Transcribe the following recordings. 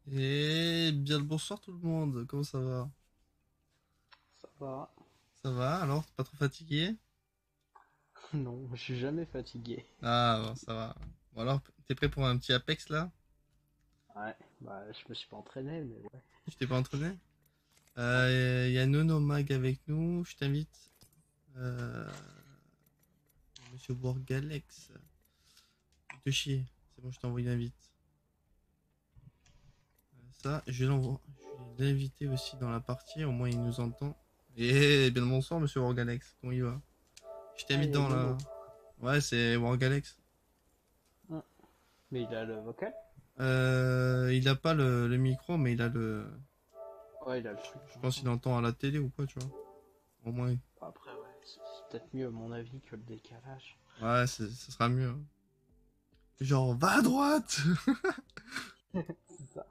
Et bien le bonsoir tout le monde, comment ça va? Ça va. Ça va alors, t'es pas trop fatigué? Non, je suis jamais fatigué. Ah bon, ça va. Bon alors, t'es prêt pour un petit Apex là? Ouais, bah je me suis pas entraîné, mais ouais. Je t'ai pas entraîné? Y a Nono Mag avec nous, je t'invite. Euh, Monsieur Wargalex. Te chier, c'est bon, je t'ai envoyé l'invite. Ça, je vais l'inviter aussi dans la partie, au moins il nous entend. Et bien le bonsoir Monsieur Wargalex, comment il va? Je Ah, t'invite il y a dans la... Nono. Ouais, c'est Wargalex. Hum. Mais il a le vocal? Il a pas le micro, mais il a le. Ouais, il a le truc. Je pense qu'il entend à la télé ou quoi, tu vois. Au moins. Après, ouais, c'est peut-être mieux à mon avis que le décalage. Ouais, ce sera mieux, hein. Genre, va à droite! C'est ça.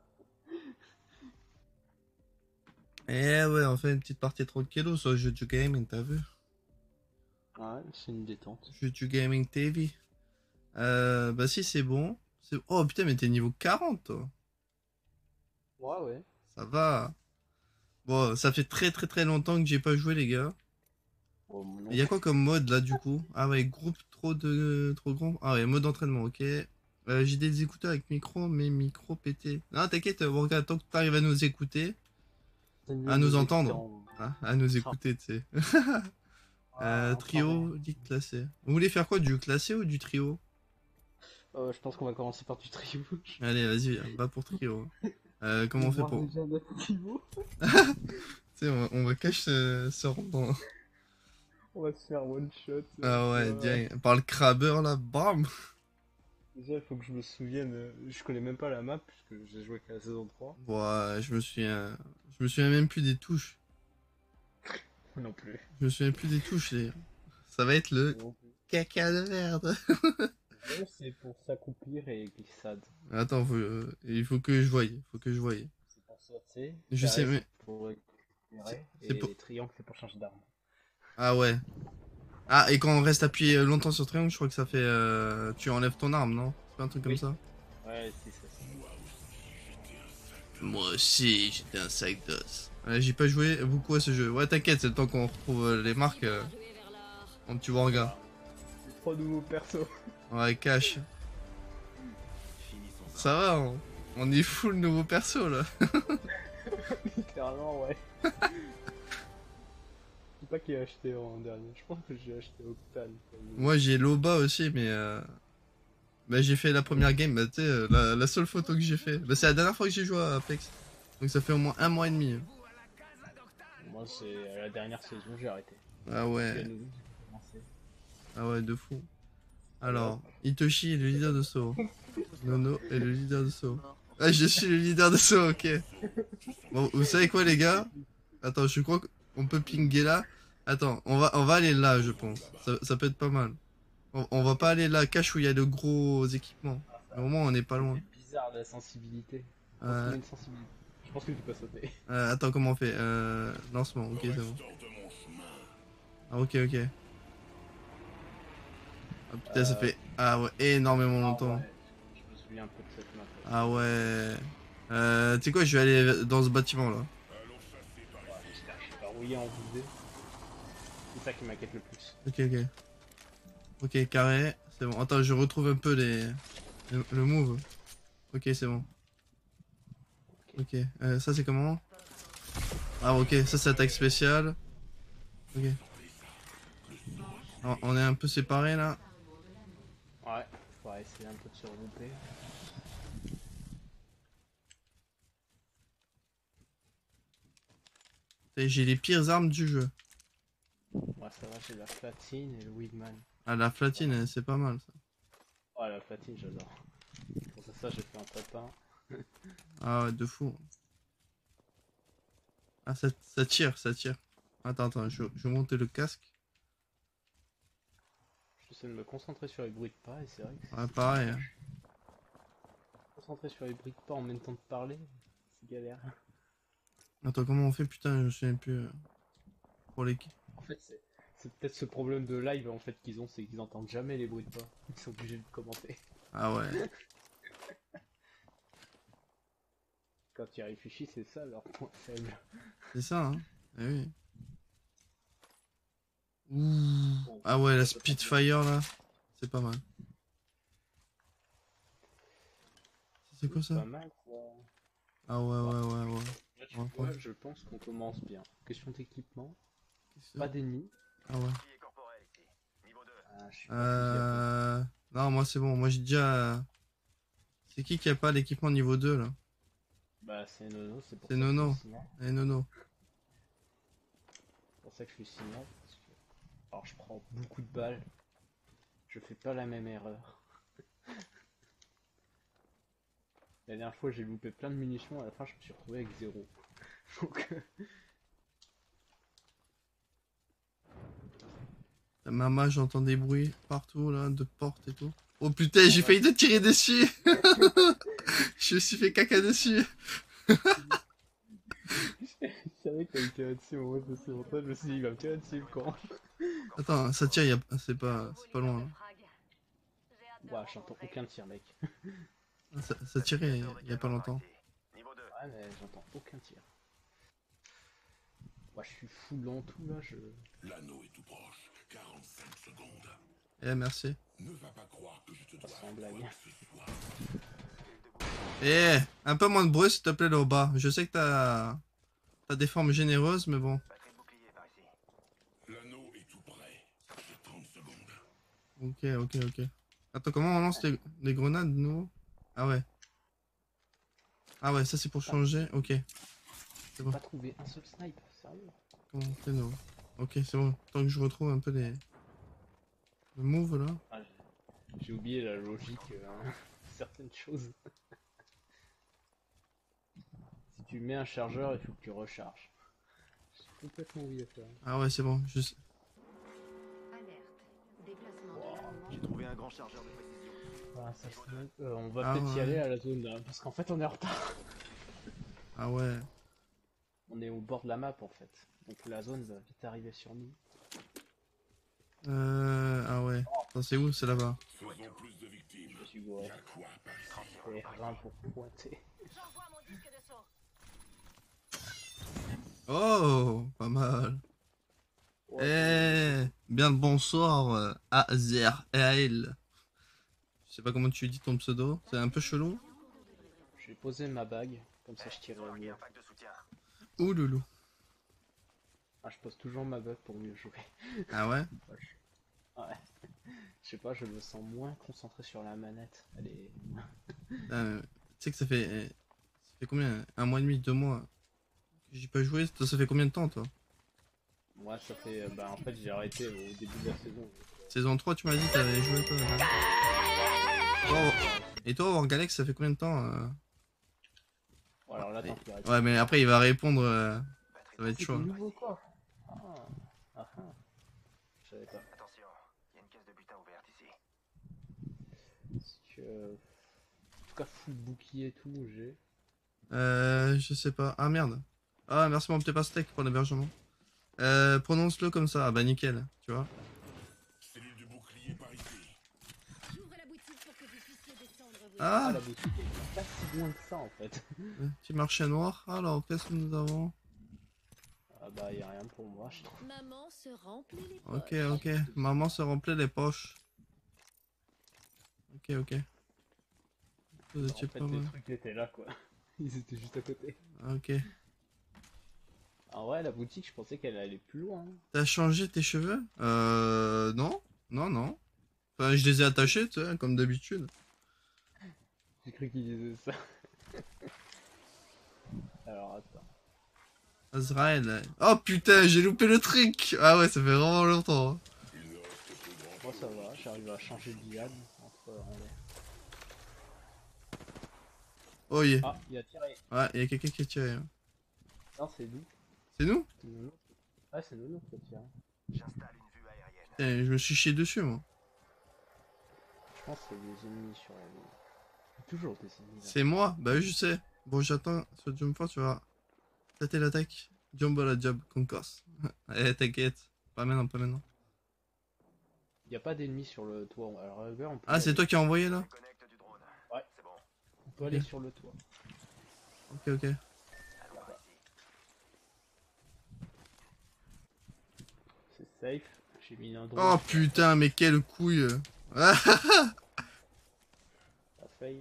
Eh ouais, on fait une petite partie tranquillo sur jeu du gaming, t'as vu? Ouais, c'est une détente. Jeu du gaming TV. Bah si, c'est bon. Oh putain, mais t'es niveau 40, toi. Ouais, ouais. Ça va. Bon, ça fait très très très longtemps que j'ai pas joué, les gars. Oh, moi Il non y a quoi plus. comme mode là, du coup? Ah ouais, groupe trop grand. Ah ouais, mode d'entraînement, ok. J'ai des écouteurs avec micro, mais micro pété. Non, t'inquiète, regarde, tant que t'arrives à nous écouter, C'est à mieux nous nos écouteurs entendre, en hein, à nous train. écouter, tu sais. Ah, en temps réel. Trio, ligue classé. Vous voulez faire quoi, du classé ou du trio? Je pense qu'on va commencer par du trio. Allez, vas-y, va pour trio. Comment on fait Voir pour... déjà notre niveau. Tu sais, on va cacher ce rond dans... On va se faire one shot. Ah Tu ouais, vois. direct. Par le crabbeur, là, bam! Déjà, il faut que je me souvienne. Je connais même pas la map puisque j'ai joué qu'à la saison 3. Ouais, je me souviens même plus des touches. Non plus. Je me souviens plus des touches, les... Ça va être le Non plus. caca de merde. V, c'est pour s'accouplir et glissade. Attends, il faut que je voie. Il faut que je voie. C'est pour sauter. Je sais, Carré, c'est mais... pour C'est récupérer. c'est pour... Et triangle, c'est pour changer d'arme. Ah ouais. Ah, et quand on reste appuyé longtemps sur triangle, je crois que ça fait... Tu enlèves ton arme, non? C'est pas un truc comme Oui. ça? Ouais, si, c'est ça. Moi aussi, j'étais un sac d'os. J'ai pas joué beaucoup à ce jeu. Ouais, t'inquiète, c'est le temps qu'on retrouve les marques. En petit Warga. Les trois nouveaux persos. Ouais, cash. Ça va, on est full nouveau perso là. Littéralement, ouais. Je sais pas qui a acheté en dernier. Je pense que j'ai acheté Octane comme nouveau Moi j'ai perso. Loba aussi, mais bah, j'ai fait la première game. Bah, tu sais, la seule photo que j'ai fait. Bah, c'est la dernière fois que j'ai joué à Apex. Donc ça fait au moins un mois et demi. Moi, c'est à la dernière saison, j'ai arrêté. Ah Puis à ouais, nouveau, j'ai commencé. ah ouais, de fou. Allez hop. Alors, Itoshi est le leader de Solo. Nono est le leader de Solo. Ah, je suis le leader de Solo, ok. Bon, vous savez quoi, les gars? Attends, je crois qu'on peut pinguer là. Attends, on va aller là, je pense. Ça peut être pas mal. On va pas aller là, cache où il y a de gros équipements. Ah, Mais au moins, on n'est pas ça loin. fait bizarre la sensibilité. Je pense qu'on Euh, a une sensibilité. Je pense que tu peux sauter. Attends, comment on fait? Lancement, ok, c'est bon. Ah, ok, ok. Ah, putain, ça Euh, fait... Ah ouais, énormément ah longtemps. ouais, je me souviens un peu de cette map aussi. Ah ouais. Tu sais quoi, je vais aller dans ce bâtiment là. Ouais, j'espère que je suis pas rouillé en visée. C'est ça qui m'inquiète le plus. Ok, ok. Ok, carré. C'est bon. Attends, je retrouve un peu le move. Ok, c'est bon. Ok. Ok. Ça, c'est comment? Ah, ok. Ça, c'est attaque spéciale. Ok. Alors, on est un peu séparés là. Ouais, faudra essayer un peu de se regrouper. J'ai les pires armes du jeu. Ouais, ça va, j'ai la platine et le Wingman. Ah, la Ça va. platine, c'est pas mal ça. Ouais, la platine, j'adore. Pour ça, j'ai fait un tapin. Ah ouais, de fou. Ah, ça tire, ça tire. Attends, je vais monter le casque. J'essaie de me concentrer sur les bruits de pas et c'est vrai que Ouais, c'est pareil, hein. concentrer sur les bruits de pas en même temps de parler, c'est galère. Attends, comment on fait? Putain, je me souviens plus. Pour les... En fait, c'est peut-être ce problème de live en fait qu'ils ont, c'est qu'ils entendent jamais les bruits de pas. Ils sont obligés de commenter. Ah ouais. Quand tu y réfléchis, c'est ça leur point faible. C'est ça, hein. Eh oui. Ouh. Bon, Ah ouais, la ça peut pas Spitfire là, c'est pas mal. C'est quoi C'est ça? pas mal, quoi. Ah ouais, Bon, ouais, ouais, ouais. là, tu Ouais, vois, ouais. je pense qu'on commence bien. Question d'équipement, Qu'est-ce que pas c'est? d'ennemis. Ah ouais. Ah, je sais pas si j'y attends. Non, moi c'est bon, moi j'ai déjà. C'est qui a pas l'équipement niveau 2 là? Bah, c'est Nono, c'est pour C'est ça que je Nono. suis signal. Eh Nono. C'est pour ça que je suis signal. Parce que... Alors, je prends beaucoup de balles. Je fais pas la même erreur. La dernière fois, j'ai loupé plein de munitions. À la fin, je me suis retrouvé avec 0. Donc, Maman, j'entends des bruits partout là, de portes et tout. Oh putain, on j'ai va... failli te tirer dessus! Je me suis fait caca dessus! Je savais que t'allais me tirer dessus au moins de ce montage. Je me suis dit, il va me tirer dessus le con. Attends, ça tire, c'est pas loin. Ouais, j'entends aucun tir, mec. Hein. Ça tirait il y a pas longtemps. Ouais, mais j'entends aucun tir. Moi, je suis full dans tout là. L'anneau est tout proche. 45 secondes. Eh, merci. Ne va pas croire que je te dois Sans blague. quoi que ce soit. Eh, un peu moins de bruit s'il te plaît là au bas. Je sais que t'as des formes généreuses, mais bon. L'anneau est tout près. J'ai 30 secondes. Ok. Attends, comment on lance les grenades, nous? Ah ouais. Ah ouais, ça c'est pour changer. Ok. C'est bon. Pas trouvé un seul snipe, sérieux. Comment on fait, nous? Ok, c'est bon. Tant que je retrouve un peu le move là. Ah, j'ai oublié la logique, certaines choses. Si tu mets un chargeur, il faut que tu recharges. J'ai complètement oublié ça. Ah ouais, c'est bon. J'ai trouvé un grand chargeur de précision. Ah, ça on va Ah peut-être y ouais. aller à la zone là, parce qu'en fait on est en retard. Ah ouais. On est au bord de la map en fait. Donc la zone va vite arriver sur nous. Ah ouais. Attends, c'est où? C'est là-bas. Faisons plus de victimes. Je me suis gouré. Y a quoi par ici? Et rien pour pointer. Oh, pas mal. Eh, bien le bonsoir à Azrael. Je sais pas comment tu dis ton pseudo. C'est un peu chelou. J'ai posé ma bague, comme ça je tirerai mieux. Ouh loulou. Ah, je pose toujours ma bague pour mieux jouer. Ah ouais? Ouais. Je sais pas, je me sens moins concentré sur la manette. Elle est... Tu sais que ça fait combien? Un mois et demi, 2 mois que j'ai pas joué. Toi, ça fait combien de temps, toi? Moi ça fait... Bah en fait j'ai arrêté au début de la saison. Saison 3, tu m'as dit que t'avais joué, toi. Oh. Et toi, Wargalex, ça fait combien de temps Bon, alors là, tant qu'il arrête. Ouais, mais après, il va répondre. Ça va être C'est chaud. des nouveaux coffres. Je savais pas. Attention, il y a une caisse de butin ouverte ici. Parce que... En tout cas, full bouclier et tout, j'ai. Je sais pas. Ah merde. Ah, merci mon petit pastèque pour l'hébergement. Prononce-le comme ça. Ah bah nickel, tu vois. Cellule du bouclier par ici. J'ouvre la boutique pour que vous puissiez descendre vous. Ah, Ah, la boutique est pas si loin que ça en fait. petit marché noir. Alors, qu'est-ce que nous avons? Ah bah, y a rien pour moi, je trouve. Maman se remplit les Ok, poches. ok. Maman se remplit les poches. Ok. Vous En étiez fait, pas les mal. trucs étaient là quoi. Ils étaient juste à côté. Ok. Ah ouais, la boutique, je pensais qu'elle allait plus loin. T'as changé tes cheveux? Non. Non. Enfin, je les ai attachés, tu sais, comme d'habitude. J'ai cru qu'ils disaient ça. Alors attends. Azrael. Oh putain, j'ai loupé le truc! Ah ouais, ça fait vraiment longtemps. Hein. Il ne reste plus grand. Moi ça va, j'arrive à changer de diade entre en l'air. Oh yeah. Ah, il a tiré. Ouais, il y a quelqu'un qui a tiré. Hein. Non, c'est nous. C'est nous? C'est Nono. Ah, c'est Nono qui a tiré. J'installe une vue aérienne. Eh, je me suis chié dessus, moi. Je pense que c'est des ennemis sur la ligne. Il y a toujours des ennemis là. C'est moi? Bah oui, je sais. Bon, j'attends. Sur Jump Force, tu vas tâter l'attaque. Jumbo la job, concourse. Eh, t'inquiète. Pas maintenant. Il n'y a pas d'ennemis sur le toit. Alors, à la rigueur, on peut Ah, c'est aller. toi qui as envoyé là? Connecte du drone. Ouais. C'est bon. On peut aller sur le toit. Ok, ok. C'est safe. J'ai mis un drone. Oh putain, mais quelle couille. Ah, Pas fail.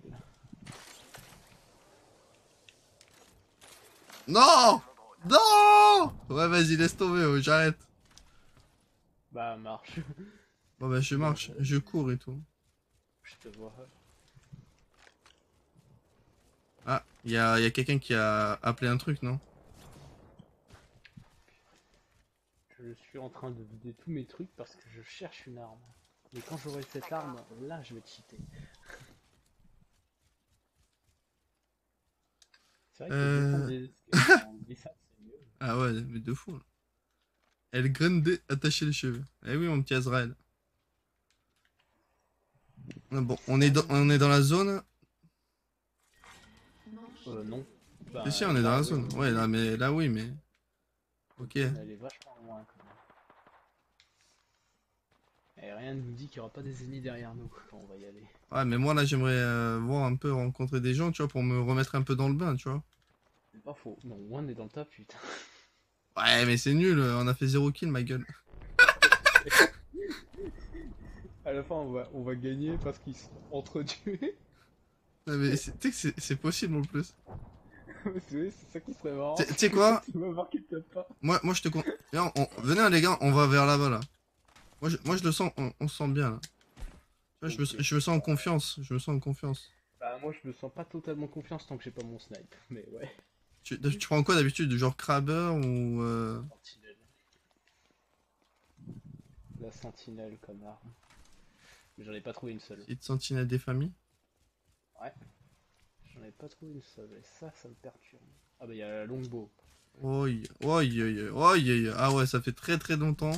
non. Non. Ouais, vas-y, laisse tomber, oh, j'arrête. Bah, marche. Bon bah je marche, je cours et tout. Je te vois. Ah, y a quelqu'un qui a appelé un truc, non? Je suis en train de vider tous mes trucs parce que je cherche une arme. Mais quand j'aurai cette arme, là, je vais cheater. C'est vrai que descendre des escaliers en glissade, c'est mieux. Ah ouais, mais de fou. Là. Elle grande attacher les cheveux. Eh oui, mon petit Azrael. Ah bon, on est dans la zone. Non. Bah, C'est sûr, on est dans là, la oui, zone. Ouais, là, mais là, oui, mais. Ok. elle est vachement loin quand même. Et rien ne nous dit qu'il n'y aura pas des ennemis derrière nous quand on va y aller. Ouais, mais moi, là, j'aimerais voir un peu, rencontrer des gens, tu vois, pour me remettre un peu dans le bain, tu vois. C'est pas faux. Non, on est dans le tas, putain. Ouais, mais c'est nul, on a fait 0 kill, ma gueule. À la fin, on va gagner parce qu'ils sont entretués. Non, mais tu sais que c'est possible en plus. C'est ça qui serait marrant. Tu sais quoi? Tu vas voir qu'ils tapent pas. Moi, je te con... Viens, venez, les gars, on va vers là-bas, là. Moi, je le sens, on se sent bien, là. Tu vois, je me sens en confiance, je me sens en confiance. Bah, moi, je me sens pas totalement confiance tant que j'ai pas mon snipe. Mais ouais. Tu prends quoi d'habitude? Genre crabber ou... Sentinelle. La sentinelle comme arme. Mais j'en ai pas trouvé une seule. petite sentinelle des familles? Ouais. J'en ai pas trouvé une seule. Et ça me perturbe. Ah bah, il y a la longbow. Oi, oi, oi, oi, oi. Ah ouais, ça fait très très longtemps.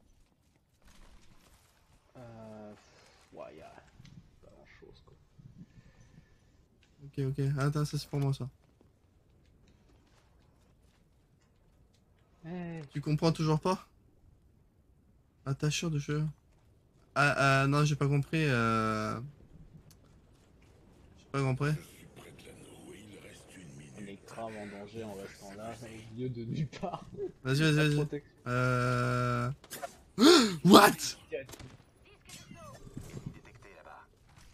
Ouais, y a pas grand chose quoi. Ok, ok. Attends, ça c'est pour moi, ça. Hey. Tu comprends toujours pas? Attacheur de cheveux. Ah, non, j'ai pas compris. J'ai pas compris. Je suis près de l'anneau et il reste une minute. On est grave en danger en restant là, au milieu de nulle part. Vas-y, vas-y, Pas de vas-y. protection. What? Détecté là-bas.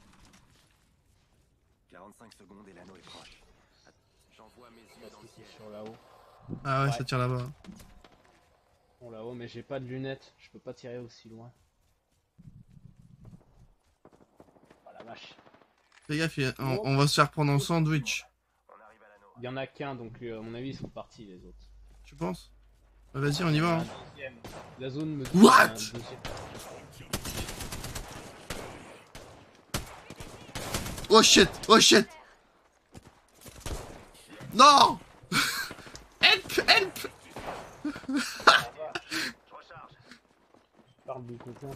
45 secondes et l'anneau est proche. J'envoie mes yeux dans le ciel. Sur là-haut. Ah ouais, Ouais. ça tire là-bas. Bon là-haut, mais j'ai pas de lunettes, je peux pas tirer aussi loin. Oh la vache. Fais gaffe, on va se faire prendre en sandwich. On arrive à l'anneau. Il y en a qu'un, donc à mon avis ils sont partis les autres. Tu penses? Bah, vas-y, on y va. Un Hein. deuxième. La zone me dit What? un deuxième. Oh shit! Oh shit! Non! Help! Help! Je recharge. Parle de confiance.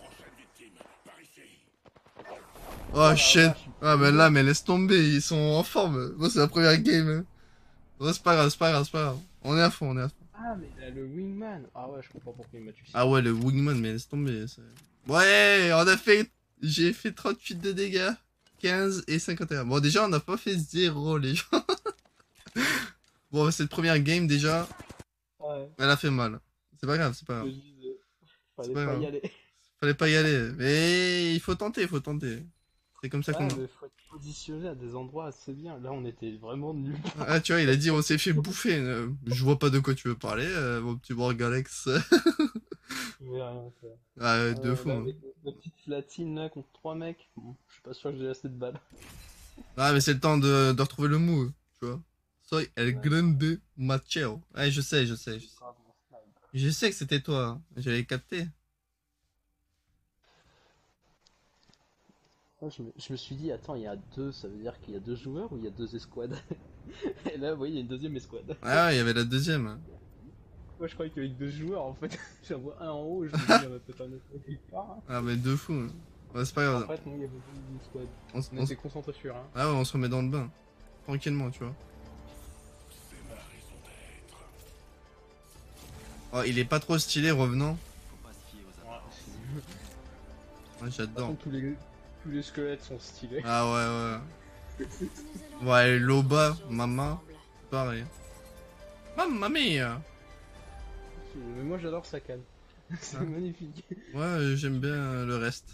Oh shit! Ah bah là, mais laisse tomber, ils sont en forme. Moi, c'est la première game. Hein. Bon, c'est pas grave, c'est pas grave, c'est pas grave. On est à fond, on est à fond. Ah mais il a le wingman. Ah ouais, je comprends pourquoi il m'a tué. Ah ouais, le wingman, mais laisse tomber. Ouais, on a fait... J'ai fait 38 de dégâts. 15 et 51. Bon, déjà, on n'a pas fait 0, les gens. Bon, cette première game, déjà, Ouais, elle a fait mal. C'est pas grave, c'est pas je grave. me disais. Fallait C'est pas pas grave. y aller. Fallait pas y aller. Mais il faut tenter, il faut tenter. C'est comme ça qu'on... Ouais, mais faut être positionné à des endroits assez bien. Là, on était vraiment nuls. Ah, tu vois, il a dit on s'est fait bouffer. Je vois pas de quoi tu veux parler, mon petit Borgalex. Mais rien faire. Ah, de fou. Là, Hein. avec la petite flatine là contre 3 mecs, bon, je suis pas sûr que j'ai assez de balles. Ah, mais c'est le temps de retrouver le move, tu vois. Soy el Ouais. grande macho. Ouais, je sais, je sais. Je sais que c'était toi. Hein. J'avais capté. Ouais, je me suis dit, attends, il y a deux, ça veut dire qu'il y a deux joueurs ou il y a deux escouades? Et là, vous voyez, il y a une deuxième escouade. Ah, ouais, il y avait la deuxième. Moi, je croyais qu'avec deux joueurs, en fait, j'en vois un en haut, je me dis, il y en a peut-être un autre quelque part. Hein. Ah, mais de fou. Hein. Ouais, c'est pas En grave. fait, non, il y avait une escouade. On, s- On on s- était concentrés sur un. Ah ouais, on se remet dans le bain. Tranquillement, tu vois. Oh, il est pas trop stylé, revenant. Faut pas se fier aux Ouais, apparences. Ouais, de toute j'adore. façon, tous les squelettes sont stylés. Ah ouais, ouais. Ouais, Loba, Mama, pareil. Mamma mia! Mais moi j'adore sa canne. C'est Ah. magnifique. Ouais, j'aime bien le reste.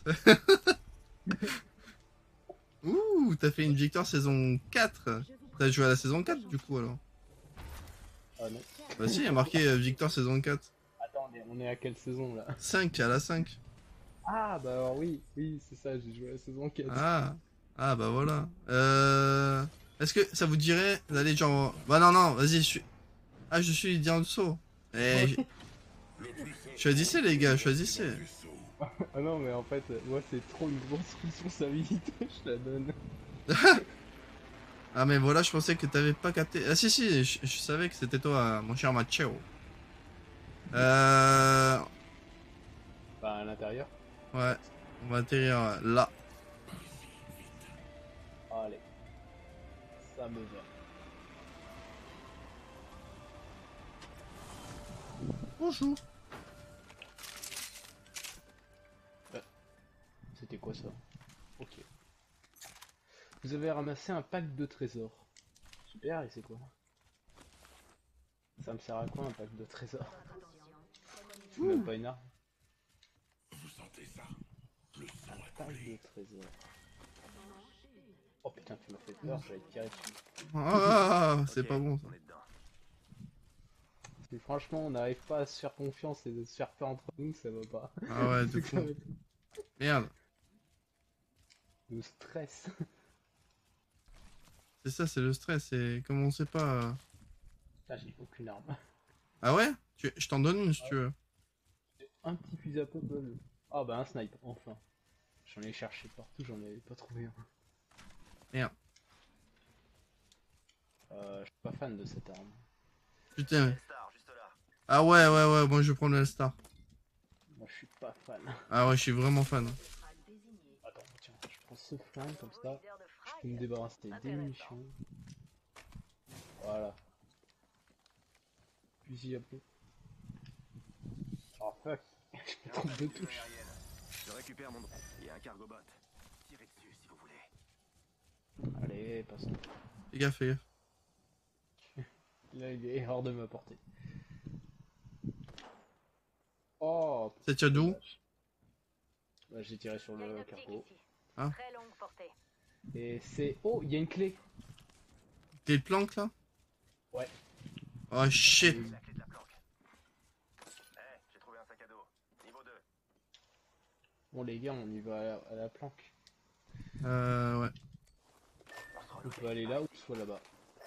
Ouh, t'as fait une victoire saison 4. T'as joué à la saison 4 du coup alors? Ah non. Bah si, il y a marqué victoire saison 4. Attends, on est à quelle saison là? 5, à la 5. Ah bah alors oui, oui c'est ça, j'ai joué à la saison 4. Ah bah voilà. Est-ce que ça vous dirait d'aller genre... Bah non, vas-y, Ah, je suis Dianso. Eh, choisissez les gars, choisissez. Ah non mais en fait, moi c'est trop une grosse responsabilité, je la donne. Ah mais voilà, je pensais que t'avais pas capté. Ah si, je savais que c'était toi, mon cher Matteo. Bah à l'intérieur. Ouais, on va atterrir là. Allez. Ça me va. Bonjour. C'était quoi ça? Ok. Vous avez ramassé un pack de trésors. Super, et c'est quoi? Ça me sert à quoi un pack de trésors? C'est même pas une arme. Vous sentez ça? Le sang est Pack collé. de trésors. Oh putain, tu m'as fait peur, j'allais te tirer dessus. Ah, c'est Ok, pas bon ça. On est dedans. Si franchement on n'arrive pas à se faire confiance et de se faire peur entre nous, ça va pas. Ah ouais, de C'est fou. quand même Merde. le stress. C'est ça, c'est le stress. C'est comme on sait pas. Là j'ai aucune arme. Ah ouais? Je t'en donne une si tu veux. Un petit fusil à pompe. Ah bah un snipe, enfin. J'en ai cherché partout, j'en avais pas trouvé un. Merde. Je suis pas fan de cette arme. Putain. Star, juste là. Ah ouais, moi je vais prendre le Star. Moi je suis pas fan. Ah ouais, je suis vraiment fan. Attends, tiens, je prends ce flingue comme ça. Je peux me débarrasser des munitions. Voilà. Fusil à pompe. Oh fuck, je me trompe de touche. Aérienne. Je récupère mon drone. Il y a un cargo bot. Tirez dessus si vous voulez. Allez, passons. Fais gaffe, fais gaffe. Là il est hors de ma portée. Oh, Ça tire d'où? là j'ai tiré sur le cargo. Ah. Très longue portée. Et c'est... Oh, il y a une clé. T'es le planque là? Ouais. Oh shit. La clé de la planque. J'ai trouvé un sac à dos. Niveau 2. Bon les gars, on y va à la planque. Ouais. On peut aller là ou soit là-bas.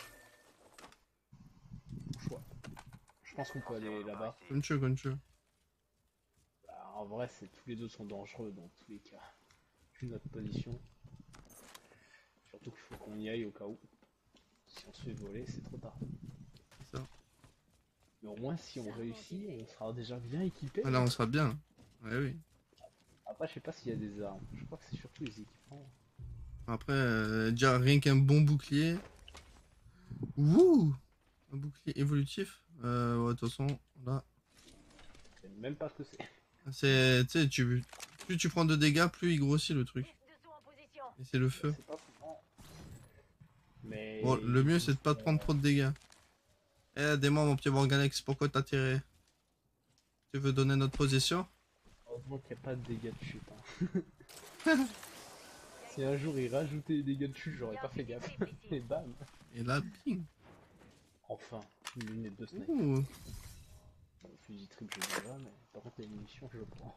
Choix. Je pense qu'on peut aller là-bas. Comme tu veux. Bah, en vrai, tous les deux sont dangereux dans tous les cas. Vu notre position. Surtout qu'il faut qu'on y aille au cas où. Si on se fait voler, c'est trop tard. C'est ça. Mais au moins, si on réussit, on sera déjà bien équipé. Ah là, on sera bien. Ouais, oui. Après, je sais pas s'il y a des armes. Je crois que c'est surtout les équipements. Après, déjà rien qu'un bon bouclier. Wouh! Un bouclier évolutif. Ouais, de toute façon, là. Je sais même pas ce que c'est. C'est. Tu sais, plus tu prends de dégâts, plus il grossit le truc. Dessous en position. Et c'est le feu. C'est pas souvent. Mais... Bon, le mieux c'est de pas te prendre trop de dégâts. Eh, dis-moi, mon petit Morganex, pourquoi t'as tiré? Tu veux donner notre position? Heureusement qu'il n'y a pas de dégâts de chute. Hein. Si un jour il rajoutait des dégâts de chute, j'aurais pas fait gaffe. Et bam. Et là, ping! Enfin, une lunette de sniper. Ouh! Le fusil triple, je déjà, mais par contre, les munitions, je le prends.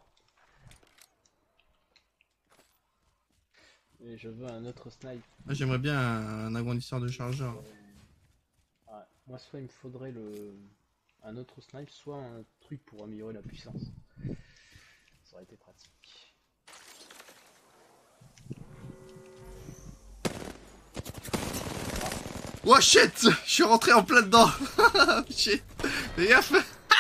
Et je veux un autre snipe. Moi, j'aimerais bien un agrandisseur de chargeur. Ouais. Moi, soit il me faudrait un autre snipe, soit un truc pour améliorer la puissance. Ça aurait été pratique. Oh shit! Je suis rentré en plein dedans! Shit! Fais gaffe!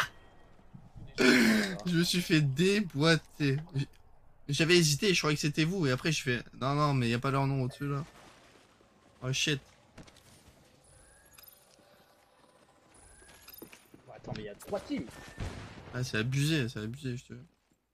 Je me suis fait déboîter. J'avais hésité, je croyais que c'était vous, et après je fais non, mais y a pas leur nom au-dessus là. Oh shit. Oh, attends, mais il y a 3 teams! Ah, c'est abusé, je te.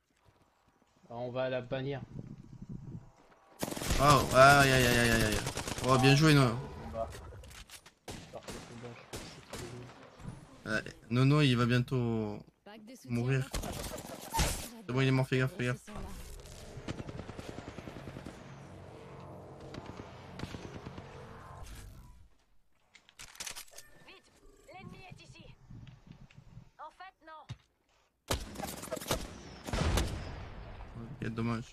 Alors, on va à la bannière. Oh, aïe. Oh, bien joué, non. Combat. Parfait combat, je pense que c'est trop bien. Nono, il va bientôt Pack de soutien. mourir. C'est bon, il est mort, fais gaffe, fais gaffe. Ces sons-là. Vite, l'ennemi est ici. En fait, non. Ok, dommage.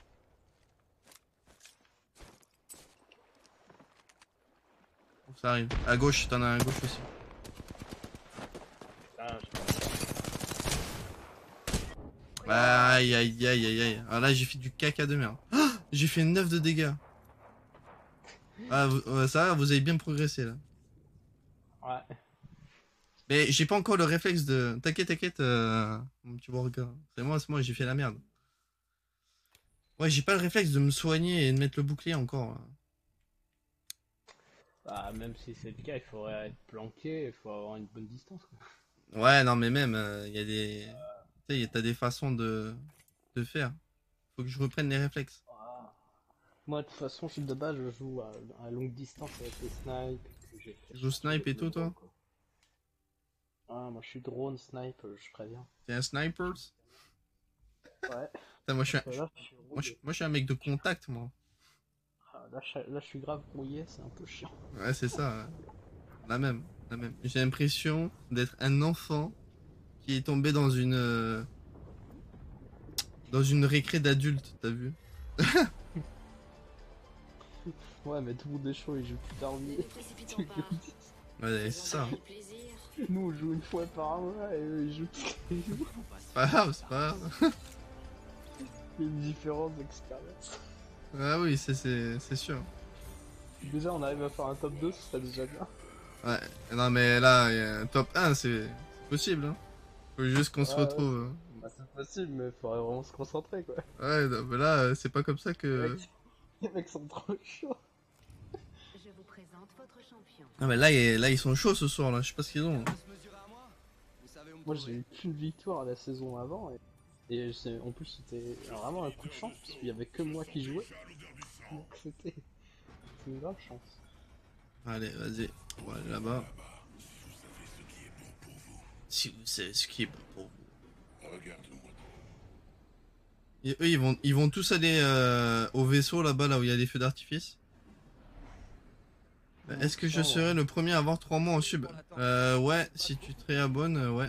Ça arrive. À gauche, t'en as un à gauche aussi. Ah, Aïe aïe aïe aïe aïe. Ah là j'ai fait du caca de merde. Ah, j'ai fait 9 de dégâts. Ah ouais, ça va, vous avez bien progressé là. ouais. Mais j'ai pas encore le réflexe de... T'inquiète, t'inquiète, mon petit Warga. C'est moi, j'ai fait la merde. Ouais, j'ai pas le réflexe de me soigner et de mettre le bouclier encore. Là. Bah, même si c'est le cas, il faudrait être planqué, il faut avoir une bonne distance. Quoi. Ouais, non mais même, y a des... Tu sais, t'as des façons de faire. Faut que je reprenne les réflexes. Ah. Moi, de toute façon, de base, je joue à longue distance avec les snipes. Tu joues snipe et tout, toi? Ah, moi je suis drone, snipe, je préviens. T'es un sniper? Ouais. Putain, moi je suis un... Là, je suis rouillé. moi, je suis un mec de contact, moi. Ah, là, je suis grave rouillé, c'est un peu chiant. Ouais, c'est ça. Ouais. La même, la même. J'ai l'impression d'être un enfant qui est tombé dans une récré d'adultes, t'as vu? Ouais, mais tout le monde est chaud, il joue plus tard. Ne nous précipitons pas. Ouais, c'est ça. Faisons plaisir. Nous, on joue une fois par mois et eux, ils jouent tous les jours. C'est pas grave, c'est pas grave. Il y a une différence d'expérience. Ah oui, c'est sûr. Déjà, on arrive à faire un top 2, ce serait déjà bien. Ouais, non mais là, top 1, c'est possible. Hein. Faut juste qu'on se Ouais, ouais. retrouve. Bah, c'est possible, mais faudrait vraiment se concentrer, quoi. Ouais, non, mais là, c'est pas comme ça que... Les mecs sont trop chauds. Je vous présente votre champion. Ah mais là, là ils sont chauds ce soir, là. Je sais pas ce qu'ils ont. Moi, j'ai eu qu'une victoire à la saison avant, et en plus, c'était vraiment un coup de chance, parce qu'il y avait que moi qui jouais. Donc, c'était une grave chance. Allez, vas-y. On va aller là-bas. Si vous savez ce qui est bon pour vous. Regarde-moi. Et eux, ils vont tous aller au vaisseau là-bas, là où il y a des feux d'artifice. Est-ce que je serai le premier à avoir 3 mois en sub? Ouais, si tu te réabonnes, ouais.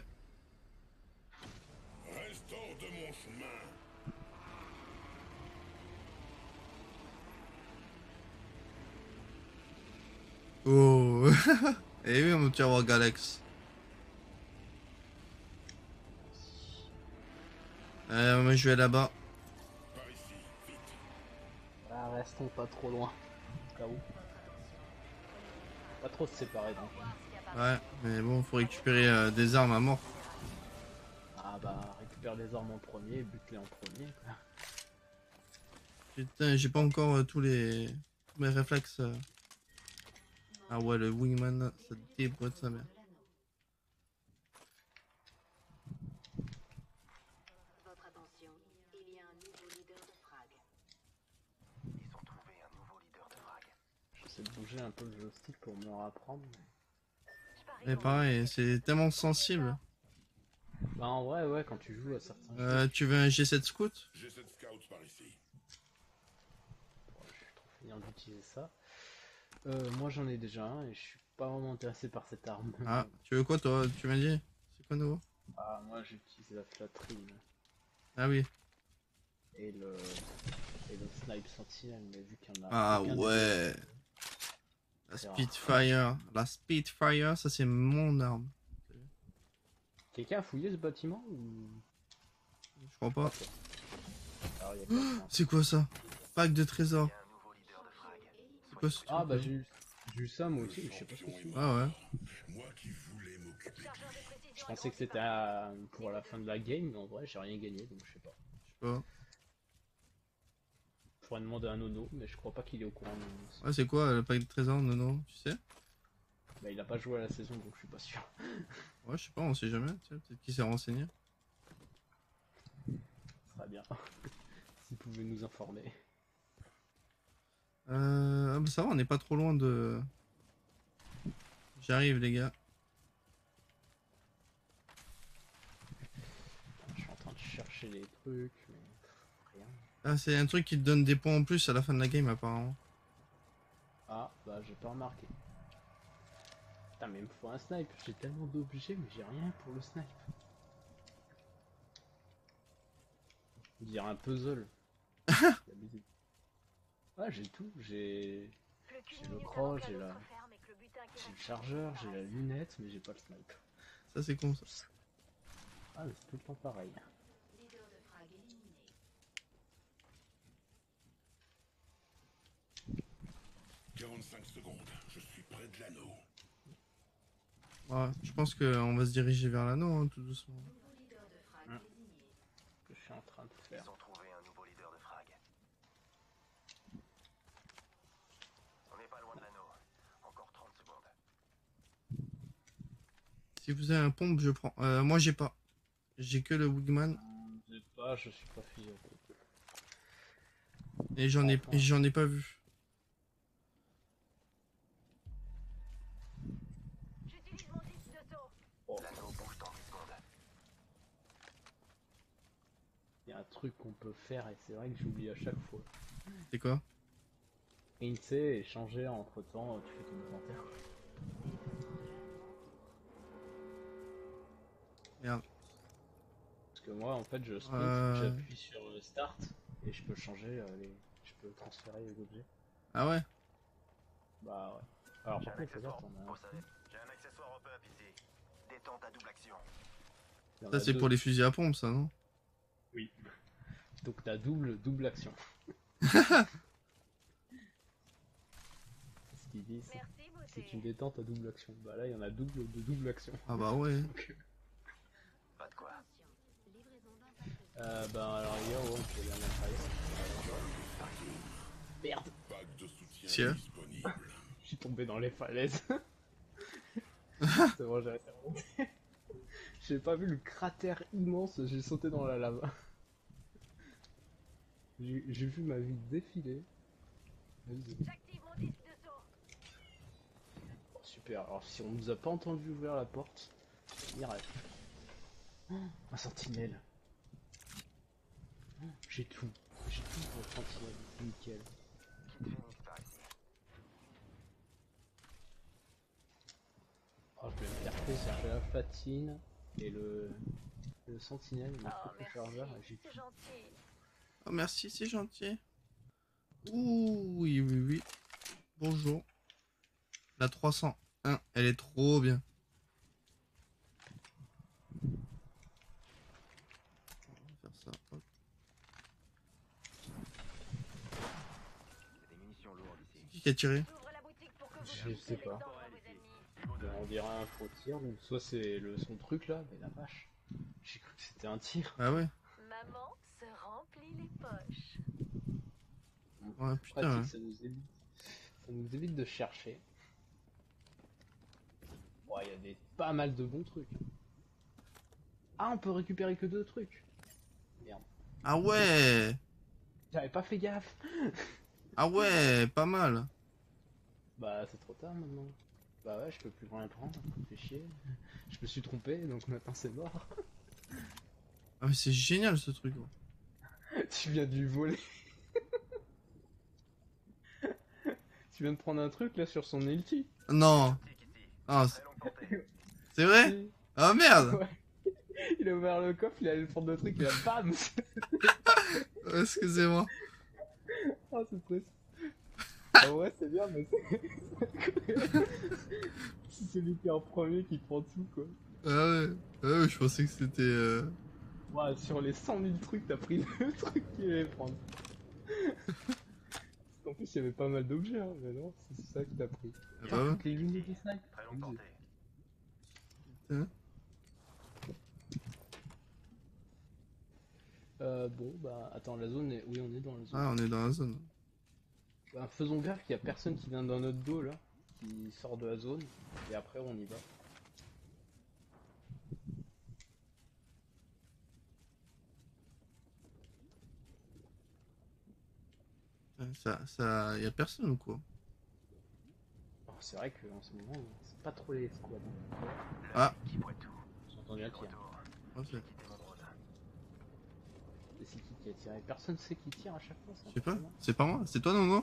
Reste hors de mon chemin. Oh. Et oui, mon petit roi Galax. Moi je vais là-bas. Par ici, vite. Ah, restons pas trop loin. Au cas où. Pas trop se séparer, donc. Ouais, mais bon, faut récupérer des armes à mort. Ah bah, récupère les armes en premier, bute-les en premier, quoi. Putain, j'ai pas encore tous mes réflexes. Ah ouais, le wingman, ça débrouille sa mère. Votre attention, il y a un nouveau leader de frag. Ils ont trouvé un nouveau leader de frag. J'essaie de bouger un peu le joystick pour me rapprendre. Et pareil, c'est tellement sensible. Bah en vrai, ouais, quand tu joues à certains jeux, Tu veux un G7 scout? J'ai 7 scouts par ici. je suis trop fainéant d'utiliser ça. Moi j'en ai déjà un et je suis pas vraiment intéressé par cette arme. Ah, tu veux quoi toi? Tu m'as dit? C'est quoi nouveau? Ah, moi j'utilise la flatrine Ah oui. et le snipe sentinelle, mais vu qu'il y en a. Ah aucun des ouais. deux, La c'est rare. Spitfire. La Spitfire, ça c'est mon arme. Quelqu'un a fouillé ce bâtiment ou. Je crois pas. Alors, il y a quelqu'un. C'est quoi ça? Pack de trésors. Il y a un nouveau leader de frag. C'est quoi ce truc? Ah bah j'ai eu ça moi aussi, mais je sais pas ce que c'est. Ah ouais. Moi qui voulais m'occuper de Je pensais que c'était pour la fin de la game, mais en vrai j'ai rien gagné donc je sais pas. Je sais pas. Faudrait demander à Nono, mais je crois pas qu'il est au courant. Ouais, c'est quoi le pack de trésors, Nono? Tu sais? Bah il a pas joué à la saison donc je suis pas sûr. Ouais, je sais pas, on sait jamais. Tu sais, peut-être qu'il s'est renseigné. Très bien. S'il pouvait nous informer. Ah bah ça va, on n'est pas trop loin de... J'arrive les gars. Je suis en train de chercher les trucs, mais rien. Ah c'est un truc qui te donne des points en plus à la fin de la game apparemment. Ah, bah j'ai pas remarqué. Putain, mais il me faut un snipe. J'ai tellement d'objets, mais j'ai rien pour le snipe. On dirait un puzzle. Ah, j'ai tout. J'ai le croc, j'ai le chargeur, j'ai la lunette, mais j'ai pas le snipe. Ça c'est con ça. Ah, mais c'est tout le temps pareil. Leader de frag éliminé. 45 secondes, je suis près de l'anneau. Ouais, je pense qu'on va se diriger vers l'anneau hein, tout doucement. Nouveau leader de frag désigné. Que je suis en train de faire. Ils ont trouvé un nouveau leader de frag. On n'est pas loin de l'anneau. Encore 30 secondes. Si vous avez un pompe, je prends. Moi j'ai pas. J'ai que le Wigman Je suis pas fier. et j'en ai pas vu. J'utilise mon disque de saut. L'anneau bouge dans 10 secondes. Il y a un truc qu'on peut faire et c'est vrai que j'oublie à chaque fois. C'est quoi? Rincer et changer entre temps, tu fais ton inventaire. Merde. Parce que moi en fait je sprint, j'appuie sur start et je peux changer je peux transférer les objets. Ah ouais? Bah ouais. Alors J'ai par un contre regarde, accessoire. on a Pour ça, j'ai un accessoire open ici. Détente à double action. il y en Ça a c'est deux. pour les fusils à pompe ça non? Oui. Donc t'as double action. Ce qu'ils disent, Merci, beauté. c'est une détente à double action. Bah là il y en a double action. Ah bah ouais. Pas de quoi. Attention. Livraison dans un peu. Bah alors hier ouais, on peut aller en intérieur. Merde, Pack de soutien Tiens. disponible. je suis tombé dans les falaises. C'est bon, j'ai arrêté de remonter. J'ai pas vu le cratère immense, j'ai sauté dans la lave. J'ai vu ma vie défiler. Vas-y. J'active mon disque de saut. Oh, super, alors si on nous a pas entendu ouvrir la porte, miracle. Oh, un sentinelle. Oh, j'ai tout pour le sentinelle, nickel. Phoenix par ici. Oh, je vais me faire plaisir, j'ai la platine et le sentinelle, il m'a Oh, fait le chargeur, et j'ai merci. C'est tout. gentil. Oh merci, c'est gentil. Ouh oui oui oui. Bonjour. La 301, elle est trop bien. On va faire ça. Hop. C'est des munitions lourdes ici. Qui a tiré? J'ouvre la boutique pour que vous Je puissiez sais pas. descendre vos ennemis. On dirait un faux tir, donc soit c'est son truc là, mais la vache. J'ai cru que c'était un tir. Ah ouais. Maman se remplit les poches. Ouais putain. Pratique, Ouais. ça nous évite de chercher. Ouais, il y a pas mal de bons trucs. Ah, on peut récupérer que 2 trucs. Merde. Ah ouais. J'avais pas fait gaffe. Ah ouais, pas mal. Bah, c'est trop tard maintenant. Bah ouais, je peux plus rien prendre. Fait chier. Je me suis trompé, donc maintenant c'est mort. Ah mais c'est génial ce truc. Tu viens du voler. Tu viens de prendre un truc là sur son ulti. Non. Optique ici. Ah, Très longue portée. c'est vrai? Ah merde. Ouais. Il a ouvert le coffre, il allait prendre le truc, il a bam. Excusez-moi. Ah, c'est triste. En vrai, c'est bien, mais c'est celui qui est en premier qui prend tout, quoi. Ah ouais, je pensais que c'était... Ouais, sur les 100 000 trucs, t'as pris le truc qu'il allait prendre. En plus, il y avait pas mal d'objets, hein, mais non, c'est ça qui t'a pris. Ah bah ouais. Toutes les lunettes de snipe. Très longue portée. Bon, bah, attends, la zone est... Oui, on est dans la zone. Ah, on est dans la zone. Bah, faisons gaffe qu'il y a personne qui vient dans notre dos, là, qui sort de la zone, et après, on y va. Y a personne ou quoi? Alors, c'est vrai qu'en ce moment, c'est pas trop les squads. Ah. Qui voit tout. J'ai entendu un tir. Oh, c'est- Et c'est qui a tiré? Personne sait qui tire à chaque fois, c'est Je sais pas, impressionnant. c'est pas moi, c'est toi non?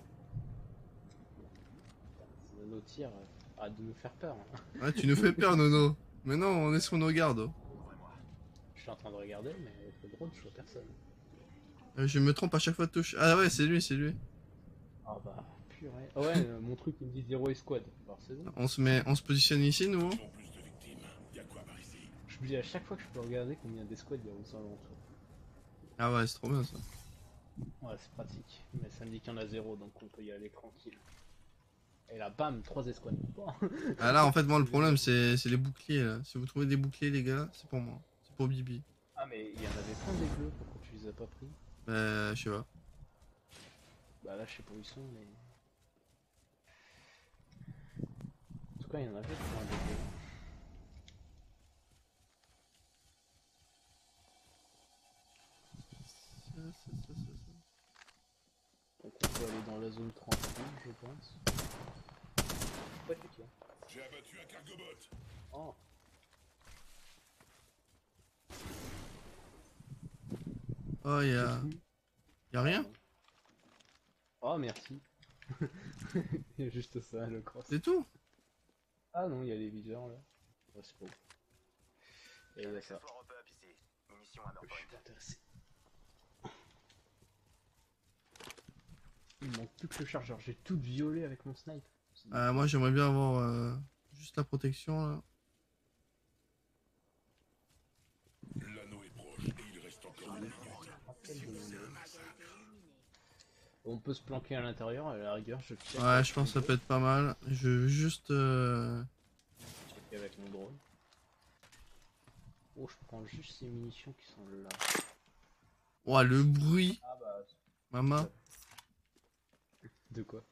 C'est nos tirs, arrête de nous faire peur. Hein. Ouais, tu nous fais peur, Nono. Mais non, on est sur nos gardes. Je suis en train de regarder, mais avec le drone, je vois personne. Je me trompe à chaque fois de touche. Ah ouais, c'est lui, c'est lui. Ah bah, purée. Ah ouais, mon truc il me dit 0 escouade. Alors c'est bon. On se positionne ici, nous. Plus de victimes. Y a quoi par ici? Je me dis à chaque fois que je peux regarder combien d'escouades il y a aux alentours. Ah ouais, c'est trop bien ça. Ouais, c'est pratique. Mais ça me dit qu'il y en a 0, donc on peut y aller tranquille. Et là, bam, 3 escouades. Bon. Ah là, en fait, moi, le problème, c'est les boucliers, là. Si vous trouvez des boucliers, les gars, c'est pour moi. C'est pour Bibi. Ah, mais il y en avait plein des bleus, pourquoi tu les as pas pris? Bah, je sais pas. Bah là, je sais pas où ils sont, mais. En tout cas, il y en avait plein des bleus. Donc on peut aller dans la zone tranquille, je pense. Pas du tout. J'ai abattu un cargobot. Oh. Oh, y'a rien? Oh, merci. Il y a juste ça, le cross. C'est tout? Ah non, il y a les viseurs là. Ouais, c'est pas ouf. Et il y a ça. Accessoire au peuple ici. Munitions à Je point. suis intéressé. Il me manque plus que le chargeur. J'ai tout violé avec mon snipe. Moi, j'aimerais bien avoir juste la protection, là. L'anneau est proche et il reste encore une minute. On peut se planquer à l'intérieur, à la rigueur, je check. Ouais, je pense que ça peut être pas mal. Je veux juste... Checker avec mon drone. Oh, je prends juste ces munitions qui sont là. Oh, le bruit. Ah bah, Maman. de quoi?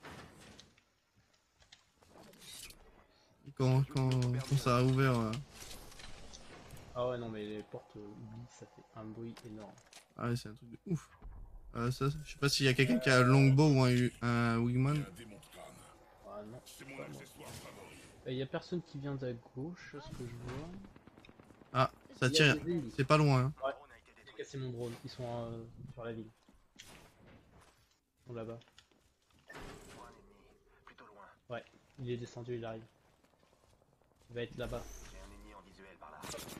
Quand ça a ouvert... Ah ouais, non, mais les portes oubliées, ça fait un bruit énorme. Ah ouais, c'est un truc de ouf. Ça, je sais pas s'il y a quelqu'un qui a un longbow ou un wingman. Un démon de crâne. Ah non, C'est mon pas moi. accessoire favori. Il y a personne qui vient de gauche, ce que je vois. Ah, ça Il y a tire. des ennemis. C'est pas loin. Hein. Ouais, j'ai cassé mon drone, ils sont sur la ville. Ils sont là-bas. Je vois un ennemi. Plutôt loin. Ouais, il est descendu, il arrive. Il va être là-bas. J'ai un ennemi en visuel par là.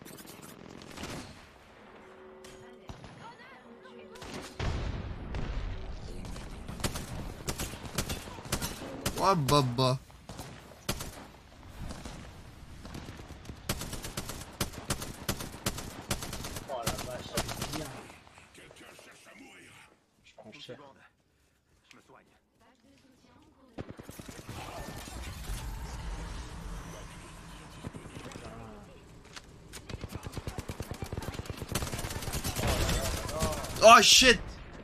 Oh, baba. Oh la vache, c'est bien. Quelqu'un cherche à mourir. Je prends Une cher. seconde. Je me soigne. Oh shit.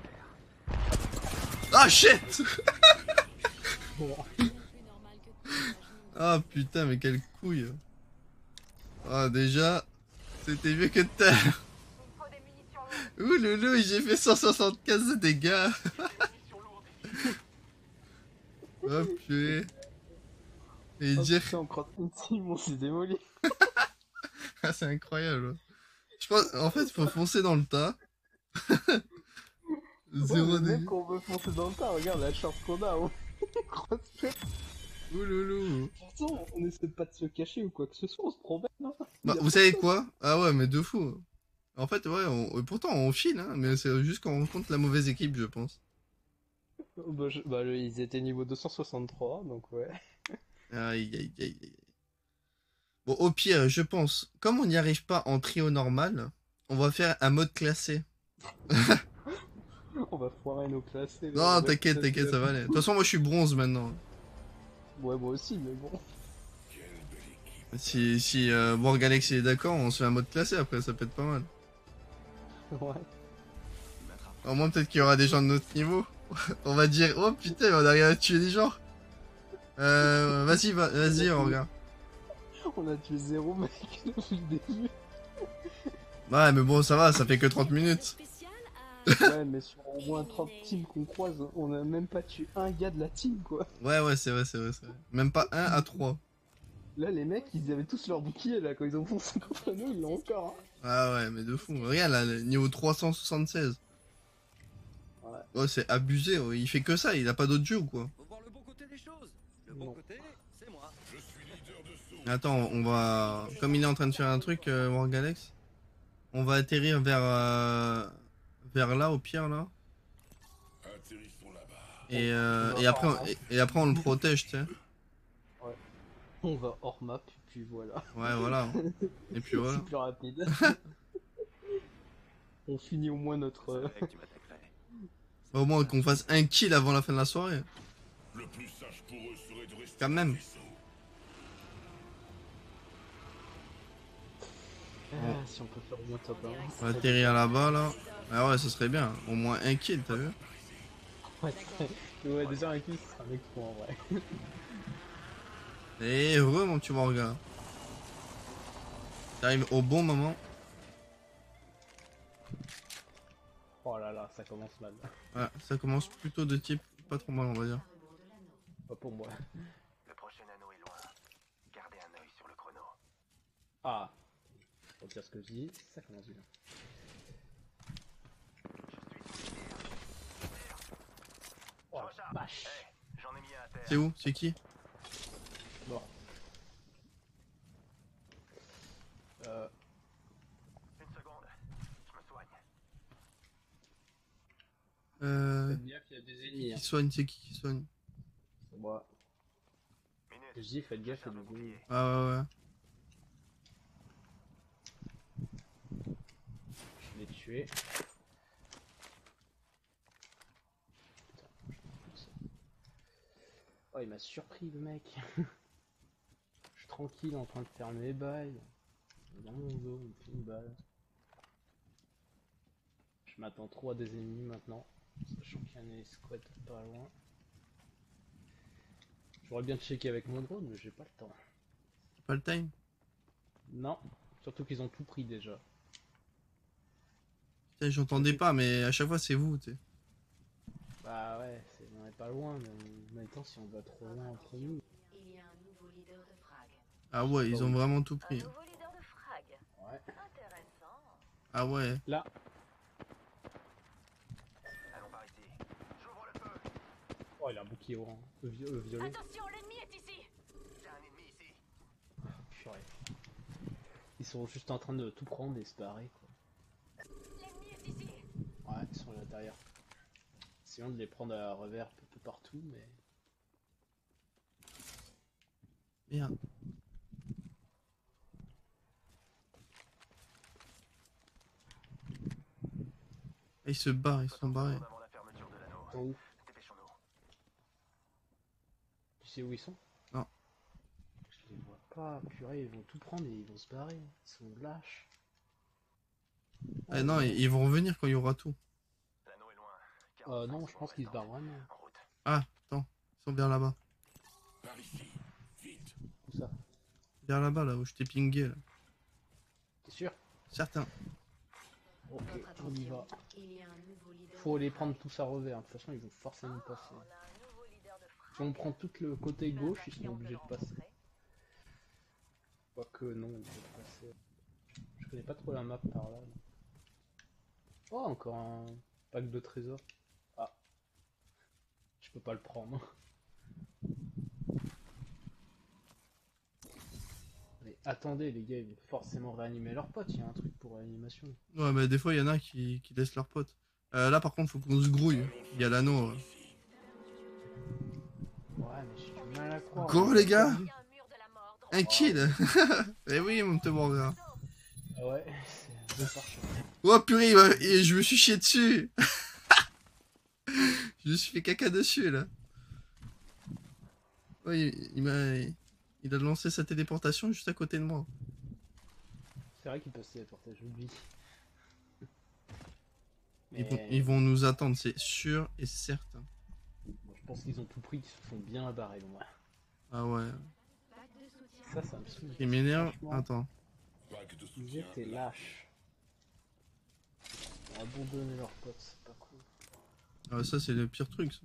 Oh shit. Ah putain, mais quelle couille. Ah déjà, c'était mieux que de terre. Il me faut des munitions lourdes. Ouh loulou, j'ai fait 175 de dégâts. Oh purée. Et dire... on croit une team, on s'est démoli. Ah, c'est incroyable. Je pense, en fait, faut foncer dans le tas. Zéro dégâts. Mec, on veut foncer dans le tas, regarde la chance qu'on a. On... Ouh loulou. Pourtant, on essaie pas de se cacher ou quoi que ce soit, on se promène. Hein. Bah, vous savez quoi? Ah ouais, mais de fou. En fait, ouais, pourtant on file, hein, mais c'est juste qu'on rencontre la mauvaise équipe, je pense. Ils étaient niveau 263, donc ouais. Aïe, aïe, aïe, aïe. Bon, au pire, je pense, comme on n'y arrive pas en trio normal, on va faire un mode classé. On va foirer nos classés. Non, t'inquiète, t'inquiète, ça va aller. De toute façon, moi je suis bronze maintenant. Ouais, moi aussi, mais bon. Si War Galaxy est d'accord, on se fait un mode classé après, ça peut être pas mal. Ouais. Au moins, peut-être qu'il y aura des gens de notre niveau. On va dire, oh putain, on arrive à tuer des gens. Vas-y, on regarde. On a tué 0 mec depuis le début. Ouais, mais bon, ça va, ça fait que 30 minutes. Spécial à Ouais, mais sur au moins 30 teams qu'on croise, on a même pas tué un gars de la team, quoi. Ouais, c'est vrai, c'est vrai, c'est vrai. Même pas 1 à 3. Là, les mecs, ils avaient tous leur bouclier, là, quand ils ont foncé contre nous, ils l'ont encore, hein. Ah ouais, mais de fou. Regarde là, le niveau 376. Ouais. Oh, c'est abusé, oh. Il fait que ça, il a pas d'autre jeu ou quoi? Faut voir le bon côté des choses. Le Non. bon côté, c'est moi. Attends, on va... Comme il est en train de faire un truc, Wargalex, on va atterrir vers là, au pire, là. Atterrissons là-bas. Et après, on le protège, tu sais. Ouais. On va hors map, puis voilà. Ouais, voilà. Et puis voilà. C'est plus rapide. On finit au moins notre... Je savais que tu m'attaquerais. Au moins qu'on fasse un kill avant la fin de la soirée. Le plus sage pour eux serait de rester Quand dans même. le vaisseau. Si on peut faire au moins top 1. On va atterrir là-bas, là. Ah ouais, ce serait bien. Au moins un kill, t'as vu? Ouais, déjà un kill, ce sera un exploit en vrai. Et heureux, mon petit Morgan. T'arrives au bon moment. Oh là là, ça commence mal. Ouais, ça commence plutôt de type pas trop mal, on va dire. Pas pour moi. Le prochain anneau est loin. Gardez un œil sur le chrono. Ah. Pour dire ce que je dis, ça commence bien. Oh la vache. J'en ai mis un à terre. C'est où? C'est qui? Bon. Une seconde. Je me soigne. Faites gaffe, il y a des ennemis. Qui soigne? C'est qui soigne? C'est moi. Minute. Je dis, faites gaffe, il y a des ennemis. Ah ouais. Je l'ai tué. Putain, je m'en fous de ça. Oh, il m'a surpris le mec. Je suis tranquille en train de faire mes bails. Dans mon dos, il me fait une balle. Je m'attends trop à des ennemis maintenant, sachant qu'il y a un escouade pas loin. J'aurais bien checké avec mon drone, mais j'ai pas le temps. Pas le time? Non, surtout qu'ils ont tout pris déjà. Putain, j'entendais pas, mais à chaque fois c'est vous, tu sais. Bah ouais, on est pas loin, mais en même temps, si on va trop loin entre nous. Il y a un nouveau leader de frag. Ah ouais, ils ont vraiment tout Un pris. nouveau leader de frag. Ouais. Intéressant. Ah ouais. Là, Allons par ici. J'ouvre le feu. oh, il a un bouclier orange, violet. Attention, l'ennemi est ici. J'ai un ennemi ici. Purée. Ils sont juste en train de tout prendre et se barrer, quoi. L'ennemi est ici. Ouais, ils sont là derrière. Essayons de les prendre à revers un peu partout, mais... Merde. Ils se barrent, ils sont barrés. Avant la fermeture de l'anneau. Ils sont où? Dépêchons-nous. Tu sais où ils sont? Non. Je les vois pas, purée, ils vont tout prendre et ils vont se barrer. Ils sont lâches. Ah non, ils vont revenir quand il y aura tout. L'anneau est loin. Non, je pense qu'ils se barrent vraiment. En route. Ah, attends, ils sont vers là-bas. Par ici. Vite. Tout ça. Vers là-bas, là où je t'ai pingé, là. T'es sûr? Certain. Ok, Votre on y va. attention, il y a un nouveau leader. Faut les prendre tous à revers, de toute façon ils vont forcément passer. On a un nouveau leader de frag. Si on prend tout le côté gauche, ils sont obligés de passer. Quoique non, ils peuvent passer. Je connais pas trop la map par là. Oh, encore un pack de trésors. Ah. Je peux pas le prendre. Mais attendez les gars, ils vont forcément réanimer leurs potes, il y a un truc pour réanimation. Ouais, mais des fois, il y en a qui laissent leurs potes. Là, par contre, faut qu'on se grouille. Il y a l'anneau. Ouais, mais j'ai du mal à croire. Go, les gars! Il y a un mur de la mort. Un kill! Eh oui, mon petit Morgan. Ah ouais, c'est un parchemin. Oh purée, et je me suis chié dessus! Je me suis fait caca dessus, là. Ouais, il a lancé sa téléportation juste à côté de moi. C'est vrai qu'ils peuvent se téléporter, j'oublie. Ils vont nous attendre, c'est sûr et certain. Bon, je pense qu'ils ont tout pris, qu'ils se sont bien barrés, moi. Ah ouais. Ça me saoule. Il m'énerve. Franchement, Attends. Vague de Ils soutien. étaient lâches. ont abandonné leurs potes, c'est pas cool. Ah, ça, c'est le pire truc, ça.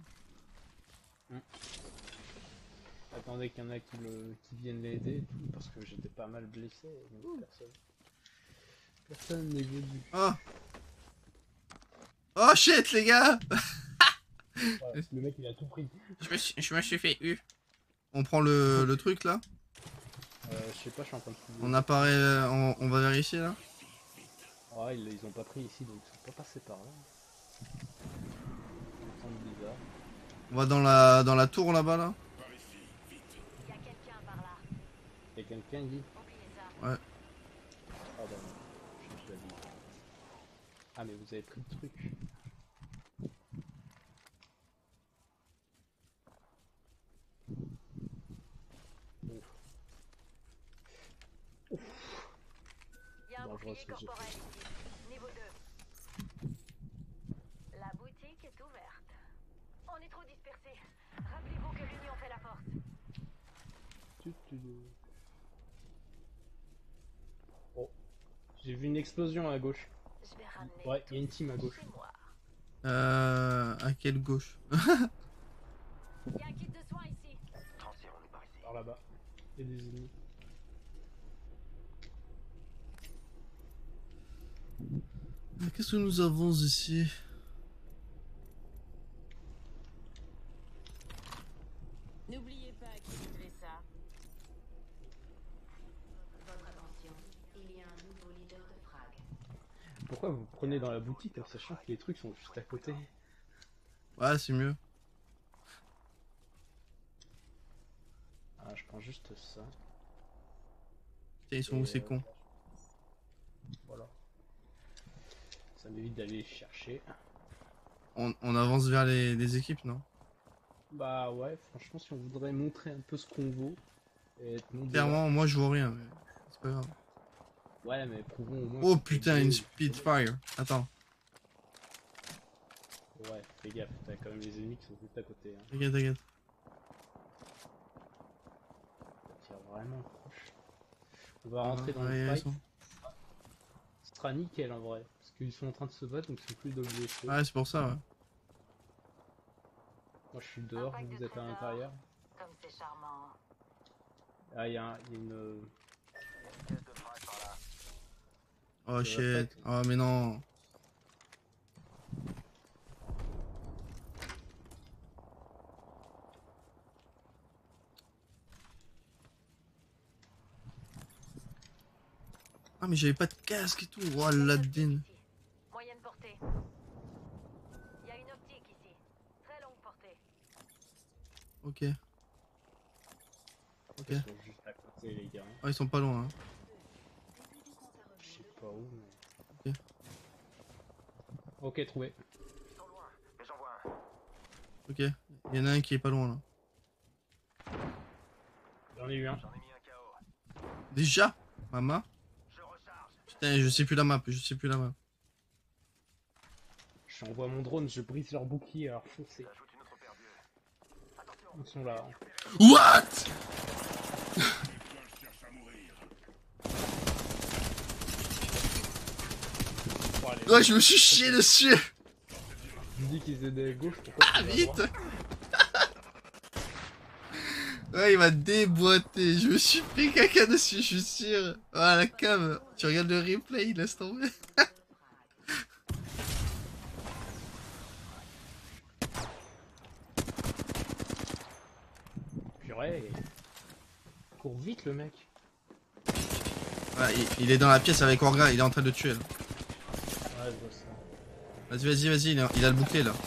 Attendez qu'il y en a qui viennent l'aider et tout, parce que j'étais pas mal blessé, donc personne n'est venu. Ah! Oh shit, les gars! Ouais, le mec il a tout pris. Je me suis fait eu. On prend le truc là. Je sais pas, je suis en train de fouiller. On apparaît. On va vérifier là. Ah, ils ont pas pris ici, donc ils sont pas passés par là. Ça me semble bizarre. On va dans la tour là-bas là. Il y a quelqu'un par là. Y'a quelqu'un il dit. Oubliez ça. Ouais. Ah bah non, change d'avis. Ah mais vous avez pris le truc. Il y a un Dangereux, bouclier ce que j'ai corporel ici. Niveau 2. La boutique est ouverte. On est trop dispersés. Rappelez-vous que l'union fait la force. Oh, j'ai vu une explosion à gauche. Je vais ramener. Ouais, il y a une team à gauche. Chez moi. À quelle gauche? Il y a un kit de soins ici. Transférons-nous par ici. Par là-bas. Il y a des ennemis. Qu'est-ce que nous avons ici? N'oubliez pas qui vous fait ça. Votre attention, il y a un nouveau leader de frag. Pourquoi vous prenez dans la boutique en sachant que les trucs sont juste à côté? Ouais, c'est mieux. Ah, je prends juste ça. Tiens, ils sont où ces cons? Voilà. Ça m'évite d'aller les chercher. On avance vers les équipes, non? Bah ouais, franchement, si on voudrait montrer un peu ce qu'on vaut. Et être non Clairement, moi je vois rien, mais c'est pas grave. Ouais, mais prouvons au moins. Oh qu'on putain, peut une jouer. Spitfire. Attends, Ouais, fais gaffe, t'as quand même les ennemis qui sont juste à côté. Hein. t'inquiète, t'inquiète. Ça tire vraiment proche. On va rentrer dans Ouais, le ils fight. sont- Ce sera nickel en vrai. Parce qu'ils sont en train de se battre, donc ils sont plus d'objets. Ouais, c'est pour ça, ouais. Moi je suis dehors, pack de vous êtes à trésors. l'intérieur. Comme c'est charmant. Ah, il y a une. Une caisse de frappe par là. Oh va shit. pas Oh mais non. Ah mais j'avais pas de casque et tout. Oh la dine. Moyenne portée. Il y a une optique ici. Très longue portée. Ok. Ok. Ils sont juste à côté, les gars. Oh ils sont pas loin. Hein. Je sais pas où, mais. Ok. Ok, trouvé. Ils sont loin, mais j'en vois un. Ok. Il y en a un qui est pas loin là. J'en ai eu un. J'en ai mis un KO. Déjà? Maman? Je recharge. Putain, je sais plus la map. Je sais plus la map. J'envoie mon drone, je brise leur bouclier, alors foncez. J'ajoute une autre paire d'yeux. Attention. Ils sont là. What? cherche à mourir. Oh, allez. Ouais, je me suis chié dessus. Je dis qu'ils étaient à gauche, pourquoi Ah tu vas vite. voir Ouais, il m'a déboîté. Je me suis fait caca dessus, je suis sûr. Ah la cam. Tu regardes le replay, il laisse tomber. Purée. Il court vite le mec. Ouais, il est dans la pièce avec Orga, il est en train de tuer là. Ouais, je vois ça. Vas-y, vas-y, vas-y, il a le bouclier là.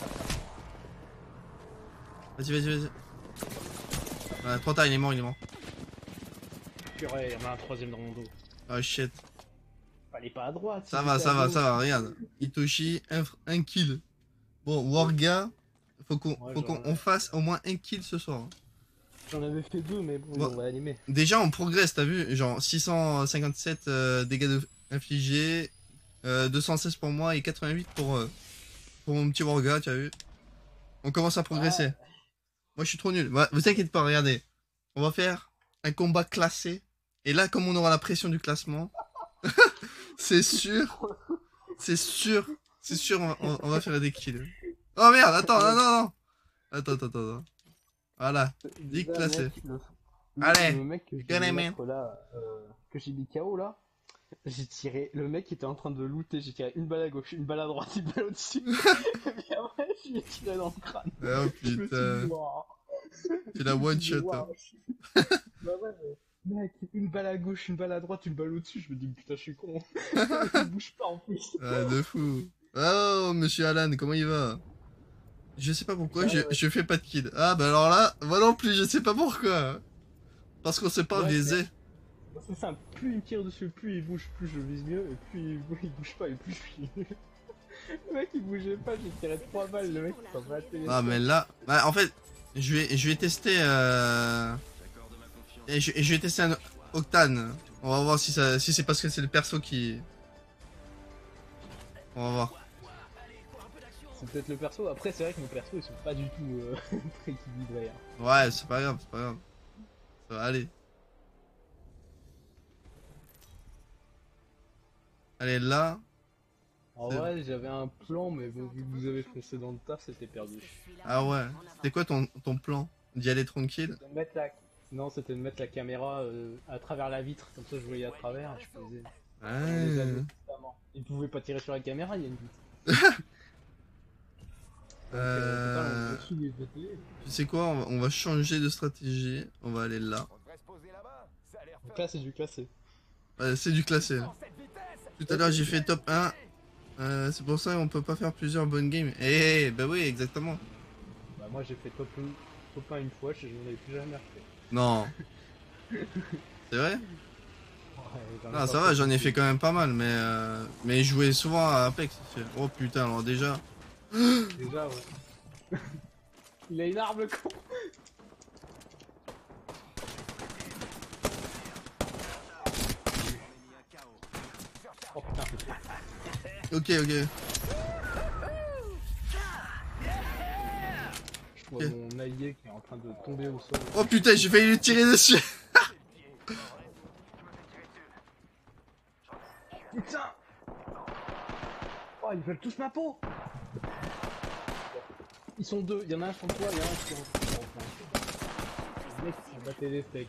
Vas-y, vas-y, vas-y. Ouais, trop tard, il est mort, il est mort. Purée, il y en a un troisième dans mon dos. Oh shit. Fallait pas à droite. Ça si va, j'étais ça à va, gauche. ça va, regarde. Itoshi, un kill. Bon, Warga, faut qu'on fasse au moins un kill ce soir. J'en avais fait deux, mais bon, Bon. on va animer. Déjà, on progresse, t'as vu? Genre 657 dégâts infligés, 216 pour moi et 88 pour mon petit Warga, tu as vu? On commence à progresser. Moi, je suis trop nul. Ouais, vous inquiétez pas, regardez. On va faire un combat classé. Et là, comme on aura la pression du classement, c'est sûr, C'est sûr, on va faire des kills. Oh merde, attends, non. Attends. Voilà, dit Déjà, classé. mec, Allez, le mec que je connais, viens de man. mettre là, que j'ai mis KO là, j'ai tiré, le mec était en train de looter, j'ai tiré une balle à gauche, une balle à droite, une balle au-dessus. Et après, je lui ai tiré dans le crâne. Oh Je me suis putain, dit, waouh. tu l'as one shot. Waouh. Bah ouais, mais mec, une balle à gauche, une balle à droite, une balle au-dessus, je me dis, putain, je suis con. Il bouge pas en plus. Ah, de fou. Oh, monsieur Alan, comment il va? Je sais pas pourquoi, je fais pas de kill. Ah, bah alors là, moi non plus, je sais pas pourquoi. Parce qu'on s'est pas Ouais, visé. C'est simple, plus il me tire dessus, plus il bouge, plus je vise mieux, et plus il bouge pas, et plus je suis nul. Le mec il bougeait pas, j'ai tiré 3 balles, le mec il s'en va à la télé. Ah, mais là, bah, en fait, je vais tester. Et je vais tester un Octane. On va voir si c'est parce que c'est le perso qui. On va voir. C'est peut-être le perso, après c'est vrai que nos persos ils sont pas du tout très équilibrés. Hein. Ouais, c'est pas grave. Ça va aller. Allez, là. En vrai j'avais un plan, mais bon, vu que vous avez foncé dans le tas, c'était perdu. Ah ouais. C'était quoi ton plan? D'y aller tranquille? C'était de mettre Non, c'était de mettre la caméra à travers la vitre, comme ça je voyais à travers, et je faisais... Ouais. Il pouvait pas tirer sur la caméra, il y a une vitre. Tu sais quoi, on va changer de stratégie. On va aller là. On devrait se poser là-bas. Ça a l'air Donc là c'est du classé. Ouais, c'est du classé. dans cette vitesse. Tout à l'heure j'ai fait top 1. C'est pour ça qu'on peut pas faire plusieurs bonnes games. Eh, bah oui, exactement. Bah moi j'ai fait top 1 une fois, je n'en avais plus jamais refait. Non. C'est vrai? Ouais, Non, ça va, j'en ai fait quand même pas mal, mais je jouais souvent à Apex. Oh putain, alors déjà. Déjà ouais. Il a une arme le con. Oh putain. Ok. Je vois mon allié qui est en train de tomber au sol. Oh putain, j'ai failli lui tirer dessus. Putain. Oh ils veulent tous ma peau. Ils sont deux, il y en a un sur toi, il y en a un sur... Le mec qui battait les steaks.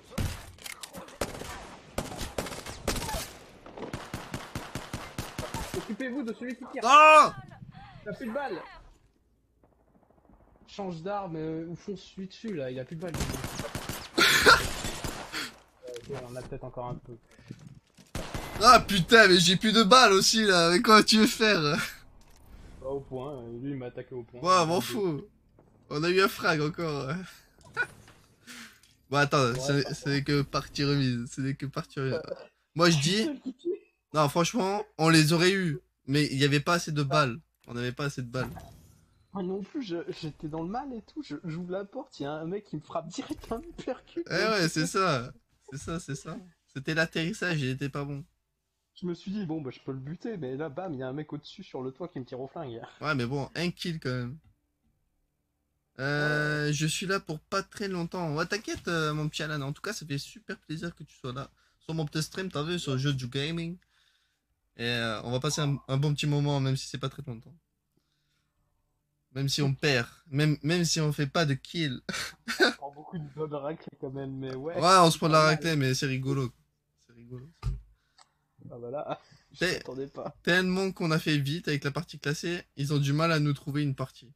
Occupez-vous de celui qui tire. Oh Il a plus de balles. Change d'arme ou fonce celui dessus là, il a plus de balles. On en a peut-être encore un peu. Ah putain, mais j'ai plus de balles aussi là. Mais comment tu veux faire? Pas au point, lui il m'a attaqué au point. Ouais, m'en fous. On a eu un frag encore. Bon, attends, ce n'est que partie remise. Ce n'est que partie remise. Moi je dis. Non, franchement, on les aurait eu. Mais il n'y avait pas assez de balles. On n'avait pas assez de balles. Moi non plus, j'étais dans le mal et tout. J'ouvre la porte, il y a un mec qui me frappe direct un uppercut. Eh ouais, c'est ça. C'est ça. C'était l'atterrissage, il était pas bon. Je me suis dit, bon, bah je peux le buter, mais là, bam, il y a un mec au-dessus sur le toit qui me tire au flingue. Ouais, mais bon, un kill quand même. Je suis là pour pas très longtemps. Ouais, t'inquiète, mon petit Alan. En tout cas, ça fait super plaisir que tu sois là. Sur mon petit stream, t'as vu, sur le jeu du gaming. Et on va passer un bon petit moment, même si c'est pas très longtemps. Même si on perd. Même si on fait pas de kill. On prend beaucoup de bonnes raclées quand même, mais ouais. Ouais, on se prend de la raclée, mais c'est rigolo. C'est rigolo. Ah bah là, je T'es- m'attendais pas. Tellement qu'on a fait vite avec la partie classée, ils ont du mal à nous trouver une partie.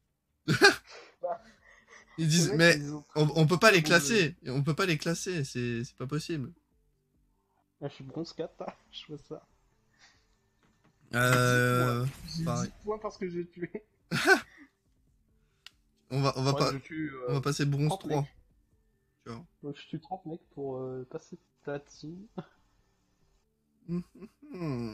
Ils disent, Les mecs, mais ils ont- on peut pas les classer. On peut pas les classer, c'est pas possible. Ah, je suis bronze 4, hein, je vois ça. J'ai pareil. 10 points parce que j'ai tué. On va Ouais, pas, je tue, on va passer bronze 30 3. mecs. Tu vois. Donc je tue 30 mecs pour passer platine. Mhm.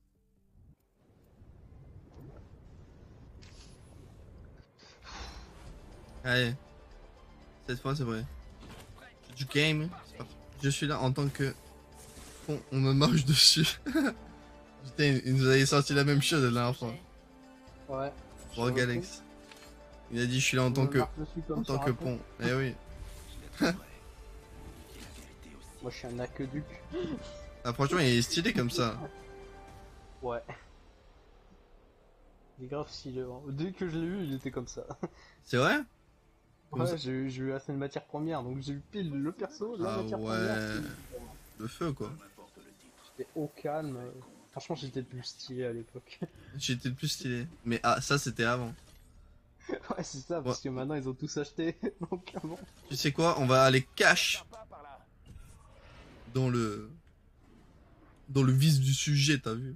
Allez. Cette fois, c'est vrai. C'est du game. C'est parti. Je suis là en tant que... Bon, on me marche dessus. Putain, il nous avait sorti la même chose la dernière fois. Ouais. Bon, Galex. Il a dit je suis là en tant que... pont. Eh oui. Moi je suis un aqueduc. Ah, franchement, il est stylé comme ça. Ouais. Il est grave stylé. Hein. Dès que je l'ai vu, il était comme ça. C'est vrai? Comment ça Ouais, j'ai eu assez de matière première, donc j'ai eu pile le perso, la Ah matière ouais. première. Le feu quoi. J'étais au calme. Franchement, j'étais le plus stylé à l'époque. J'étais le plus stylé. Mais ah, ça c'était avant. Ouais, c'est ça, parce que maintenant ils ont tous acheté. Donc avant. Tu sais quoi? On va aller cash dans le vif du sujet, t'as vu?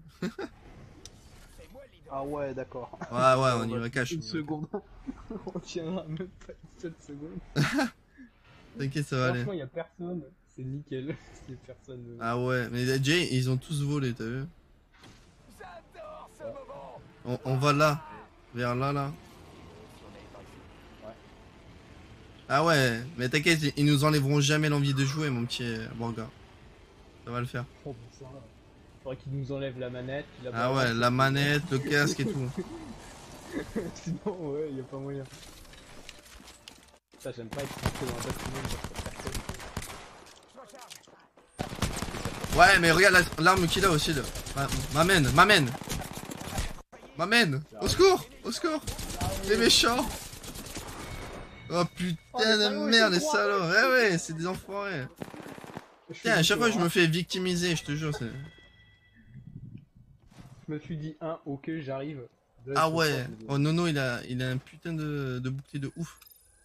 Ah ouais, d'accord. Ouais, ouais, on y va cash. Une seconde. On tiendra même pas une seule seconde. T'inquiète, ça va aller. Franchement, y a personne. C'est nickel. C'est personne. Ah ouais, mais déjà ils ont tous volé, t'as vu? On va là, vers là, là. Ah ouais, mais t'inquiète, ils nous enlèveront jamais l'envie de jouer, mon petit Borga. Ça va le faire. Oh, bon, ça va. Faudrait qu'ils nous enlèvent la manette. Ah ouais, la manette, le casque et tout. Sinon, ouais, y a pas moyen. Ça, j'aime pas être rentré dans un bâtiment parce que personne. Ouais, mais regarde l'arme qu'il a aussi, là. M'amène. Au secours, les méchants. Oh putain de merde, les salauds. Ouais, ouais, c'est des enfoirés. Tiens, à chaque fois je me fais victimiser, je te jure. Je me suis dit, ok, j'arrive. Deux, Ah je ouais. me sens Oh Nono, il a un putain de bouclier de ouf.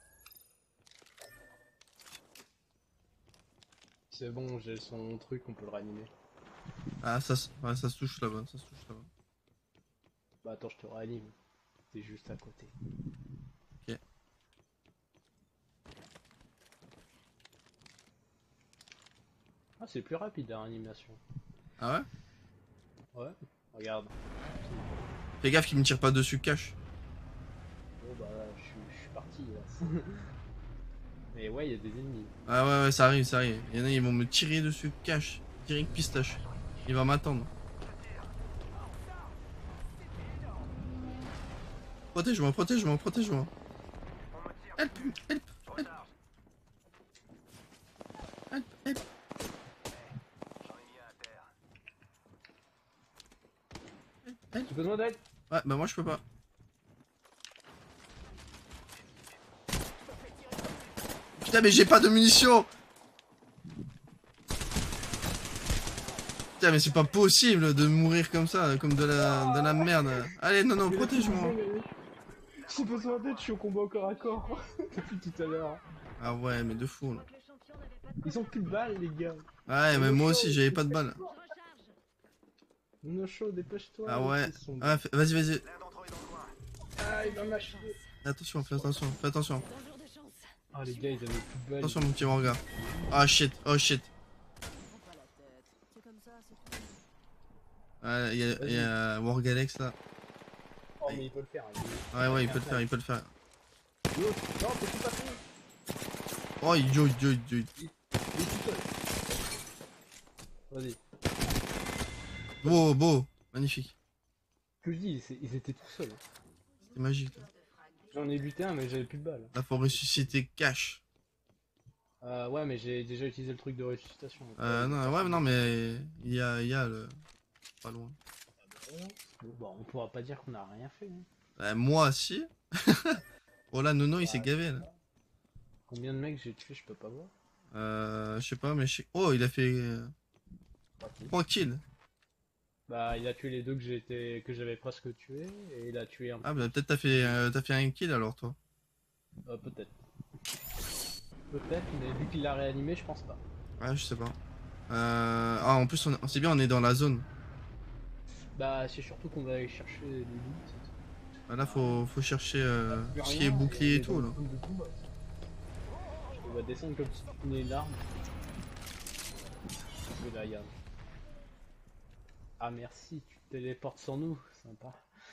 C'est bon, j'ai son truc, on peut le réanimer. Ah, ça se touche là-bas, Bah attends, je te réanime. T'es juste à côté. Ok. Ah, c'est plus rapide la réanimation. Ah ouais? Ouais, regarde. Fais gaffe qu'il me tire pas dessus, cache. Bon bah là, je suis parti là. Mais ouais, il y a des ennemis. Ah ouais, ouais, ça arrive. Il y en a, ils vont me tirer dessus, cache. Direct pistache. Il va m'attendre. Protège-moi. Help. Tu besoin d'aide? Ouais, bah moi je peux pas. Putain, mais j'ai pas de munitions. Putain, mais c'est pas possible de mourir comme ça, comme de la merde. Allez, non, protège-moi. J'ai besoin d'aide, je suis au combat au corps à corps. Depuis tout à l'heure. Ah ouais, mais de fou là. Ils ont plus de balles, les gars. Ouais, mais moi aussi j'avais pas de balles. No show, dépêche-toi. Ah ouais. Ils sont- Ah, vas-y. Ah, il va m'acheter. Attention, fais attention. Bonjour de chance. Ah, les gars, ils avaient plus de balles. Attention mon petit regard. Ah shit. Prends pas la tête. C'est comme ça, c'est tout. Ah, il y a Wargalex là. Oh, mais il peut le faire. Hein. Ouais, il peut le faire. Non, t'es pas fait. Oh, yo. Il est tout seul. Vas-y. Beau. Magnifique. Ce que je dis, ils étaient tout seuls. C'était magique. Là. J'en ai buté un, mais j'avais plus de balles. Là, faut ressusciter cash. Ouais, mais j'ai déjà utilisé le truc de ressuscitation. Non, mais il y a le... Pas loin. Bon, on pourra pas dire qu'on a rien fait. Hein. Moi, si. Oh là, Nono, il s'est gavé, là. Combien de mecs j'ai tué, je peux pas voir. Je sais pas, mais Oh, il a fait... 3 kills. Bah, il a tué les deux que j'avais presque tué, et il a tué un. Ah, bah peut-être t'as fait un kill, alors, toi. Peut-être. Peut-être, mais vu qu'il l'a réanimé, je pense pas. Ouais, je sais pas. Ah, en plus, c'est bien, on est dans la zone. Bah, c'est surtout qu'on va aller chercher les loots. Ah, là, faut chercher Plus tout ce rien, qui est bouclier et on est tout, dans là. le zone de combat. On va descendre comme si tu prenais une arme. Et là, regarde. Ah, merci, tu te téléportes sans nous, sympa.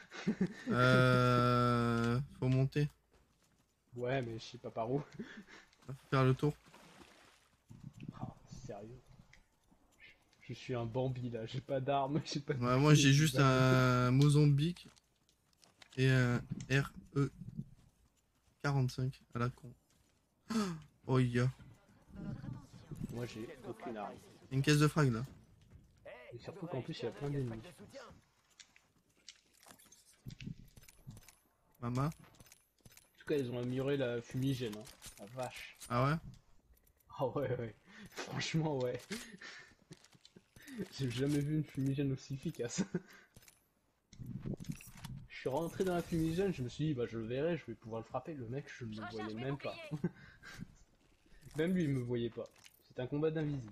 Faut monter. Ouais, mais je sais pas par où. Faut faire le tour. Ah, sérieux. Je suis un Bambi là, j'ai pas d'armes, j'ai pas de Ouais, moi, j'ai juste un Mozambique et un RE45 à la con. Oh, il y a Moi j'ai aucune arme. une caisse de frag, là. Et surtout qu'en plus il y a plein d'ennemis. Maman. En tout cas, ils ont amélioré la fumigène. Hein. La vache. Ah ouais? Ah ouais, ouais. Franchement, ouais. J'ai jamais vu une fumigène aussi efficace. Je suis rentré dans la fumigène, je me suis dit, bah je le verrai, je vais pouvoir le frapper. Le mec, je ne le voyais même pas. Même lui, il me voyait pas. C'est un combat d'invisible.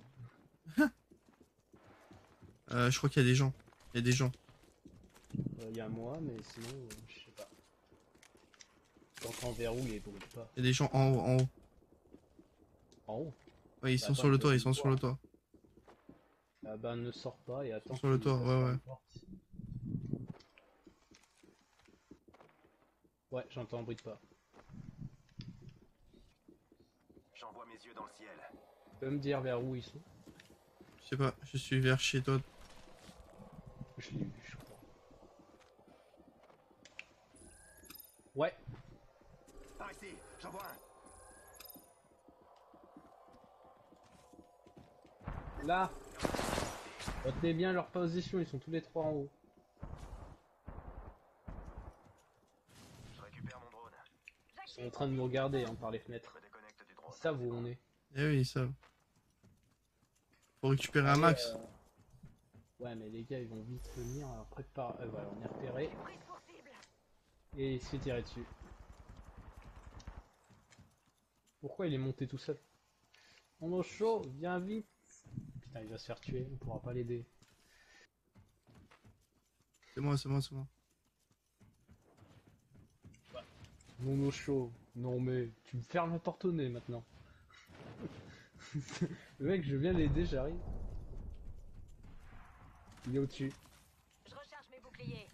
Je crois qu'il y a des gens. Il y a des gens. Il y a moi, mais sinon, je sais pas. J'entends verrou, il brûle pas. Il y a des gens en haut, en haut. En haut? Ouais, ils Bah, sont attends, sur le je toit, vais ils sont sur le toit. Ah bah ne sors pas et attends. Sur le qu'il toit, passe ouais, par ouais. la porte. Ouais, j'entends un bruit de pas. J'envoie mes yeux dans le ciel. Tu peux me dire vers où ils sont? Je sais pas, je suis vers chez toi. Je l'ai vu, je crois. Ouais, Par ici, j'envoie un. là. Retenez bien leur position, ils sont tous les trois en haut. Je récupère mon drone. Ils sont en train de nous regarder hein, par les fenêtres. Je me déconnecte du drone. Ils savent où on est. Eh oui, ça. Faut récupérer un Allez, max. Ouais, mais les gars, ils vont vite venir. Alors prépare. Voilà, on est repéré. Prise pour cible. Et il se fait tirer dessus. Pourquoi il est monté tout seul? On est chaud, viens vite. Putain, il va se faire tuer, on pourra pas l'aider. C'est moi, c'est moi, c'est moi. Mono chaud. Non mais, tu me fermes la porte au nez maintenant. Le mec, je viens l'aider, j'arrive. Il est au-dessus. Je recharge mes boucliers.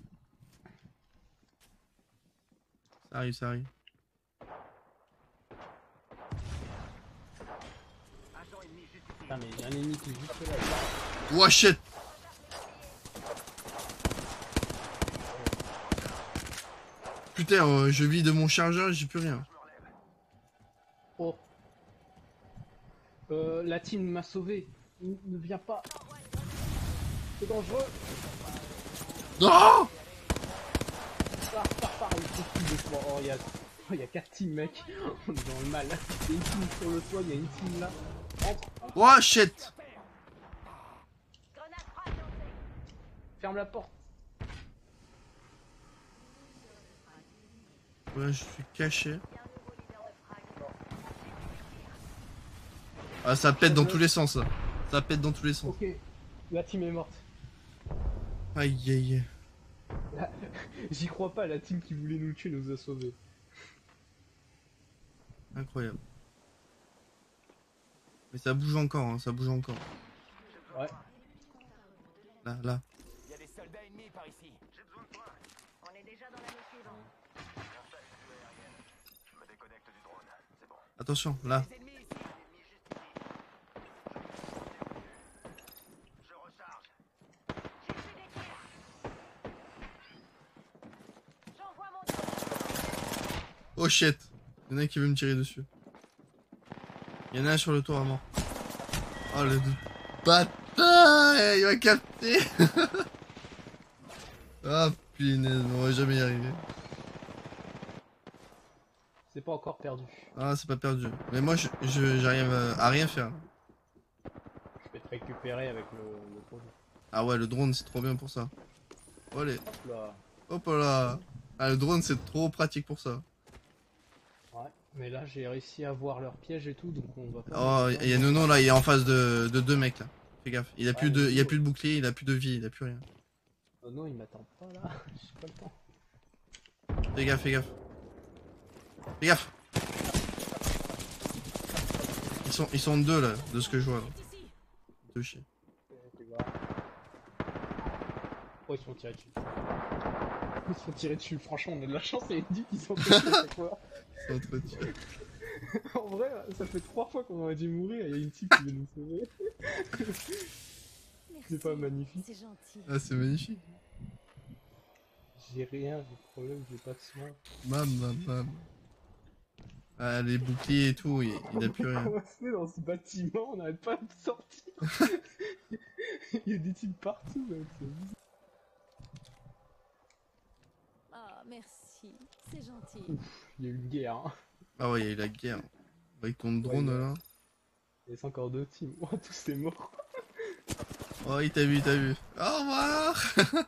Ça arrive, ça arrive. Agent ennemi juste ici. Putain, mais il y a un ennemi qui est juste là. Oh shit! Putain, je vis de mon chargeur, j'ai plus rien. Oh. La team m'a sauvé. Ne viens pas. C'est dangereux. Non! Pars, il faut tout de moi. Oh, il y a 4 teams, mec. On est dans le mal. Il y a une team sur le toit, il y a une team là. Entre. Oh shit! Grenade froide lancée. Ferme la porte. Ouais, je suis caché. Il y a un nouveau leader de frag. Ah, ça pète dans tous les sens, là. Ça pète dans tous les sens. Ok. La team est morte. Aïe, aïe, aïe. J'y crois pas, la team qui voulait nous tuer nous a sauvés. Incroyable. Mais ça bouge encore, hein, ça bouge encore. Ouais. Là, là. Il y a des soldats ennemis par ici. J'ai besoin de toi. On est déjà dans l'année suivante. J'installe une vue aérienne. Je me déconnecte du drone. C'est bon. Attention, là. Les ennemis ici. Ennemi juste ici. Je recharge. J'ai reçu des tirs. J'envoie mon drone. Oh shit. Il y en a un qui veut me tirer dessus. Il y en a un sur le toit à mort. Oh le bâtard! Il m'a capté! Ah punaise, on va jamais y arriver. C'est pas encore perdu. Ah, c'est pas perdu. Mais moi, j'arrive à rien faire. Je vais te récupérer avec le drone. Ah ouais, le drone, c'est trop bien pour ça. Allez, Hop là. hop là. Ah, le drone, c'est trop pratique pour ça. Ouais. Mais là, j'ai réussi à voir leur piège et tout, donc on va pas. Oh, il y a Nono là, il est en face de deux mecs là. Fais gaffe. Il a plus de, mais il y a plus de bouclier, il a plus de vie, il a plus rien. Oh non, il m'attend pas là. J'ai pas le temps. Fais gaffe, fais gaffe. Fais gaffe. Ils sont deux là, de ce que je vois. Là. Deux chiens. Oh, ils se font tirer dessus. Ils se font tirer dessus. Franchement, on a de la chance, et dit qu'ils sont tirés à chaque fois. Ils sont entre eux. En vrai, ça fait 3 fois qu'on aurait dû mourir et il y a une type qui veut nous sauver. C'est pas magnifique. C'est gentil. Ah, c'est magnifique. J'ai rien, le problème, j'ai pas de soin. Mam. Ah, les boucliers et tout, il a plus rien. On va se mettre dans ce bâtiment, on n'arrête pas de sortir. Il y a des types partout, mec. Ah, merci. gentil, c'est gentil. Il y a eu une guerre. Hein. Ah ouais, il y a eu la guerre. Avec ton Ouais, drone il y a- là. Il reste encore 2 teams. Oh, tous c'est mort. Oh, il t'a vu, il t'a vu. Au revoir.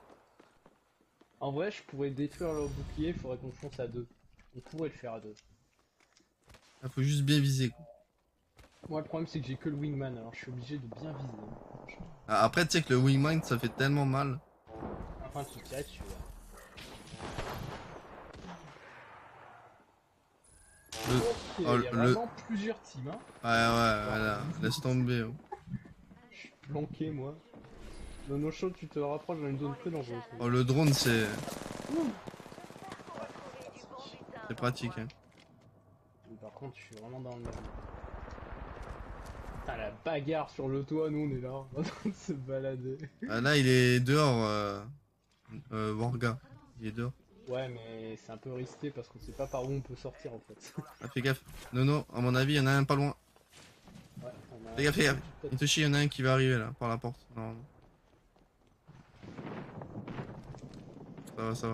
En vrai, je pourrais détruire leur bouclier, il faudrait qu'on fonce à 2. On pourrait le faire à 2. Il faut juste bien viser, quoi. Moi, le problème, c'est que j'ai que le wingman, alors je suis obligé de bien viser. Ah, après, tu sais que le wingman, ça fait tellement mal. Enfin, tu tirais dessus, là. Le... Ok, Oh, il y a le- vraiment plusieurs teams, hein. Ouais, voilà. Laisse tomber. Oh. Je suis planqué, moi. Nono chaud, tu te rapproches dans une zone peu dangereuse. Oh, le drone, c'est C'est pratique. Hein. Mais par contre, je suis vraiment dans le même. Putain, la bagarre sur le toit, nous, on est là, en train de se balader. Ah, là, il est dehors, Vorga. Il est dehors. Ouais, mais c'est un peu risqué parce qu'on sait pas par où on peut sortir, en fait. Ah, fais gaffe. Non, à mon avis, il y en a un pas loin. Ouais, on a... Fais gaffe, fais gaffe. Itoshi, il y en a un qui va arriver là, par la porte. Non. Ça va.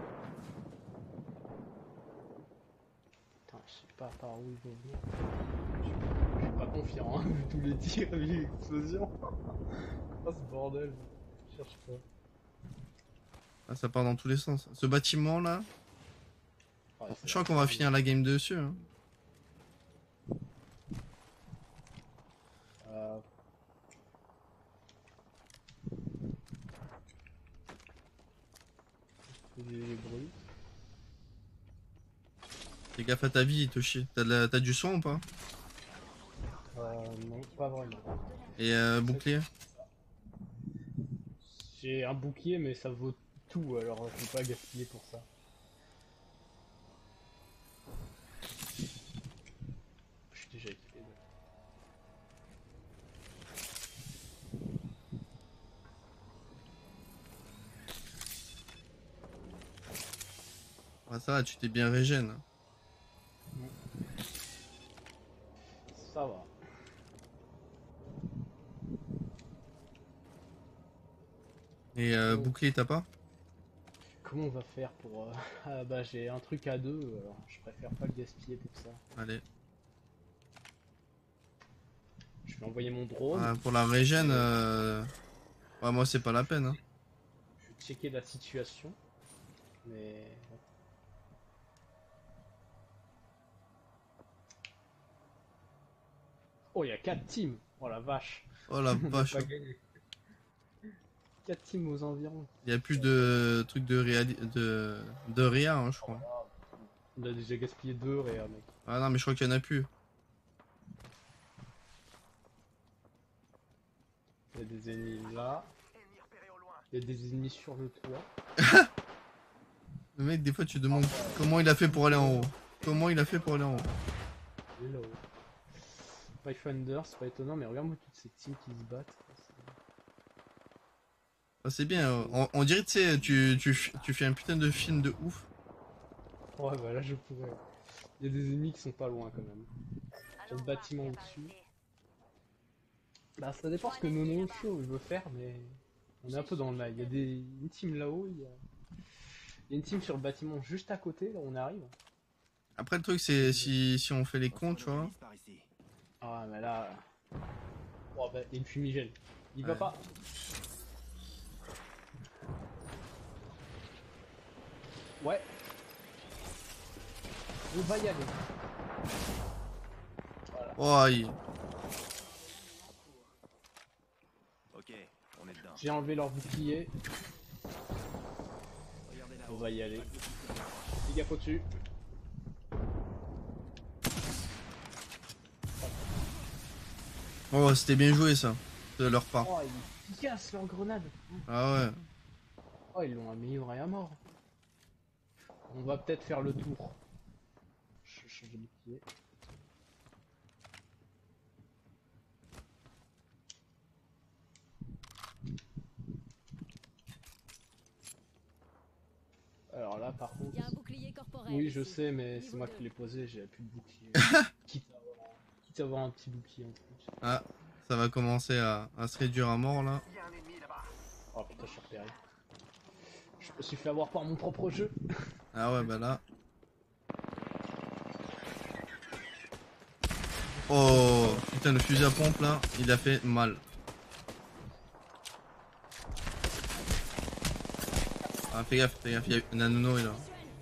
Putain, je sais pas par où ils vont venir. Je suis pas confiant, hein, vu tous les tirs, vu l'explosion. Oh, ce bordel. Je cherche pas. Ah, ça part dans tous les sens. Ce bâtiment là, Ouais, c'est je crois vrai. qu'on va finir la game dessus. Hein. Euh... Les bruits. Fais gaffe à ta vie, Itoshi. T'as du son ou pas? Non, pas vraiment. Et bouclier? J'ai un bouclier, mais ça vaut tout, alors je peux pas gaspiller pour ça. Je suis déjà équipé. Ah, ça va, tu t'es bien régène. Ça va. Et bouclier, t'as pas? Comment on va faire pour... Ah bah j'ai un truc à 2, alors je préfère pas le gaspiller pour ça. Allez. Je vais envoyer mon drone, Ah, pour la régène, ouais, moi c'est pas la peine. Hein. je vais checker la situation. Mais... Oh, il y a 4 teams. Oh la vache. Oh la On a vache. pas gagné. 4 teams aux environs. Il y a plus de trucs de Ria, hein, je crois. On a déjà gaspillé 2 réa, mec. Ah non, mais je crois qu'il y en a plus. Il y a des ennemis là. Il y a des ennemis sur le toit. Le mec, des fois, tu te demandes comment il a fait pour aller en haut. Comment il a fait pour aller en haut. Et là-haut. Pathfinder, c'est pas étonnant, mais regarde-moi toutes ces teams qui se battent. Ah, c'est bien. On dirait, tu sais, tu fais un putain de film de ouf. Ouais, bah là je pourrais. Il y a des ennemis qui sont pas loin quand même. Sur le bâtiment au-dessus. Bah ça dépend ce que Nono Show veut faire, mais on est un peu dans le live. Il y a une team là-haut, il y a une team sur le bâtiment juste à côté, là on arrive. Après, le truc, c'est si on fait les cons, tu vois. Ah mais là... Oh bah il y a une fumigène. Il va Ouais. pas. Ouais. On va y aller. Oh, aïe. Ok, on est dedans. J'ai enlevé leur bouclier. Regardez là. On va y aller. Fais gaffe au-dessus. Oh, c'était bien joué ça, de leur part. Oh, ils cassent leur grenade. Ah ouais. Oh, ils l'ont amélioré à mort. On va peut-être faire le tour. Je change de bouclier. Alors là, par contre... Il y a un bouclier corporel. Oui, je ici. sais, mais c'est Niveau moi 2. qui l'ai posé, j'ai plus de bouclier. Quitte à avoir un petit bouclier en plus. Ah, ça va commencer à se réduire à mort là. Il y a un ennemi là-bas. Oh putain, je suis repéré. Je me suis fait avoir par mon propre jeu. Ah ouais, bah là. Oh putain, le fusil à pompe là, il a fait mal. Ah, fais gaffe, il y a un Nanono là.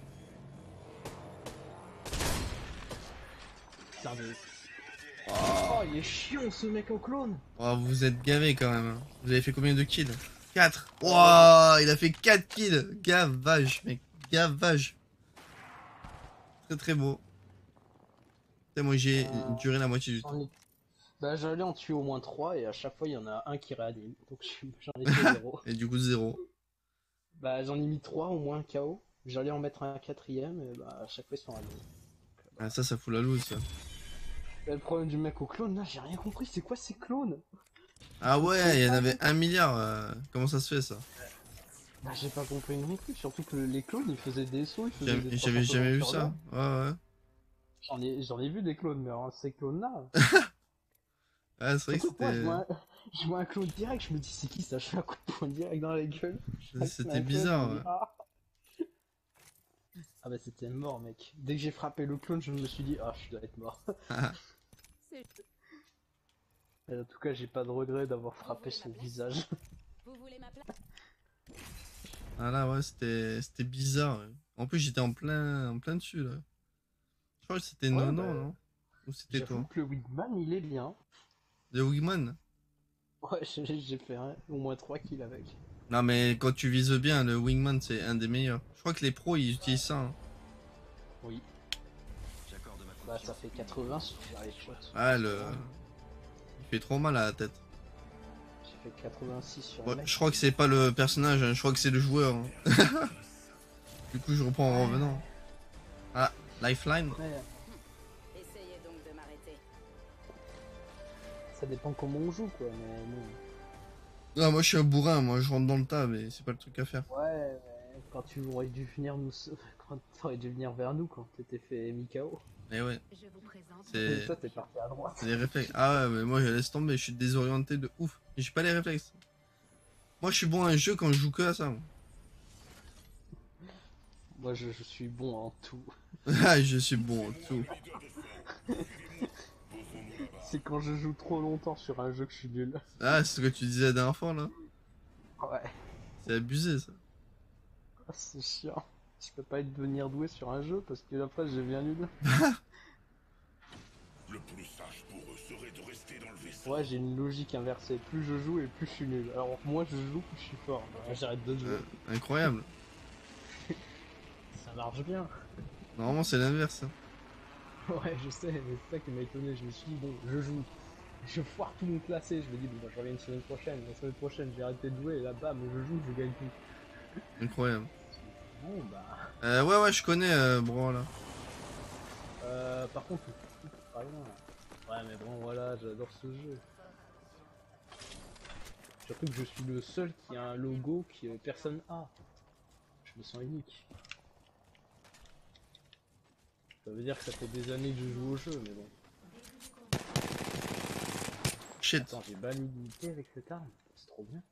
Putain, mais... Oh, il est chiant ce mec en clone. Oh, vous êtes gavé quand même. Hein. Vous avez fait combien de kills? 4. Wow, il a fait 4 kills. Gavage, mec. Gavage. Très très beau. Putain, moi j'ai duré la moitié du temps. Bah j'allais en tuer au moins 3 et à chaque fois il y en a un qui réanime. Donc j'en ai fait 0. Et du coup 0. Bah j'en ai mis 3 au moins KO. J'allais en mettre un quatrième et bah à chaque fois ils sont réanimés. Ah ça fout la loose ça. Bah, le problème du mec au clone là, j'ai rien compris, c'est quoi ces clones? Ah ouais, il y en avait 1 milliard. Comment ça se fait ça? Bah j'ai pas compris non plus, surtout que les clones ils faisaient des sauts, ils faisaient des J'avais jamais vu 300 ça. Ouais ouais. J'en ai vu des clones, mais alors ces clones là. Ah c'est vrai que Surtout que moi, c'était... je vois un clone direct, je me dis c'est qui ça, je fais un coup de poing direct dans la gueule. C'était bizarre. Ouais. Ah bah c'était mort mec. Dès que j'ai frappé le clone, je me suis dit ah je dois être mort. Et en tout cas j'ai pas de regret d'avoir frappé son visage. Vous voulez ma place? Ah là ouais, c'était bizarre. Ouais. En plus j'étais en plein dessus là. Je crois que c'était Ouais, Nono, bah, non? Ou c'était j'avoue toi? que le Wigman il est bien. Le Wigman? Ouais j'ai fait au moins 3 kills avec. Non mais quand tu vises bien, le Wingman c'est un des meilleurs. Je crois que les pros ils utilisent ça. Hein. Oui. J'accorde ma Bah confiance. ça fait 80 sur les shots. Ah le... Il fait trop mal à la tête. J'ai fait 86 sur Ouais, le mec. je crois que c'est pas le personnage, hein, je crois que c'est le joueur. Hein. Du coup je reprends en revenant. Ah, Lifeline. Ouais, Essayez donc de m'arrêter. ça dépend comment on joue quoi, mais non. Ah, moi je suis un bourrin, moi je rentre dans le tas mais c'est pas le truc à faire. Ouais, mais quand tu aurais dû venir quand t'aurais dû venir vers nous quand t'étais fait Mikao. Et ouais, Je vous présente. c'est... Ça t'es parti à droite. C'est les réflexes. Ah ouais, mais moi je laisse tomber, je suis désorienté de ouf. J'ai pas les réflexes. Moi je suis bon à un jeu quand je joue que à ça. Moi. Moi je suis bon en tout. Ah, je suis bon en tout. C'est quand je joue trop longtemps sur un jeu que je suis nul. Ah, c'est ce que tu disais la dernière fois là. Ouais, C'est abusé ça. c'est chiant. Je peux pas devenir doué sur un jeu parce que après je deviens nul. Le plus sage pour eux serait de rester dans le vaisseau. Ouais, j'ai une logique inversée. Plus je joue et plus je suis nul. Alors moins je joue, plus je suis fort. Bah, j'arrête de jouer. Incroyable. Ça marche bien. Normalement c'est l'inverse. Hein. Ouais, je sais, mais c'est ça qui m'a étonné. Je me suis dit, bon, je joue. Je foire tout mon classé. Je me dis, bon, bah, je reviens une semaine prochaine. La semaine prochaine, j'ai arrêté de jouer. Et là, bam, je joue, je gagne tout. Incroyable. Bon, bah. Ouais, je connais Bro là. Par contre, c'est pas loin. Ouais, mais bon, voilà, j'adore ce jeu. Surtout que je suis le seul qui a un logo que personne a. Je me sens unique. Ça veut dire que ça fait des années que je joue au jeu, mais bon. Shit. Attends, j'ai banni l'unité avec cette arme. C'est trop bien.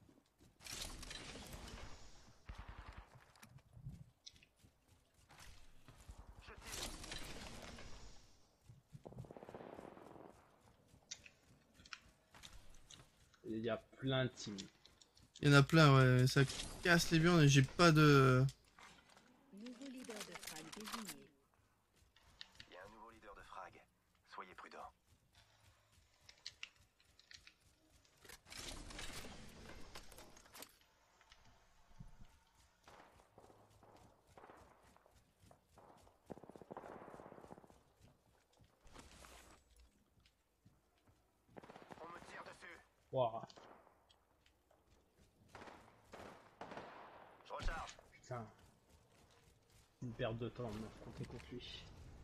Il y a plein de teams. Il y en a plein, ouais, ça casse les viandes et j'ai pas de... Nouveau leader de frag désigné. Il y a un nouveau leader de frag. Soyez prudents. On me tire dessus. Waouh, Je recharge. putain. Une perte de temps de m'affronter contre lui.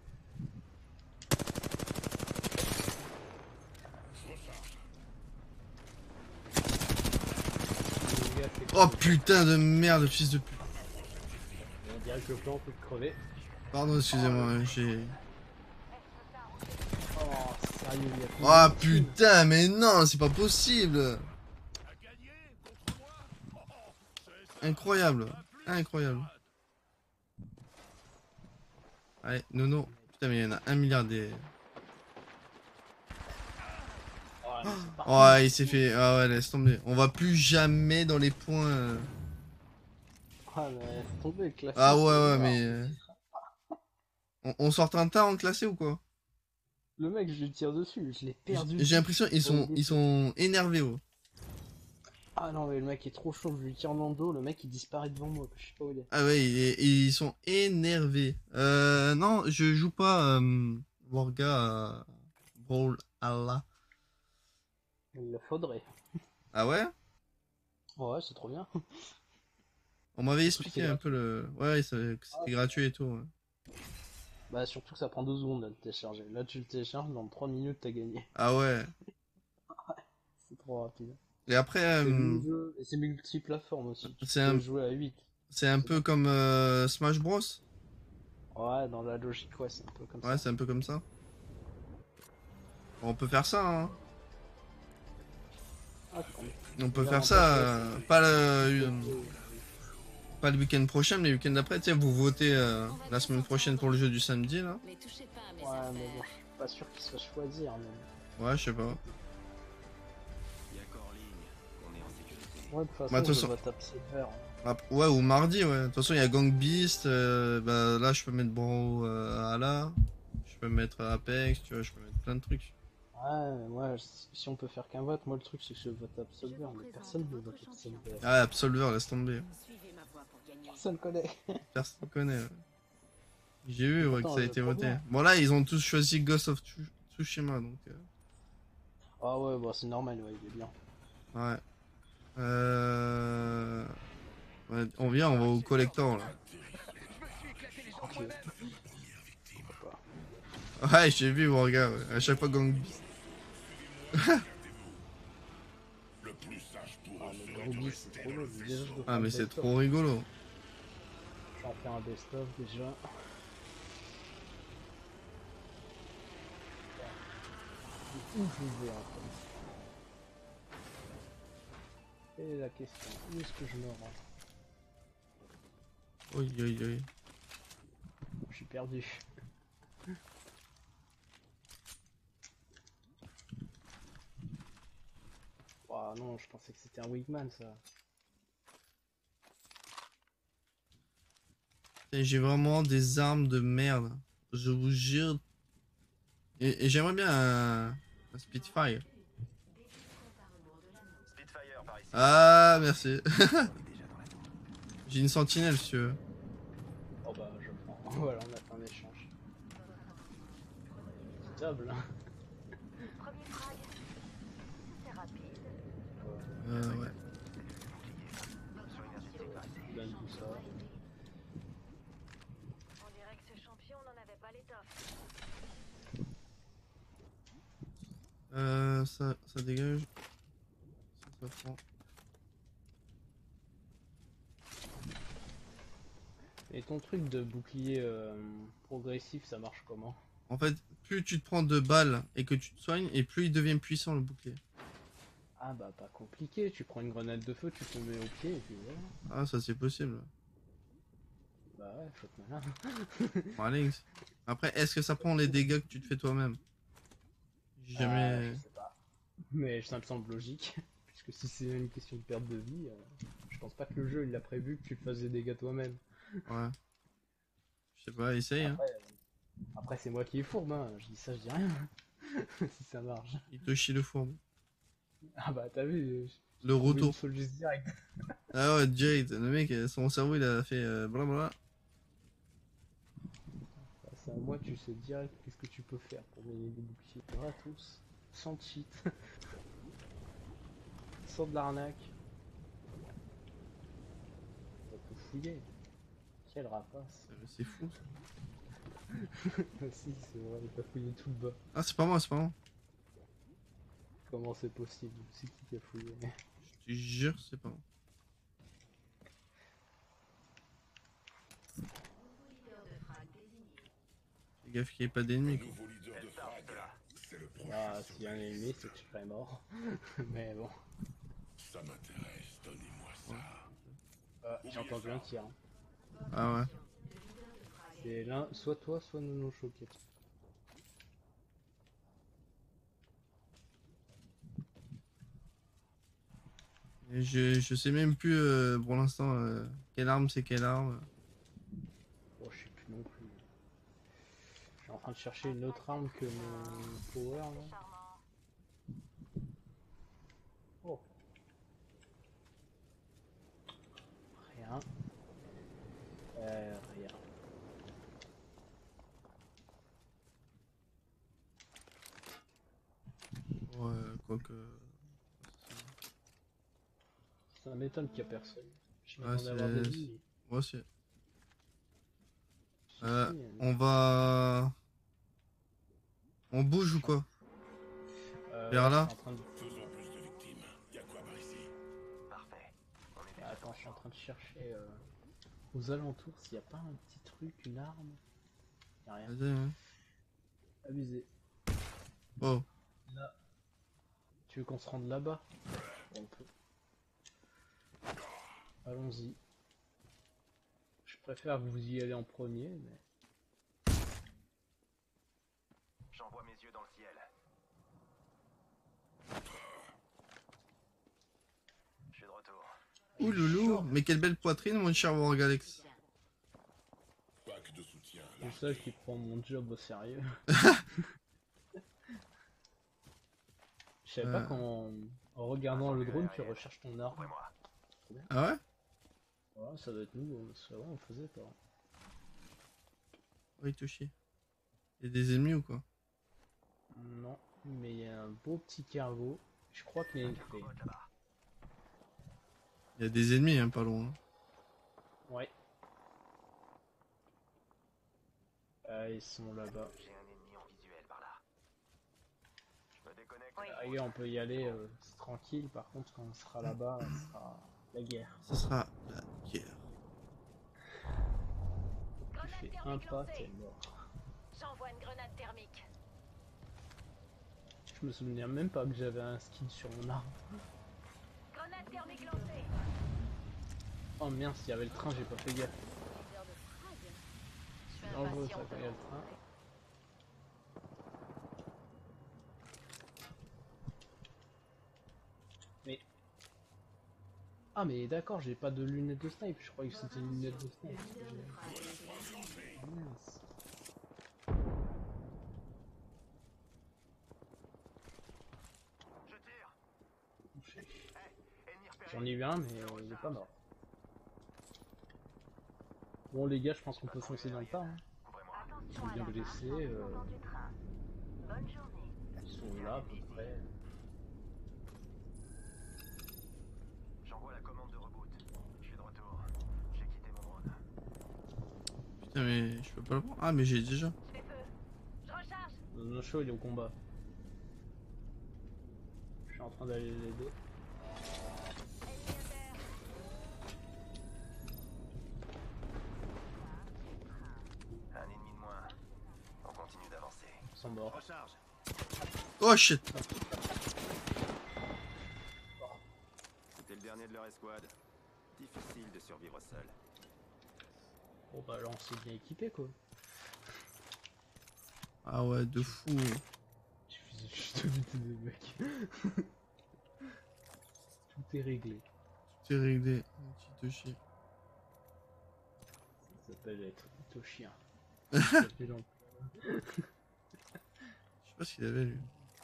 Le gars, c'est Oh crevé. putain de merde, fils de pute. On dirait que le plan peut te crever. Pardon, excusez-moi, j'ai... Oh, sérieux, il y a plus Oh de teams. putain, mais non, c'est pas possible. Incroyable. incroyable. Allez, Nono. Putain, mais il y en a 1 milliard des... Oh, mais c'est parti. Ouais, il s'est fait... Ah ouais, laisse tomber. On va plus jamais dans les points... Ah, mais laisse tomber, classé. Ah ouais, c'est ouais, mort. mais... on sort un tas en classé ou quoi? Le mec, je lui tire dessus, je l'ai perdu. J'ai l'impression ils sont énervés, ouais. Ah non, mais le mec est trop chaud, je lui tire dans le dos, le mec il disparaît devant moi, je sais pas où il est. Ah ouais, ils sont énervés. Non, je joue pas Warga Brawl Allah. Il le faudrait. Ah ouais? Ouais, c'est trop bien. On m'avait Surtout que expliqué c'est un peu le... Ouais, que c'était gratuit et tout. Ouais. Bah, surtout que ça prend 2 secondes à le télécharger. Là, tu le télécharges, dans 3 minutes, t'as gagné. Ah ouais. C'est trop rapide. Et après, C'est le nouveau jeu, et c'est multiplateforme aussi. Tu c'est peux un- jouer à 8. c'est un peu comme Smash Bros. Ouais, dans la logique, ouais, c'est un peu comme Ouais, ça. c'est un peu comme ça. On peut faire ça, hein. Ah, quand même. On peut Là, faire on ça, peut pas le week-end prochain, mais le week-end d'après. Tu sais, vous votez la semaine prochaine pour le jeu du samedi, là. Ne touchez pas à mes Ouais, mais affaires. bon, je suis pas sûr qu'il soit choisir. Mais... Ouais, je sais pas. Il y a qu'en ligne qu'on est en sécurité. Ouais, de toute façon, Bah, de toute je façon- vais taper Silver. Ouais, ou mardi, ouais. De toute façon, il y a Gang Beast. Bah, là, je peux mettre Bro à là. Je peux mettre Apex, tu vois, je peux mettre plein de trucs. Ouais, si on peut faire qu'un vote, moi le truc c'est que je vote Absolver, mais personne ne vote Absolver. Ah, Absolver, laisse tomber. Suivez ma voie pour gagner. Personne connaît. Personne connaît. Ouais. J'ai vu ouais, que Pourtant, ça a je été trop voté. bien. Bon, là, ils ont tous choisi Ghost of Tsushima, donc. Ah ouais, bah c'est normal, ouais, il est bien. Ouais. Ouais, on vient, on va au collector là. Ok. Ouais, j'ai vu, mon gars, ouais. À chaque fois Gang Beast. Le plus sage pour Ah, eux mais serait Gang de Beast, c'est rester trop lourd. le Déjà, je dois Ah, faire mais un c'est best-of. trop rigolo. Je vais en faire un best-of déjà. Où je vais en fait. Et la question, où est-ce que je me rends? Oui, oui, oui. Je suis perdu. Oh non, je pensais que c'était un Wigman ça. J'ai vraiment des armes de merde. Je vous jure. Et j'aimerais bien un Spitfire. Spitfire par ici. Ah, merci. On est déjà dans la tour. J'ai une sentinelle, si tu veux. Oh bah je prends. Voilà, on a fait un échange. Table. Premier frag. C'est rapide. Ouais. Sur énergétique. Donne tout ça. On dirait que ce champion n'en avait pas l'étoffe. Ça dégage. Ça prend. Et ton truc de bouclier progressif, ça marche comment? En fait, plus tu te prends de balles et que tu te soignes, et plus il devient puissant le bouclier. Ah bah pas compliqué, tu prends une grenade de feu, tu te mets au pied et puis voilà. Ah, ça c'est possible. Bah ouais, faut être malin. Bon, Alex. Après, est-ce que ça prend les dégâts que tu te fais toi-même? J'ai jamais. Je sais pas. Mais ça me semble logique. Puisque si c'est une question de perte de vie, je pense pas que le jeu il a prévu que tu te fasses des dégâts toi-même. Ouais. Je sais pas, essaye. Hein. Après c'est moi qui est fourbe, hein. Je dis ça, je dis rien. Si ça marche. Il te chie le fourbe. Ah bah t'as vu, Le retour. faut juste direct. Ah ouais, direct. Le mec, son cerveau il a fait blablabla. C'est à moi, tu sais direct qu'est-ce que tu peux faire pour gagner des boucliers gratos, sans cheat, sans de l'arnaque. On va tout fouiller. Quel rapace. C'est fou. Ça. Si, c'est vrai, il a fouillé tout le bas. Ah, c'est pas moi, c'est pas moi. Comment c'est possible? C'est qui a fouillé? Je te jure, c'est pas moi. Fais gaffe qu'il n'y ait pas d'ennemis. Quoi. nouveau leader de frag. C'est le prochain. Ah, s'il y a un ennemi, c'est que je serais mort. Mais bon. Ça m'intéresse, donnez-moi ça. J'ai entendu un tir. Ah ouais. C'est l'un, soit toi, soit Nono Choquette. Et je sais même plus pour l'instant quelle arme c'est quelle arme. Oh, je sais plus non plus. Je suis en train de chercher une autre arme que mon power là. Charmant. Oh. Rien. Rien. Ouais, quoique. Ça m'étonne qu'il y a personne. Je Ouais, m'attendais à avoir des ennemis. Moi aussi. Si, si, On va. On bouge ou quoi? Vers ouais, là? je suis en train de... Faisons plus de victimes. Y a quoi par ici? Parfait. On est déjà Attends, je suis en train de chercher aux alentours s'il n'y a pas un petit truc, une arme. Y'a rien. Vas-y, hein. Abusé. Oh. Là. Tu veux qu'on se rende là-bas? On peut. Allons-y. Je préfère que vous y allez en premier, mais... J'envoie mes yeux dans le ciel. Je suis de retour. Ouh loulou, mais quelle belle poitrine mon cher Wargalex. Pack de soutien. C'est ça qui prend mon job au sérieux. Je savais pas qu'en regardant le drone, tu recherches ton arme. Ouvrez-moi. Ah ouais? Ouais, ça doit être nous, c'est vrai, on faisait pas. Oui, touché. Il y a des ennemis ou quoi? Non, mais il y a un beau petit cargo. Je crois qu'il y a une clé. Cargobote là-bas. Il y a des ennemis, hein, pas loin. Ouais. Ils sont là-bas. J'ai un ennemi en visuel par là. Je me déconnecte. Oui. Ah, on peut y aller tranquille, par contre, quand on sera là-bas, ce sera la guerre. Ce sera la guerre. Tu Grenade fais un thermique pas, lancée. t'es mort. J'envoie une grenade thermique. Je me souviens même pas que j'avais un skin sur mon arme. Grenade thermique lancée. Oh merde, s'il y avait le train, j'ai pas fait gaffe. Leader de frag. Je suis Dangereux ça impatiente. quand il y a le train. Mais... Ah mais d'accord, j'ai pas de lunettes de snipe, je croyais que c'était une lunette de snipe. Mince. Je tire. Ennemi repéré. J'en ai eu un mais il est pas mort. Bon les gars, je pense qu'on peut foncer dans le tas. Hein. Ouvrez-moi. Ils Attention sont à bien la blessés, marche en descendant du train. Bonne journée. Ils sont là à peu près. J'envoie la commande de reboot. Je suis de retour. J'ai quitté mon drone. Putain, mais je peux pas le prendre. Ah, mais j'ai déjà. Je fais feu. Je recharge. No show il est au combat. Je suis en train d'aller l'aider. Ennemi à terre. Un ennemi de moins. On continue d'avancer. Ils sont morts. Recharge. Oh shit! C'était le dernier de leur escouade. Difficile de survivre seul. Bon bah là on s'est bien équipé quoi. Ah ouais, de fou. Il suffisait juste de buter des mecs. Tout est réglé. C'est réglé. Petit chier. Ça s'appelle être plutôt chien. Ça fait longtemps. Je sais pas ce qu'il avait lui.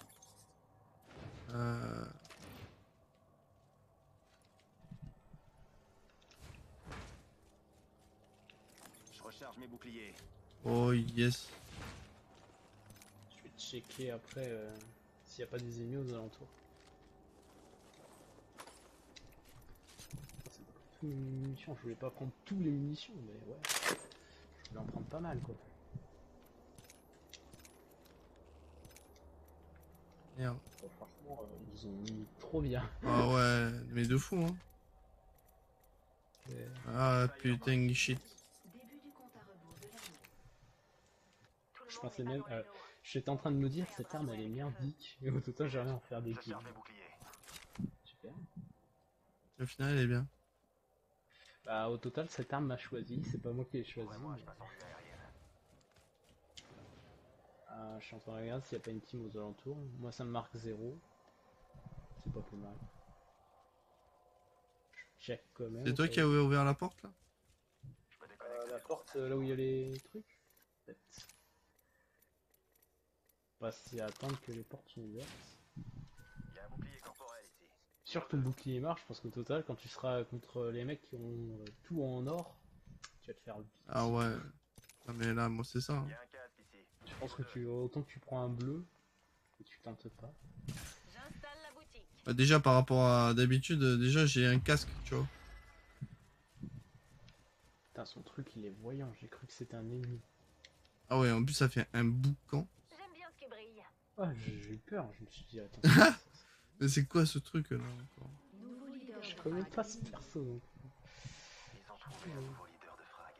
Je recharge mes boucliers. Oh yes. Je vais checker après s'il n'y a pas des ennemis aux alentours. C'est pas toutes mes munitions, je voulais pas prendre tous les munitions, mais ouais. Je voulais en prendre pas mal quoi. Merde. Bon, franchement, ils ont mis trop bien. Ah ouais, mais de fou hein. Ah putain de shit. Début du compte à rebours de l'année. Tout le Je monde pensais est pas même, dans les lots. j'étais en train de me dire cette arme elle est merdique, et au total j'arrive à en faire des Je kills. charge mes boucliers. Super. Au final, elle est bien. Bah, au total, cette arme m'a choisi, c'est pas moi qui l'ai choisi. Moi, je mais- passe en vue aérienne. Je suis en train de regarder s'il n'y a pas une team aux alentours. Moi, ça me marque 0. C'est pas plus mal. Je check quand même. C'est au toi cas qui as où. ouvert la porte là? Je peux déconnecter La les porte transmissions. là où il y a les trucs? Peut-être. Pas si à attendre que les portes sont ouvertes. Il y a un bouclier corporel ici. Sûr que ton bouclier marche parce qu'au total, quand tu seras contre les mecs qui ont tout en or, tu vas te faire le bite. Ah ouais. Ah mais là, moi c'est ça. Hein. Il y a un casque ici. Je pense que autant que tu prends un bleu, et tu tentes pas. J'installe la boutique. Bah, déjà par rapport à d'habitude, déjà j'ai un casque, tu vois. Putain, son truc il est voyant, j'ai cru que c'était un ennemi. Ah ouais, en plus ça fait un boucan. J'aime bien ce qui brille. Ah, j'ai eu peur, je me suis dit, attends. Mais c'est quoi ce truc là encore? Nouveau leader Je de connais frag. pas ce perso donc. Ils ont trouvé un nouveau leader de frag.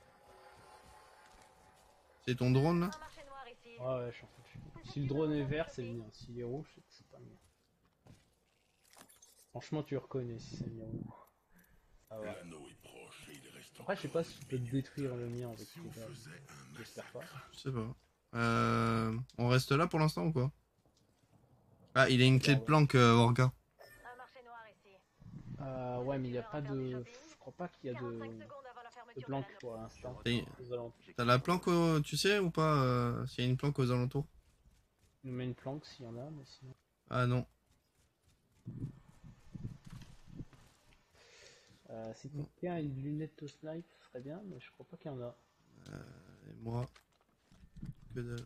C'est ton drone là? Un marché noir ici. Ouais, je suis en train de fumer. Si le drone est vert, c'est bien. S'il est rouge, c'est pas bien. Franchement, tu reconnais si c'est bien rouge. Ah ouais. L'anneau est proche et il reste Après, je sais pas si tu peux te détruire le mien avec tes balles. faisait un J'espère pas. Je sais pas. On reste là pour l'instant ou quoi? Ah, il a une clé de planque, Orga. Un marché noir ici. Ouais, mais il n'y a pas de. Je crois pas qu'il y a 45 secondes avant la de fermeture planque de l'anneau. pour l'instant. Et- Aux alentours. T'as la planque, tu sais ou pas s'il y a une planque aux alentours? Il nous met une planque s'il y en a, mais sinon. Ah non. Si quelqu'un a une lunette de snipe, ce serait bien, mais je crois pas qu'il y en a. Et moi. Que dalle.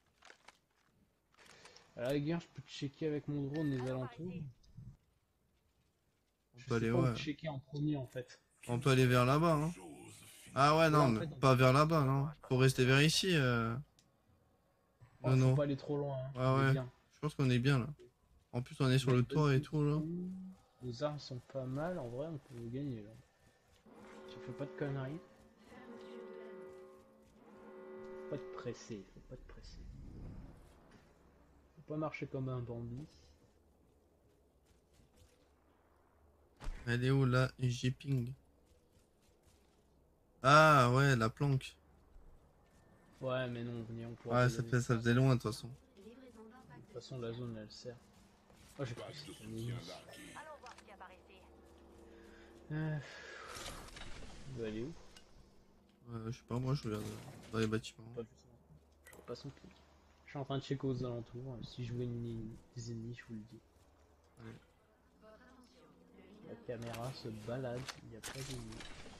À la rigueur, je peux checker avec mon drone les alentours. On Je peut sais aller, pas où ouais. checker en premier en fait. On peut aller vers là-bas, hein. Ah ouais, non, en mais fait, pas vers là-bas, non. Faut rester vers ici. Oh, Non, faut non. pas aller trop loin. Hein. Ouais, On est ouais. bien. Je pense qu'on est bien là. En plus, on est sur le toit et tout là. Les armes sont pas mal, en vrai, on peut gagner là. Tu fais pas de conneries. Faut pas te presser, faut pas te presser. Faut pas marcher comme un bandit. Elle est où là? J-Ping. Ah ouais, la planque. Ouais, mais non, venez, on pourra Ouais, pas ça, y aller. ça faisait loin de toute façon. Livraison De d'impact. toute façon, la zone elle sert. Oh, j'ai cru que c'était un ennemi. Allons voir ce qu'il y a par ici. Il doit aller où? Je sais pas, moi je regarde dans les bâtiments. Pas du tout. Je vois pas son pic. Je suis en train de checker aux alentours. Si je vois des ennemis, je vous le dis. Votre attention. Le La leader caméra se balade, il n'y a pas d'ennemis.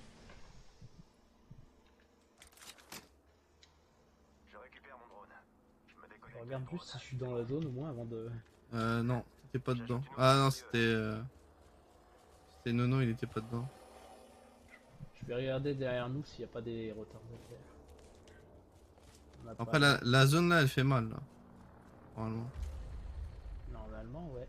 Je récupère mon drone. Je me déconnecte. Je regarde juste si je suis dans la zone au moins avant de. Non, t'étais pas dedans. Ah non, c'était. C'était Nono, il était pas dedans. Je vais regarder derrière nous s'il n'y a pas des retardataires. On a Après, pas- la zone là, elle fait mal là. Normalement. Normalement, ouais.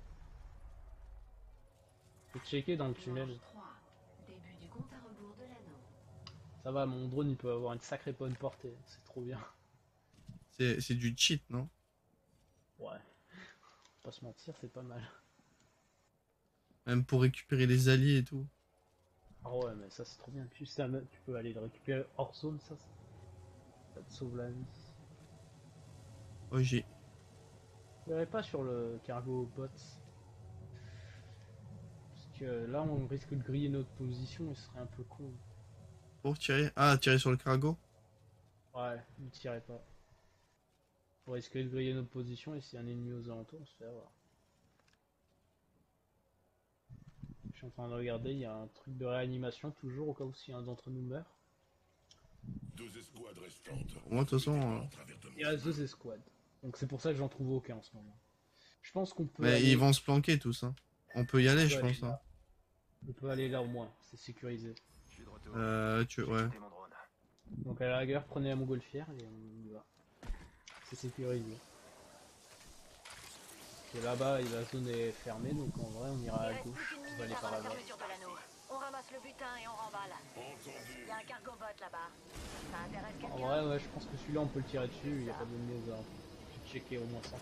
Faut checker dans le tunnel. Manche 3. Début du compte à rebours de l'anneau. Ça va, mon drone il peut avoir une sacrée bonne portée. C'est trop bien. C'est du cheat, non? Ouais. Faut pas se mentir, c'est pas mal. Même pour récupérer les alliés et tout. Ah ouais, mais ça c'est trop bien. Puis tu peux aller le récupérer hors zone, ça te sauve la vie. Oh, j'ai. Je verrai pas sur le cargo bot. Parce que là on risque de griller notre position et ce serait un peu con. Pour tirer. Ah, tirer sur le cargo? Ouais, ne tirez pas. On risque de griller notre position et s'il y a un ennemi aux alentours, on se fait avoir. Je suis en train de regarder, il y a un truc de réanimation toujours au cas où si un d'entre nous meurt. 2 escouades restantes. Moi, de toute façon. Au travers de Il reste 2 escouades. Donc c'est pour ça que j'en trouve aucun en ce moment. Je pense qu'on peut Mais aller... ils vont se planquer tous, hein. On peut y aller, je peut aller pense, hein. On peut aller là au moins, c'est sécurisé. Je suis de retour. Tu. J'ai Ouais. quitté mon drone. Donc à la rigueur, prenez la montgolfière et on y va. C'est sécurisé. Et là-bas, la zone est fermée, donc en vrai, on ira à Il reste gauche. plus qu'une On va minute aller avant par la là-bas. fermeture de l'anneau. On ramasse le butin et on remballe. Il y a un cargo bot là-bas. Ça intéresse En quelqu'un? vrai, ouais, je pense que celui-là, on peut le tirer dessus, il n'y a pas d'ennemis aux alentours. J'ai checké au moins 100 fois.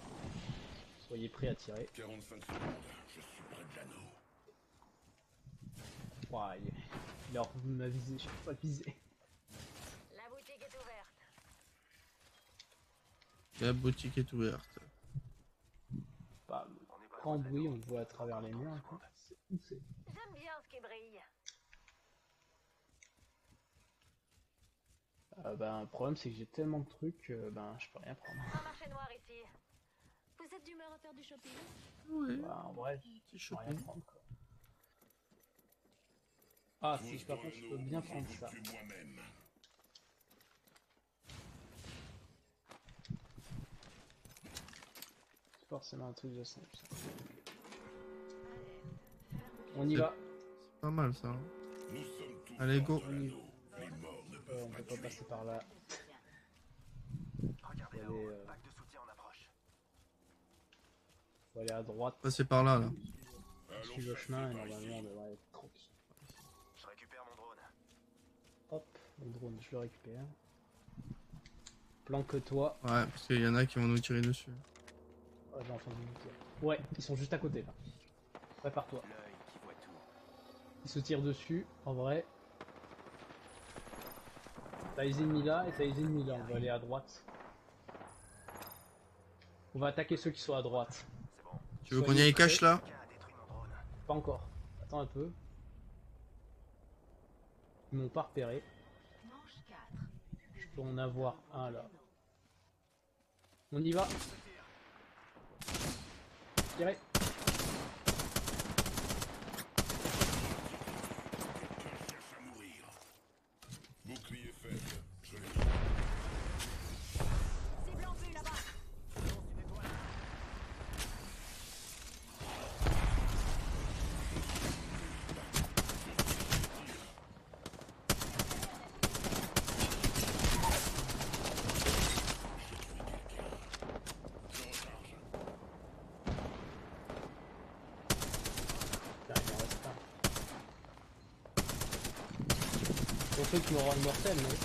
Soyez prêts à tirer. 45 secondes. Je suis près de l'anneau. Ouah, il a revenu ma visée, je peux pas le viser. La boutique est ouverte. La boutique est ouverte. Bah, grand bruit, on le voit à travers les murs. Quoi. C'est... J'aime bien ce qui brille. Bah, le problème c'est que j'ai tellement de trucs que ben, je peux rien prendre. Un marché noir ici. Vous êtes d'humeur à faire du shopping? Ouais, Bah, en vrai, c'est je peux rien shopping. prendre. Quoi. Ah, si par contre, je peux bien prendre ça. moi-même. C'est forcément un truc de simple. Ça. On y va. C'est pas mal ça. Hein. Nous sommes tous Allez, go. On y va. les morts ne peuvent On pas peut pas tuer. passer par là. Regardez Faut là-haut, aller, pack de soutien en approche. faut aller à droite. Passer par là, là. Suivre le chemin et normalement on devrait être tranquille. Je récupère mon drone. Hop, le drone, je le récupère. Planque-toi. Ouais, parce qu'il y en a qui vont nous tirer dessus. Oh, j'ai entendu une tir. Ouais, ils sont juste à côté là. Prépare-toi. L'œil qui voit tout. Ils se tirent dessus, en vrai. T'as les ennemis là et t'as les ennemis là, on va aller à droite. On va attaquer ceux qui sont à droite. C'est bon. Tu veux qu'on Soyez y aille cash là? Quelqu'un a détruit mon drone. Pas encore. Attends un peu. Ils m'ont pas repéré. Manche 4. Je peux en avoir un là. On y va. Tirez. Cherche à mourir. Bouclier faible. Je l'ai. Cible en vue là-bas. Putain, il en reste un. Ton truc me rend immortel, non?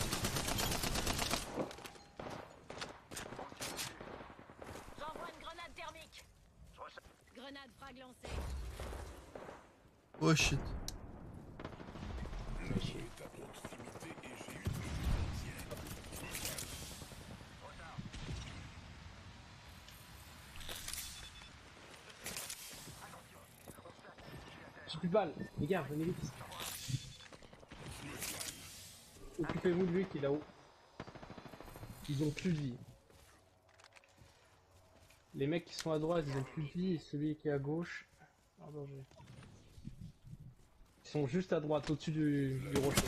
J'envoie une grenade thermique. Grenade frag lancée. Oh shit. L'ennemi est à proximité et j'ai une J'ai plus de balles. Les gars, venez vite. Occupez-vous de lui qui est là-haut. Ils ont plus de vie. Les mecs qui sont à droite, ils ont plus de vie. Et celui qui est à gauche... En danger. Ils sont juste à droite, au-dessus du rocher.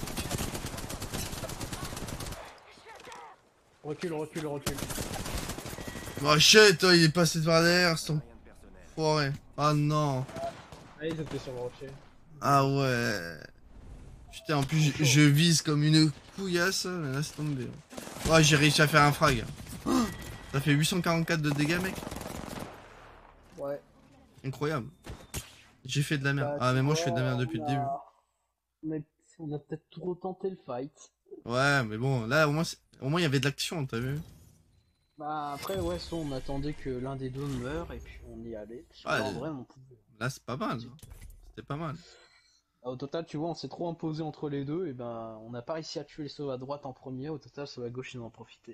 Recule, recule, recule. Oh shit, oh, il est passé par derrière, son Rien de personnel. foiré. Ah non. Ah, ils étaient sur le rocher. Ah ouais. Putain, en plus, je vise comme une couillasse, mais là c'est tombé. Oh, j'ai réussi à faire un frag. Oh, ça fait 844 de dégâts, mec. Ouais. Incroyable. J'ai fait de la merde. Bah, Ah, mais tu moi je fais de la vois, merde depuis le début. On a peut-être trop tenté le fight. Ouais, mais bon, là au moins il y avait de l'action, t'as vu? Bah après, ouais, soit on attendait que l'un des deux meure et puis on y allait. Parce que Ouais, en vrai, on pouvait. Là c'est pas mal. C'était pas mal. Au total, tu vois, on s'est trop imposé entre les deux et ben on n'a pas réussi à tuer ceux à droite en premier. Au total, ceux à gauche ils en ont profité.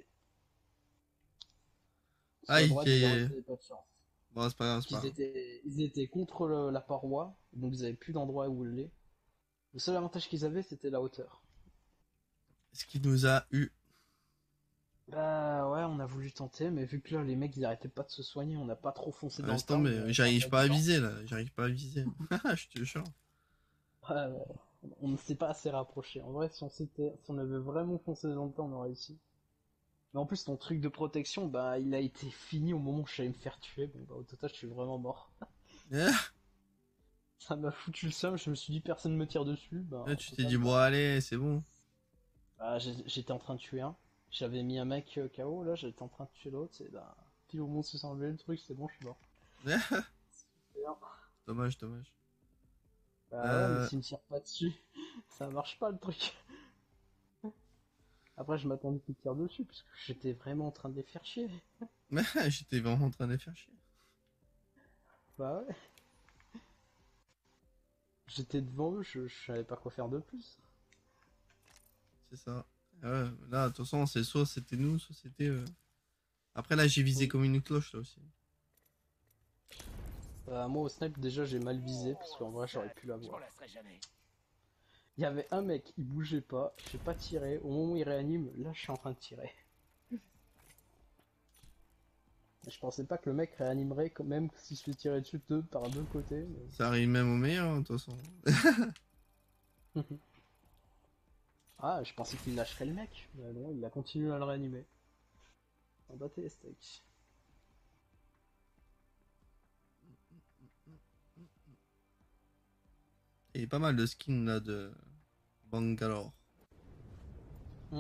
Ceux à Aïe, droite, ils avaient pas de chance. Bon, c'est pas grave, c'est pas grave. Ils étaient contre la paroi, donc ils avaient plus d'endroit où aller. Le seul avantage qu'ils avaient, c'était la hauteur. Est-ce qu'il nous a eu? Bah ouais, on a voulu tenter, mais vu que là les mecs ils arrêtaient pas de se soigner, on n'a pas trop foncé dans le Laisse tas. tomber, j'arrive pas à viser là, j'arrive pas à viser. Je te jure. Ouais, on ne s'est pas assez rapproché. En vrai, si on avait vraiment foncé dans le tas, on aurait réussi. Mais en plus, ton truc de protection, bah, il a été fini au moment où j'allais me faire tuer. Bon, bah, au total, je suis vraiment mort. Eh, Ça m'a foutu le seum. Je me suis dit, personne me tire dessus. Bah, là, au tu t'es total, dit, bon, allez, c'est bon. bah, j'étais en train de tuer un. J'avais mis un mec KO, là, j'étais en train de tuer l'autre. Et bah, puis au moment où c'est enlevé le truc, c'est bon, je suis mort. Dommage, dommage. Bah ouais, mais s'il me tire pas dessus, ça marche pas le truc. Après, je m'attendais qu'il tire dessus, parce que j'étais vraiment en train de les faire chier. Mais j'étais vraiment en train de les faire chier. Bah ouais. j'étais devant eux, je savais pas quoi faire de plus. C'est ça. Ouais, là, de toute façon, c'est soit c'était nous, soit c'était eux. Après, là, j'ai visé comme une cloche, là aussi. Moi au snipe déjà j'ai mal visé parce qu'en vrai j'aurais pu Je m'en l'avoir. lasserai jamais. Il y avait un mec, il bougeait pas, j'ai pas tiré, au moment où il réanime, là je suis en train de tirer. Je pensais pas que le mec réanimerait quand même si je fais tirer dessus par deux côtés. Ça arrive même au meilleur, hein, de toute façon. Mais... Ah, je pensais qu'il lâcherait le mec, mais non, il a continué à le réanimer. On battait les steaks. Il y a pas mal de skins là de Bangalore. Hmm.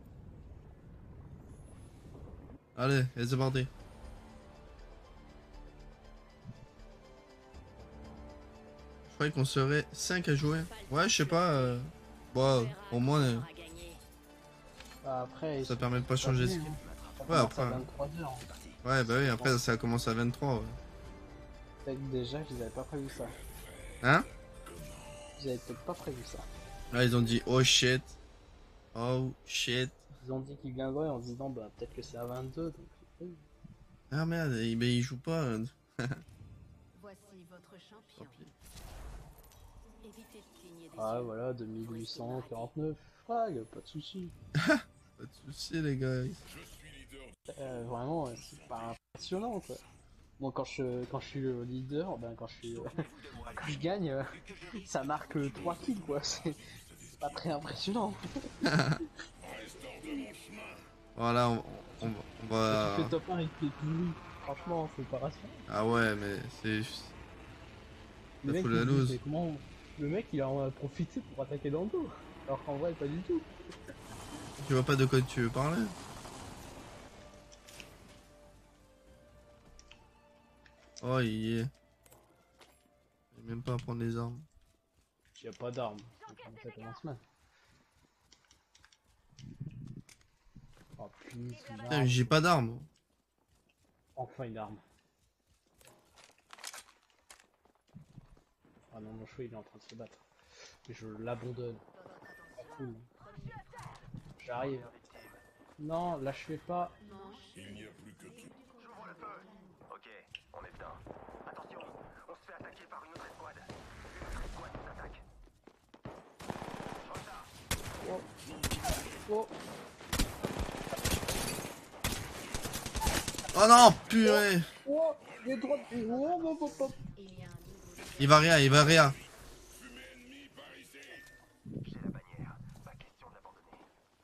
Allez, c'est parti. Je croyais qu'on serait 5 à jouer. Ouais, je sais pas. Bon, au moins, Après, ça permet de pas changer de skin. Ouais, après. 23h. Ouais, bah oui, après ça commence à 23. Ouais. Peut-être déjà qu'ils avaient pas prévu ça. Hein? Ils avaient peut-être pas prévu ça. Là, ils ont dit oh shit. Oh shit. Ils ont dit qu'ils viendraient en se disant bah peut-être que c'est à 22 donc. Ah merde, mais ils jouent pas. Voici votre champion. Tant pis. Évitez de cligner des Ah yeux. voilà, 2849 frag, pas de soucis. Pas de soucis, les gars. Vraiment, c'est pas impressionnant quoi. Moi quand je suis leader, ben quand quand je gagne, ça marque 3 kills quoi, c'est pas très impressionnant. Voilà, on Tu va. fais top 1 et t'es pourri, franchement c'est pas rassurant. Ah ouais, mais c'est. Le Ça mec, fout il la dit, loose. mais comment... Le mec il en a profité pour attaquer dans le dos, alors qu'en vrai pas du tout. Tu vois pas de quoi tu veux parler? Oh, il est. Il est même pas à prendre les armes. Il y a pas d'armes, ça commence mal. Oh putain, une Putain, arme. mais j'ai pas d'armes. Enfin une arme. Ah non, mon chou il est en train de se battre. Et je l'abandonne. Pas cool. J'arrive. Non, l'achevez pas. Il n'y a plus que tout. J'ouvre le feu. Ok, on est dedans. Attention, on se fait attaquer par une autre escouade. Une autre escouade nous attaque. Je recharge. Oh. Oh non, purée! Oh, les droits de... Oh, oh, oh, oh. Il y a un nouveau Il va rien, il va rien. J'ai la bannière. Pas question de l'abandonner.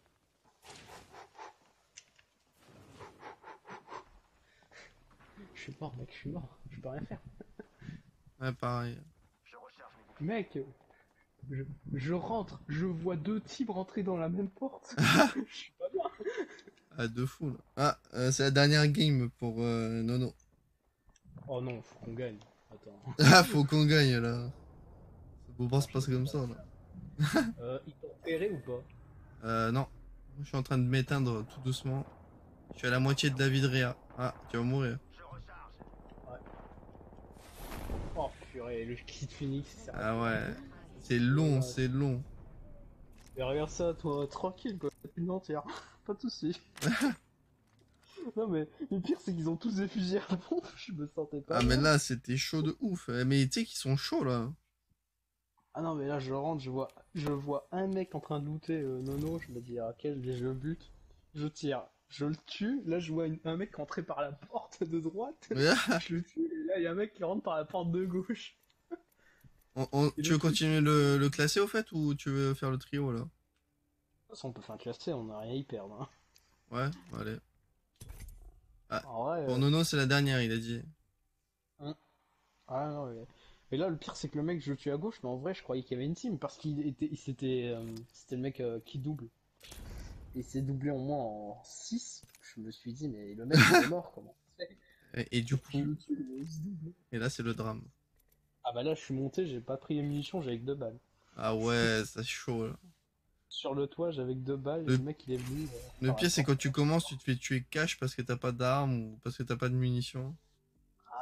Je suis mort mec, je suis mort. Je peux rien faire. Ouais, pareil. Je recharge mes boucliers. Mec, je rentre, je vois deux types rentrer dans la même porte. Je suis pas bien. Ah, de fou, là. Ah, c'est la dernière game pour Nono. Oh non, faut qu'on gagne. Attends. Ah, faut qu'on gagne, là. Ça peut pas se passer comme ça, là. Ils t'ont repéré ou pas? Non. Je suis en train de m'éteindre tout doucement. Je suis à la moitié de la vie de Réa. Ah, tu vas mourir. Je recharge. Oh purée, le Kid Phoenix, ça. Ah ouais. C'est long, c'est long. Mais regarde ça, toi, tranquille quoi, une entière. Pas de soucis. Non mais le pire c'est qu'ils ont tous des fusils à pompe, je me sentais pas. Ah, mais bien. là, c'était chaud de ouf. Mais tu sais qu'ils sont chauds, là. Ah non mais là je rentre, je vois un mec en train de looter Nono, je me dis ah quel je le bute, je tire, je le tue, là je vois un mec rentrer par la porte de droite, je le tue, et là il y a un mec qui rentre par la porte de gauche. Tu veux continuer le classer, au fait, ou tu veux faire le trio, là? De toute façon on peut faire un classé, on n'a rien à y perdre. Hein. Ouais, allez. En vrai, Pour Nono, c'est la dernière, il a dit. ah non mais... Et là le pire c'est que le mec je le tue à gauche, mais en vrai je croyais qu'il y avait une team, parce c'était le mec qui double. Il s'est doublé en moins en 6, je me suis dit mais le mec il est mort comment ça se fait. Et du Je coup, le tue, mais il se double. et là, c'est le drame. Ah bah là je suis monté, j'ai pas pris les munitions, j'avais que 2 balles. Ah ouais, c'est chaud, là. Sur le toit j'avais que 2 balles, et Le- le mec il est venu. Le par pire, la c'est porte. quand tu commences, tu te fais tuer cash parce que t'as pas d'armes ou parce que t'as pas de munitions. Ah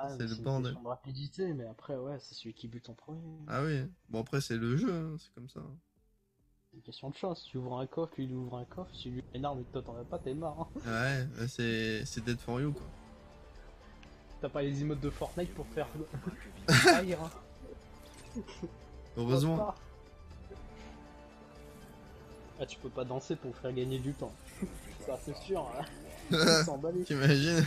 Ouais, c'est mais le une bordel. question de rapidité, mais après, ouais, c'est celui qui bute en premier. Ah oui. Bon, après, c'est le jeu, hein, c'est comme ça. C'est une question de chance. Si tu ouvres un coffre, lui il ouvre un coffre. Si lui a une arme et que toi t'en as pas, t'es mort. Hein. Ouais, bah, c'est Dead for You, quoi. T'as pas les emotes de Fortnite pour faire trahir. Hein. Heureusement. Pas. Ah, tu peux pas danser pour faire gagner du temps. Ça, c'est sûr. Hein. Ils s'en bat les couilles. T'imagines?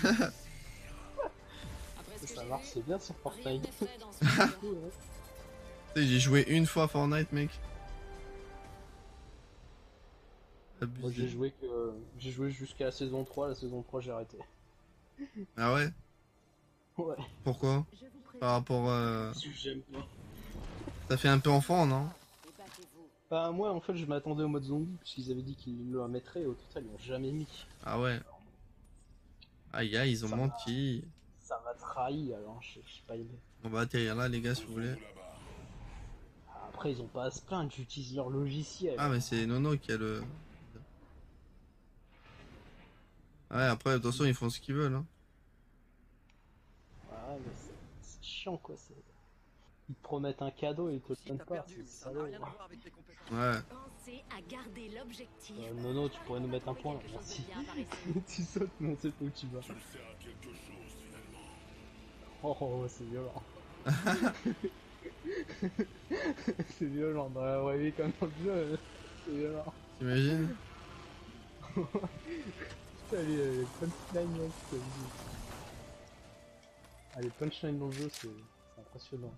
Ça marche, c'est bien sur Fortnite. Tu sais, j'ai joué une fois Fortnite, mec. Moi, Abusé. j'ai joué jusqu'à la saison 3. La saison 3, j'ai arrêté. Ah ouais? Ouais. Pourquoi? Je vous préviens. Par rapport Parce que j'aime pas. Ça fait un peu enfant, non? Battez-vous. Bah, moi, en fait, je m'attendais au mode zombie, puisqu'ils avaient dit qu'ils le mettraient, et au total, ils l'ont jamais mis. Ah ouais. Aïe aïe, ils ont Ça menti. Ça m'a trahi, alors j'ai pas aimé. On va atterrir là, les gars, si vous voulez. Après, ils ont pas à se plaindre, j'utilise leur logiciel. Ah, mais c'est Nono qui a le... Ouais, après, de toute façon, ils font ce qu'ils veulent, hein. Ouais, mais c'est chiant, quoi. Ils te promettent un cadeau et ils te le donnent pas. C'est salaud. Ouais. Pensez à garder l'objectif. Nono, tu pourrais nous mettre un point, là. Merci. Tu sautes, mais on sait pas où tu vas. Ça sert à quelque chose finalement. Oh, c'est violent. C'est violent dans la vraie vie comme dans le jeu. C'est violent. T'imagines? Putain, les punchlines, mec, c'est abusé. Ah, les punchlines dans le jeu, c'est impressionnant.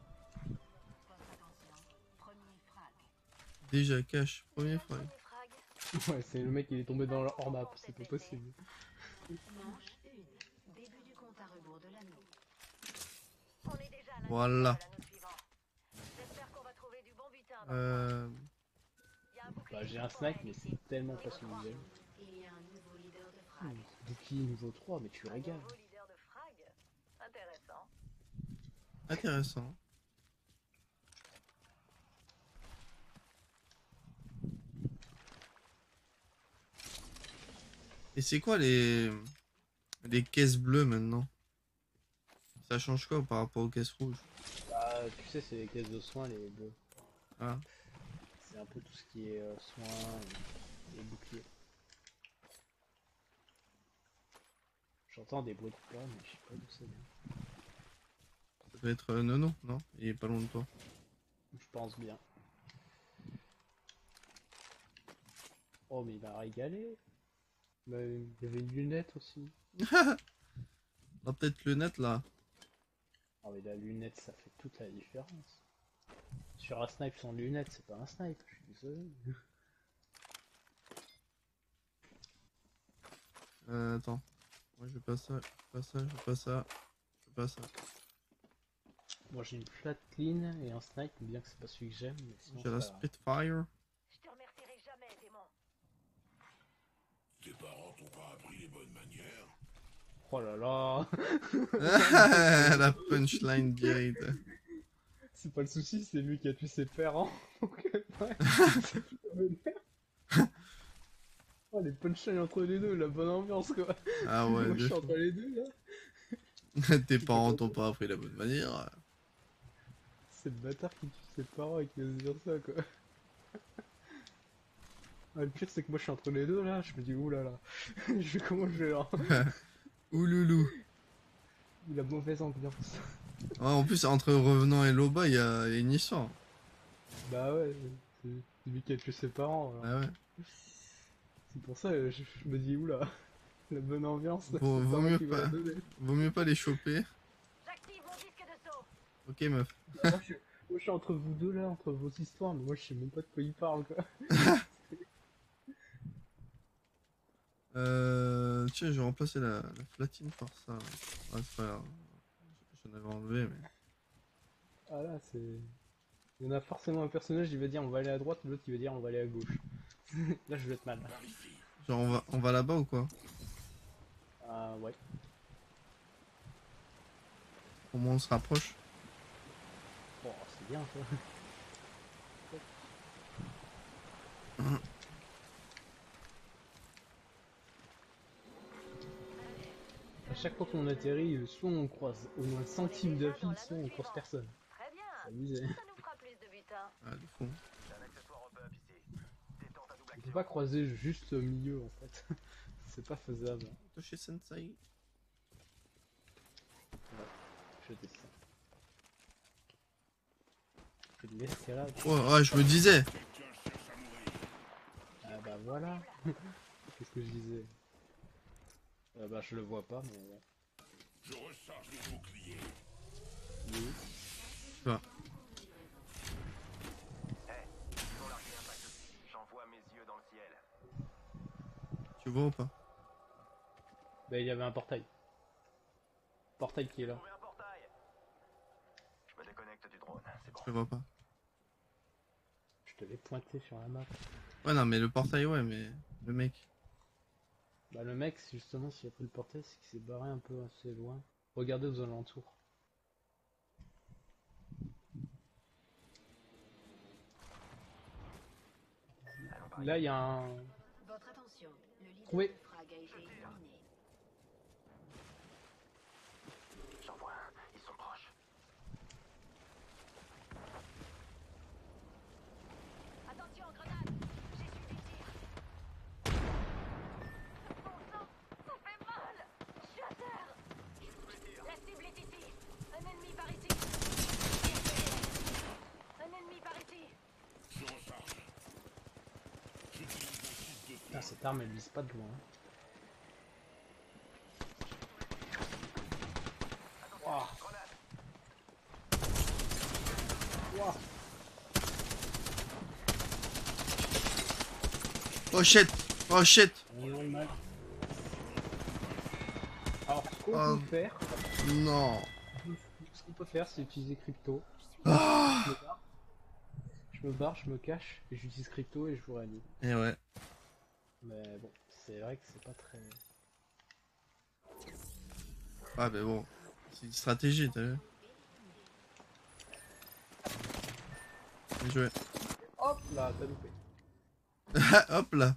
Déjà cash, premier frag. Ouais, c'est le mec, il est tombé dans leur hors-map, c'est pas possible. Manche 1. Début du compte à rebours de l'anneau. On est déjà à la Voilà. à l'anneau suivant. J'espère qu'on va trouver du bon butin. Il y a un bouclier Bah, j'ai un snipe, mais c'est tellement pas celui que j'aime. Il y a un nouveau leader de frag. Bouclier niveau 3, mais tu un régales. nouveau leader de frag. Intéressant. Intéressant. Et c'est quoi les caisses bleues maintenant? Ça change quoi par rapport aux caisses rouges? Bah, tu sais, c'est les caisses de soins, les bleus. Ah, C'est un peu tout ce qui est soins et boucliers. J'entends des bruits de pas, mais je sais pas d'où ça vient. ça doit être Nono, non? Il est pas loin de toi. Je pense bien. Oh, mais il va régaler. Bah, il y avait une lunette aussi. On a peut-être le net là. Ah, mais la lunette, ça fait toute la différence. Sur un snipe sans lunette, c'est pas un snipe, je suis désolé. Attends. Moi je veux pas ça, je veux pas ça, je veux pas ça, je veux pas ça. Moi j'ai une flatline et un snipe, bien que c'est pas celui que j'aime, mais sinon J'ai la c'est pas grave. Spitfire. Je te remercierai jamais, démon. Tes parents t'ont pas appris les bonnes manières. Oh là là. La punchline direct. C'est pas le souci, c'est lui qui a tué ses parents. Donc, ouais, ça fait vénère. Oh, les punchlines entre les deux, la bonne ambiance quoi. Ah ouais, Moi je de suis entre les deux là. fou. Tes parents t'ont pas appris la bonne manière. C'est le bâtard qui tue ses parents et qui ose dire ça quoi. Ah, le pire c'est que moi je suis entre les deux là, je me dis oulala. Je fais comment je vais là. Ouloulou. Il a mauvaise ambiance. Ouais, en plus, entre Revenant et Loba, il y a une histoire. Bah ouais, c'est lui qui a tué ses parents. Alors. Ah ouais. C'est pour ça je me dis oula, la bonne ambiance. Vaut- c'est vaut pas moi mieux qui va la pas. donner. Vaut mieux pas les choper. J'active mon disque de saut. Ok, meuf. Moi, je suis entre vous deux là, entre vos histoires, mais moi je sais même pas de quoi ils parlent quoi. Tiens, je vais remplacer la flatine par ça. Ouais, c'est pas grave. J'en avais enlevé, mais. Ah là, c'est. Il y en a forcément un personnage, il va dire on va aller à droite, l'autre il va dire on va aller à gauche. Là je vais être mal. Genre, on va là-bas ou quoi? Ah ouais. Au moins, on se rapproche. Bon, c'est bien ça. chaque fois qu'on atterrit, soit on croise au moins 100 teams d'affilée, soit on croise personne. Très bien. Amusé. Ça nous fera plus de butin. Ah, le fond. J'ai un accessoire up ici. Détente à double On peut action. pas croiser juste au milieu en fait. C'est pas faisable. Toshi Sensei. Je descends. Je vais laisser là. Oh, ouais, je me disais. Ah bah voilà. Qu'est-ce que je disais? Bah je le vois pas mais ouais. Je recharge mon bouclier. Oui. Bah, Ils ont largué un pack aussi. J'envoie mes yeux dans le ciel. tu vois ou pas? Bah il y avait un portail. Portail qui est là. Trouver un portail. Je me déconnecte du drone. C'est bon. Je le vois pas. Je te l'ai pointé sur la map. Ouais, non, mais le portail, ouais, mais le mec. Bah le mec justement s'il a pris le portail c'est qu'il s'est barré un peu assez loin. Regardez aux alentours. Là il y a un... Votre attention, le leader Trouvé. de frag a été éliminé. J'en vois un. Ils sont proches. Attention, grenade. J'ai suivi le tir. Bon sang, ça fait mal. Je suis à terre. La cible est ici. Un ennemi par ici. Un ennemi par ici. Je recharge. J'utilise mon kit de Putain, cette arme elle vise pas de loin. Ouah. Ouah. Oh shit! Oh shit! On a le mal. Alors ce qu'on Oh. peut faire, Non! c'est utiliser crypto. Ah! Je me barre, je me cache, et j'utilise crypto et je vous réanime. Et ouais. Mais bon, c'est vrai que c'est pas très... Ah, mais bon. C'est une stratégie, t'as vu? Bien joué. Hop là, t'as loupé. Hop là!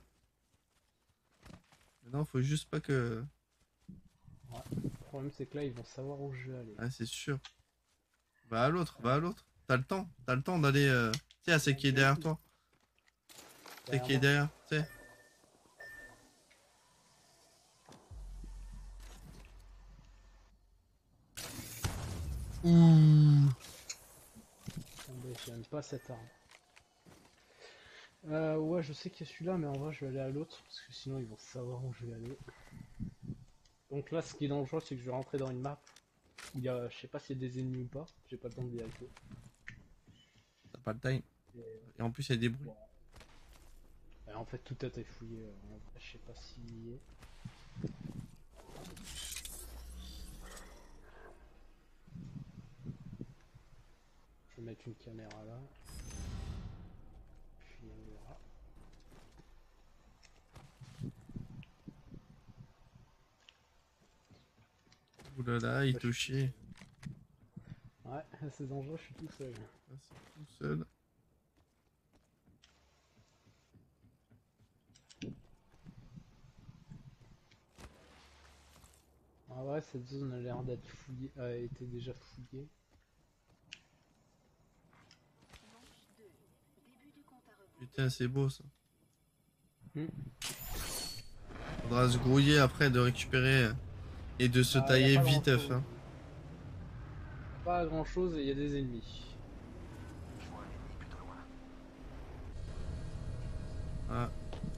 Non, faut juste pas que. Le problème c'est que là ils vont savoir où je vais aller. Ah, c'est sûr. Va à l'autre, va à l'autre. T'as le temps d'aller. Tu sais, à c'est qui est derrière toi. C'est qui est derrière, tu sais. Ouh. Attendez, j'aime pas cette arme. Ouais, je sais qu'il y a celui-là, mais en vrai, je vais aller à l'autre, parce que sinon, ils vont savoir où je vais aller. Donc là, ce qui est dangereux, c'est que je vais rentrer dans une map où il y a, je sais pas s'il y a des ennemis ou pas, j'ai pas le temps de vérifier. T'as pas le time. Et en plus, il y a des bruits. Et en fait, tout a été fouillé, en vrai, je sais pas s'il y est. Je vais mettre une caméra là. Puis on verra. Oulala, il touchait. Ouais, c'est dangereux, je suis tout seul. Ah, c'est tout seul. Ah ouais, cette zone a l'air d'être fouillée, a été déjà fouillée. Putain, c'est beau ça. Hmm. Faudra se grouiller après de récupérer et de se Ah, tailler y a pas vite. grand-chose. Hein. Pas grand chose et il y a des ennemis. Je vois un ennemi plutôt loin. Ah,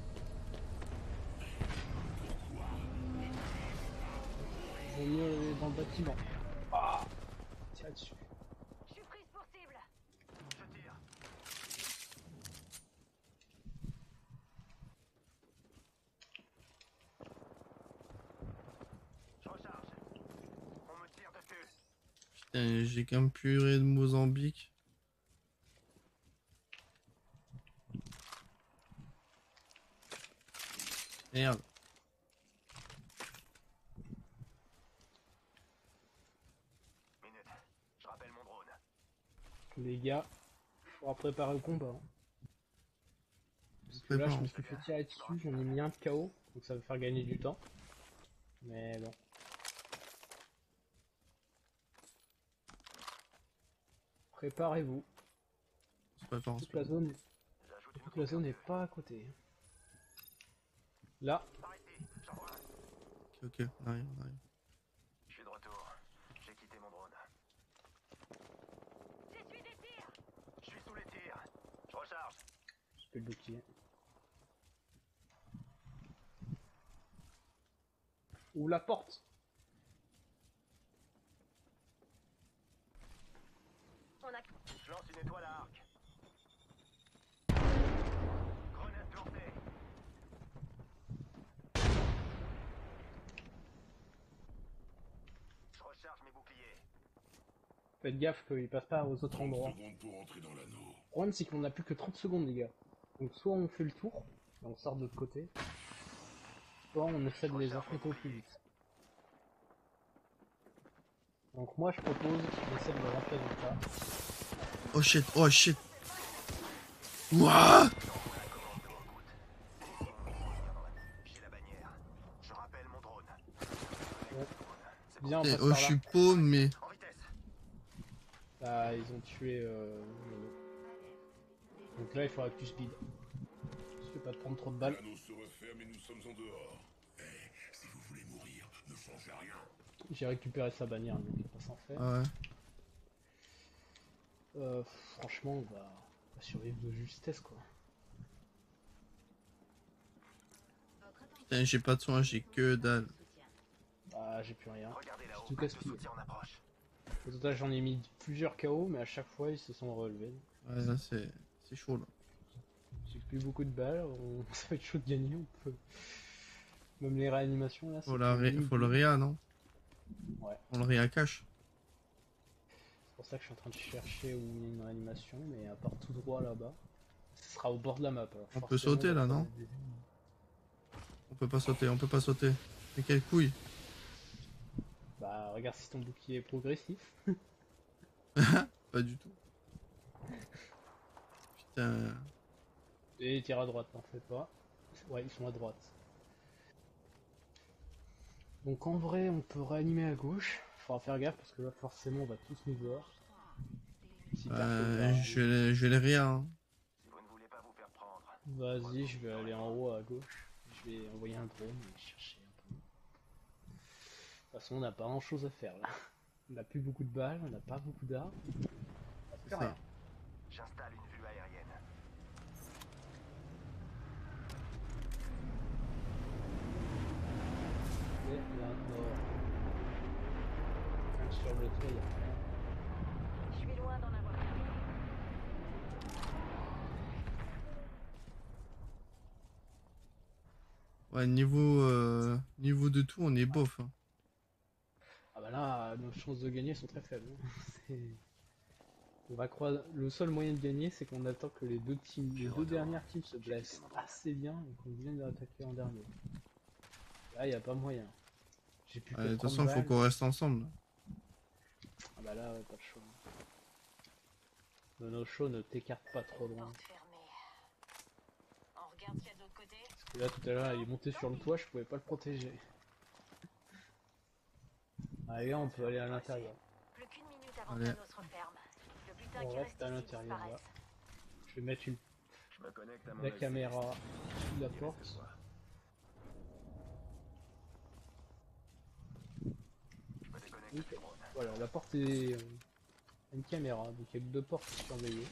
Vaut mieux aller dans le bâtiment. Ah, tiens dessus. Je suis prise pour cible. Je tire. Je recharge. On me tire dessus. putain, j'ai qu'un purée de Mozambique. Merde. Minute. Je rappelle mon drone. Les gars, faudra préparer le combat. Hein. Parce que là, je me suis fait tirer dessus, j'en ai mis un de KO, donc ça va faire gagner du temps. Mais bon. Préparez-vous. C'est pas grave. Toute la zone, toute la zone est pas à côté. Là, Ok, on arrive, on arrive. Je suis de retour. J'ai quitté mon drone. J'essuie des tirs. Je suis sous les tirs. Je recharge. je peux le bouclier. Ou la porte. On a... Je lance une étoile à arc. Grenade lancée. Je recharge mes boucliers. Faites gaffe qu'il passe pas aux autres 30 endroits. secondes pour entrer dans l'anneau. Le problème c'est qu'on a plus que 30 secondes les gars. Donc soit on fait le tour, et on sort de l'autre côté, soit on essaie de les affronter au plus vite. Donc moi je propose d'essayer de le remplir du tas. Oh shit, oh shit. Ouah. J'ai la bannière. Je rappelle mon drone. Viens on Eh, passe oh, par je là. suis pauvre, mais. En vitesse. Ah ils ont tué Nono. Donc là il faudra que tu speed. Je vais pas te prendre trop de balles. L'anneau se referme et nous sommes en dehors. Eh, si vous voulez mourir, ne changez rien. J'ai récupéré sa bannière donc il va pas s'en faire. Ah ouais. Franchement on va survivre de justesse quoi. Putain, j'ai pas de soin, j'ai que dalle. Ah j'ai plus rien. Regardez là-haut. Tout Le gaspillé. soutien en approche. Au total j'en ai mis plusieurs KO mais à chaque fois ils se sont relevés. Ouais, là, c'est chaud là. J'ai plus beaucoup de balles, ça va être chaud de gagner, on peut... Même les réanimations là, Faut le réa, non? Ouais. On le réa cache. C'est pour ça que je suis en train de chercher où il y a une réanimation, mais à part tout droit là-bas, ce sera au bord de la map. Alors On peut sauter, là, non? On peut pas sauter, on peut pas sauter. Mais quelle couille. Bah regarde si ton bouclier est progressif. Pas du tout. Putain. Et tire à droite, t'en fais pas. Ouais, ils sont à droite. Donc en vrai, on peut réanimer à gauche. Faudra faire gaffe parce que là, forcément, on va tous nous voir. Si Je vais les réa. Hein. Si vous ne voulez pas vous faire prendre. Vas-y, je vais aller en haut à gauche. Je vais envoyer un drone et chercher un peu. De toute façon, on n'a pas grand chose à faire là. On n'a plus beaucoup de balles, on n'a pas beaucoup d'armes. On va C'est faire ça. rien. J'installe une vue aérienne. Et là, mort. Même sur le toit, il y a rien. Je suis loin d'en avoir terminé. Ouais, niveau de tout, on est bof. Hein. Ah bah là, nos chances de gagner sont très faibles. On va croire. Le seul moyen de gagner, c'est qu'on attend que les deux dernières teams se blessent assez bien et qu'on vienne d'attaquer en dernier. Là, il n'y a pas moyen. J'ai plus que De toute 30 façon, il faut balles. qu'on reste ensemble. Là. Ah bah là, ouais, pas de choix. Nono Show, ne t'écarte pas trop loin. Porte fermée. On regarde s'il y a de l'autre côté. Parce que là, tout à l'heure, il est monté sur le toit, je pouvais pas le protéger. Allez, on peut aller à l'intérieur. Plus qu'une minute avant Allez. que l'anneau se referme. Le butin On qui reste reste à ici l'intérieur, disparaisse. Je vais mettre Je me connecte à mon la LCD. caméra sous la porte. Je me déconnecte Oui, du drone. voilà, la porte est une caméra, donc il y a que deux portes surveillées.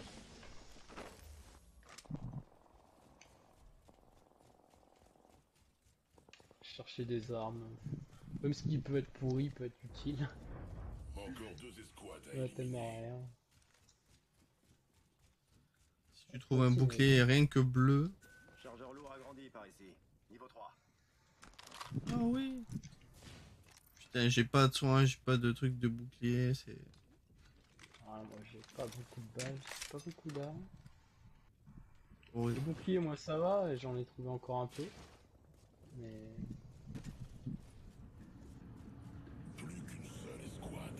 Chercher des armes. Même ce qui peut être pourri peut être utile. Encore 2 escouades à Pas éliminer. tellement rien. Si tu trouves un bouclier rien que bleu. Chargeur lourd agrandi par ici. Niveau 3. Ah oui. Putain, j'ai pas de soins, j'ai pas de truc de bouclier, c'est. Ah, moi j'ai pas beaucoup de balles, j'ai pas beaucoup d'armes. horrible. Les boucliers, moi ça va, et j'en ai trouvé encore un peu. Mais. Plus qu'une seule escouade.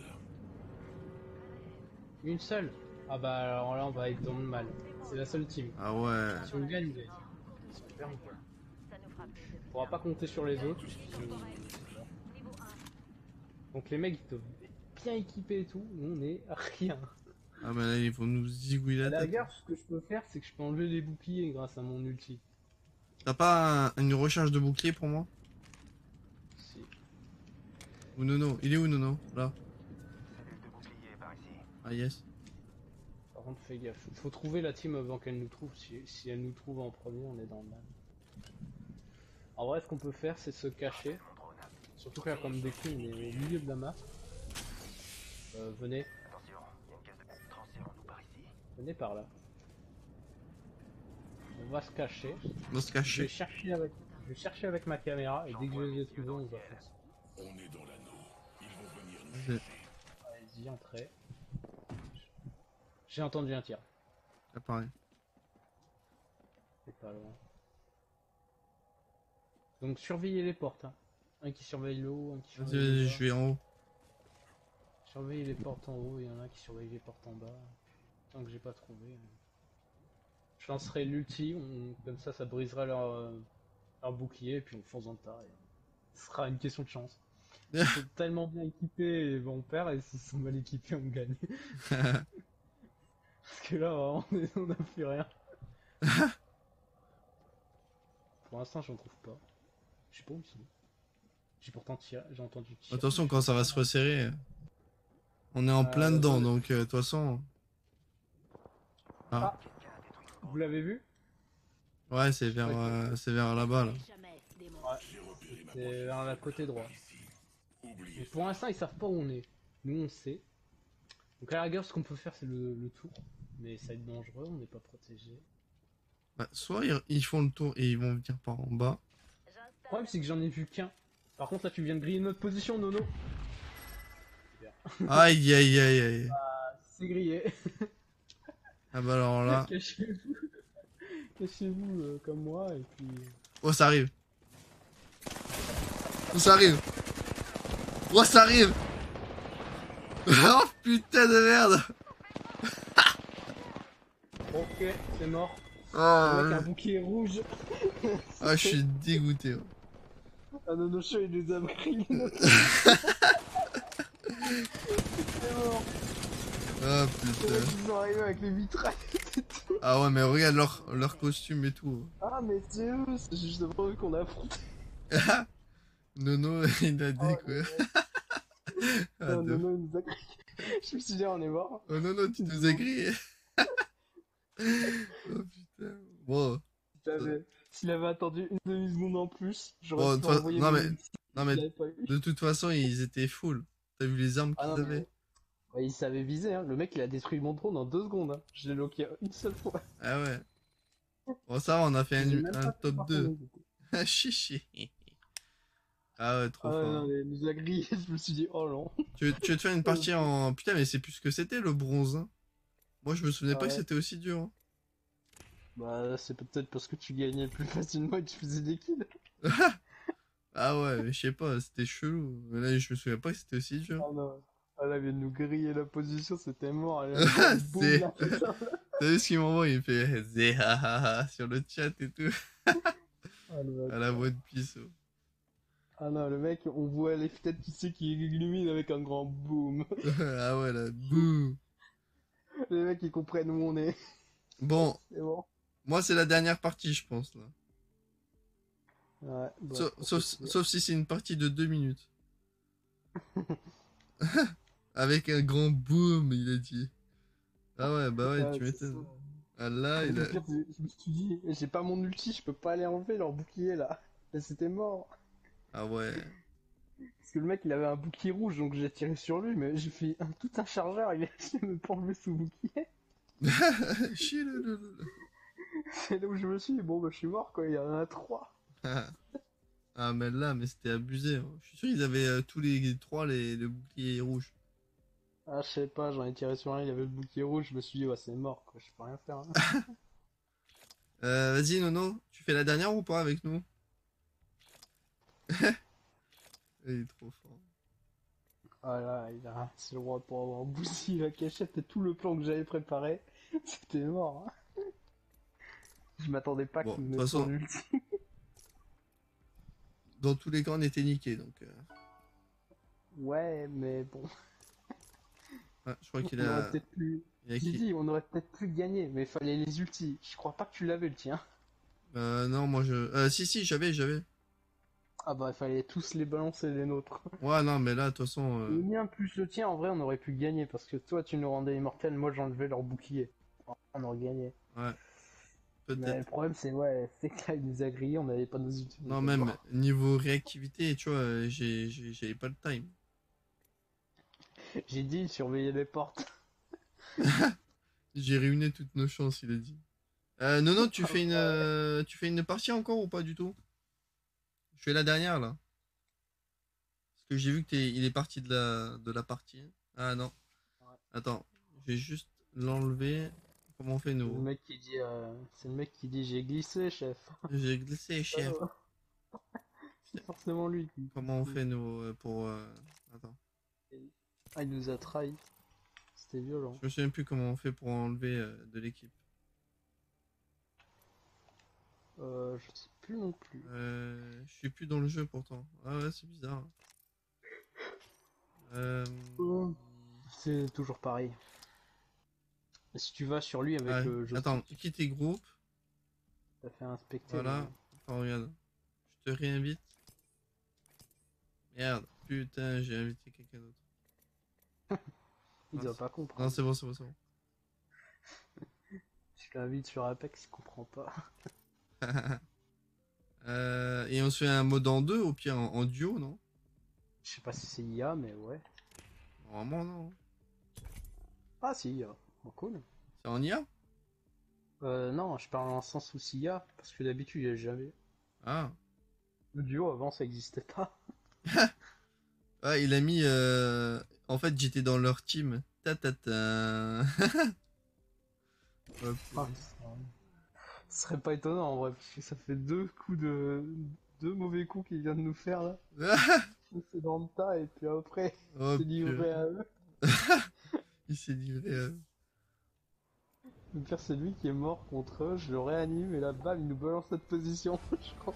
Une seule. Ah bah alors là on va être dans le mal. C'est la seule team. Ah ouais. Si on gagne, ils sont fermes quoi. Ça nous fera plus de On pourra pas compter sur les autres. Niveau 1. Donc les mecs ils doivent être bien équipés et tout, nous on est à rien. Ah bah là, ils vont nous zigouiller À la la tête. rigueur, ce que je peux faire, c'est que je peux enlever les boucliers grâce à mon ulti. T'as pas une recharge de bouclier pour moi? Si. Ou Nono? Il est où Nono? Là. Cellule de bouclier par ici. Ah yes. Par contre, fais gaffe. Faut trouver la team avant qu'elle nous trouve. Si elle nous trouve en premier, on est dans le mal. En vrai, ce qu'on peut faire, c'est se cacher. Mon drone. Surtout que là, comme décrit, on est au milieu de la map. Venez, Attention, il y a une caisse de transférons-nous par ici. venez par là. On va se cacher. On va se Je vais cacher. chercher avec ma caméra et dès que je les ai trouvés, on va foncer. On est dans l'anneau. Ils vont venir nous Vas-y. chercher. Allez-y, entrez. J'ai entendu un tir. Ah, pareil. C'est pas loin. Donc surveillez les portes. Hein. Un qui surveille le haut, un qui Vas-y, surveille le vas-y, bas. je vais en haut. Surveillez les portes en haut, il y en a un qui surveille les portes en bas. Tant que j'ai pas trouvé. Je lancerai l'ulti, comme ça brisera leur bouclier et puis on fonce dans le tas. Ce sera une question de chance. Ils sont tellement bien équipés et on perd, et s'ils sont mal équipés on gagne. Parce que là vraiment, on a plus rien. Pour l'instant j'en trouve pas. Je sais pas où ils sont. J'ai pourtant tiré, j'ai entendu tirer. Attention, quand ça va se resserrer, on est en plein dedans, ouais. donc de toute façon. Ah, Vous l'avez vu? ouais, c'est vers là-bas là. Jamais, démon. C'est vers la côté droit. Mais Oubliez. pour l'instant ils savent pas où on est. Nous on sait. Donc à la rigueur ce qu'on peut faire c'est le tour. Mais ça va être dangereux, on n'est pas protégé. Bah, soit ils font le tour et ils vont venir par en bas. Le problème c'est que j'en ai vu qu'un. Par contre là tu viens de griller notre position Nono. Aïe aïe aïe aïe. C'est grillé. Ah bah alors là. Cachez-vous. Cachez-vous comme moi et puis... Oh, ça arrive. Oh, ça arrive. Oh, ça arrive. Oh putain de merde. Ok, c'est mort. Oh, Avec un bouquet rouge. ah, je suis dégoûté. Ouais. Ah Nono Show il nous a grillé notre... C'est mort. Oh putain. Ils sont arrivés avec les mitrailles. Ah ouais, mais regarde leur costume et tout. Ah mais c'est eux, c'est justement eux qu'on a affronté. Nono, il a dit quoi. Ah, Non, de- Nono il nous a grillé. Je me suis dit on est mort. Oh Nono, tu nous as grillé. Oh putain. Bon. S'il avait attendu une demi-seconde en plus, Bon, j'aurais pu toi- envoyer non, mon mais- ulti, Non mais il l'avait pas eu. de toute façon, ils étaient full. T'as vu les armes Ah qu'ils non, avaient? mais... Ouais, il savait viser, hein. Le mec il a détruit mon drone en 2 secondes. Hein. Je l'ai loqué une seule fois. Ah ouais. Bon, ça va, on a fait J'ai même un pas pu top voir 2. son nom, du coup. Chichi. Ah ouais, trop Ah fort. non, il nous a grillé, je me suis dit oh non. Tu veux te faire une partie en... Putain, mais c'est plus ce que c'était le bronze. Hein. Moi, je me souvenais pas Ouais. que c'était aussi dur. Hein. Bah c'est peut-être parce que tu gagnais plus facilement et que tu faisais des kills. Ah ouais, mais je sais pas, c'était chelou. Mais là, je me souviens pas que c'était aussi dur. Oh non. Ah là, il vient de nous griller la position, c'était mort. Elle boum, C'est- là, putain. T'as vu ce qu'il m'envoie? Il fait Zéhahaha sur le chat et tout. Ah, le À la voix de Pisso. Ah non, le mec, on voit les fenêtres, tu sais, qui illuminent avec un grand boom. Ah ouais, là, boum. Les mecs, ils comprennent où on est. Bon, C'est bon. moi, c'est la dernière partie, je pense. Là. Ouais, bah, Sauf si c'est une partie de 2 minutes. Avec un grand boom, il a dit. Ah ouais, bah ouais, tu m'étonnes. Ah là, il a... Je me suis dit, j'ai pas mon ulti, je peux pas aller enlever leur bouclier là. Et c'était mort. Ah ouais. Parce que le mec il avait un bouclier rouge donc j'ai tiré sur lui, mais j'ai fait tout un chargeur, il a même pas enlevé son bouclier. C'est là où je me suis dit, bon bah je suis mort quoi, il y en a 3. Ah mais là, mais c'était abusé. Hein. Je suis sûr qu'ils avaient tous les 3 le bouclier rouge. Ah je sais pas, j'en ai tiré sur un, il avait le bouclier rouge, je me suis dit ouais c'est mort quoi, je peux rien faire. Hein. Vas-y Nono, tu fais la dernière ou pas avec nous? Il est trop fort. Ah là, il a c'est le droit pour avoir bousillé la cachette et tout le plan que j'avais préparé, c'était mort. Hein. Je m'attendais pas Bon, qu'il de me toute façon- son ulti. Dans tous les cas, on était niqués, donc... Ouais, mais bon. Ouais, je crois qu'il On aurait a... peut-être pu Il y a J'ai qui? dit, on aurait peut-être pu gagner, mais il fallait les ultis. Je crois pas que tu l'avais le tien. Non, moi je. Si, j'avais. Ah bah, il fallait tous les balancer les nôtres. Ouais, non, mais là, de toute façon. Le mien plus le tien, en vrai, on aurait pu gagner parce que toi, tu nous rendais immortels, moi, j'enlevais leur bouclier. On aurait gagné. Ouais, Mais le peut-être. problème, c'est ouais, c'est que là, il nous a grillé, on n'avait pas nos ultis. Non, donc, même bon. niveau réactivité, tu vois, j'avais pas le time. J'ai dit, surveiller les portes. J'ai ruiné toutes nos chances, il a dit. Non, tu fais une partie encore ou pas du tout? Je fais la dernière là. Parce que j'ai vu que il est parti de la partie. Ah non. Attends, je vais juste l'enlever. Comment on fait C'est le nous? mec qui dit, c'est le mec qui dit, j'ai glissé, chef. J'ai glissé, chef. Oh. C'est forcément lui qui. Comment on fait nous pour. Attends. Ah, il nous a trahi. C'était violent. Je me souviens plus comment on fait pour enlever de l'équipe. Je sais plus non plus. Je suis plus dans le jeu pourtant. Ah ouais, c'est bizarre. C'est toujours pareil. Et si tu vas sur lui avec Ouais. le jeu, Attends, quitte tes groupes. t'as fait inspecter. Voilà. Attends, regarde. Je te réinvite. Merde. Putain, j'ai invité quelqu'un d'autre. Il Ah, doit c'est- pas Non, comprendre. c'est bon, c'est bon, c'est bon. Je l'invite sur Apex, il comprend pas. Et on se fait un mode en deux, au pire en duo, non? Je sais pas si c'est IA, mais ouais. Normalement, non. Ah si, IA. Oh, cool. C'est en IA? Non, je parle en sens où c'est IA, parce que d'habitude, il y a jamais. Ah. Le duo, avant, ça existait pas. Ah, il a mis. En fait, j'étais dans leur team. Ta ta ta. Hop. Ah, ce serait pas étonnant, en vrai, parce que ça fait deux mauvais coups qu'il vient de nous faire, là. C'est dans le tas, et puis après, Oh, c'est livré à eux. il s'est livré. Le pire, c'est lui qui est mort contre eux, je le réanime, et là, bam, il nous balance cette position. Je crois.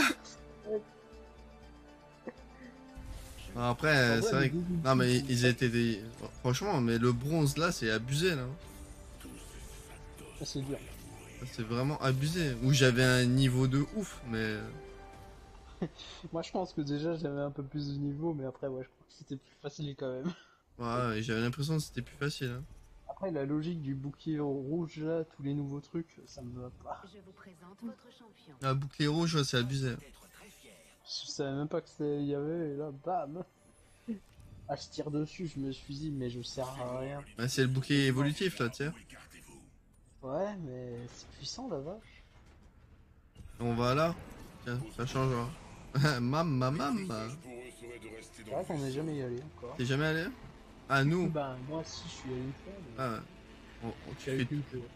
Bon, après, En vrai, c'est vrai les que. deux ultimes, Non, mais sont ils pas- étaient des. Franchement, mais le bronze là, c'est abusé là. Ah, c'est dur. C'est vraiment abusé. Où j'avais un niveau de ouf, mais. Moi, je pense que déjà, j'avais un peu plus de niveau, mais après, ouais, je crois que c'était plus facile quand même. Ouais, j'avais l'impression que c'était plus facile. Hein. Après, la logique du bouclier rouge, là, tous les nouveaux trucs, ça me va pas. Je vous présente votre champion. Ah, bouclier rouge, ouais, c'est abusé. Je savais même pas que il y avait, et là, bam. Ah, je tire dessus, je me suis dit, mais je sers à rien. Bah, c'est le bouclier évolutif là, tu sais. Ouais, mais c'est puissant, la vache. On va là. Tiens, ça changera. Mamma, mamma. Pour eux serait de rester C'est dans vrai qu'on n'est jamais y allé encore. T'es jamais allé? Ah, nous? Bah, moi, si, je suis allé une fois, mais Ah, ouais. je Tu suis allé fais... qu'une fois.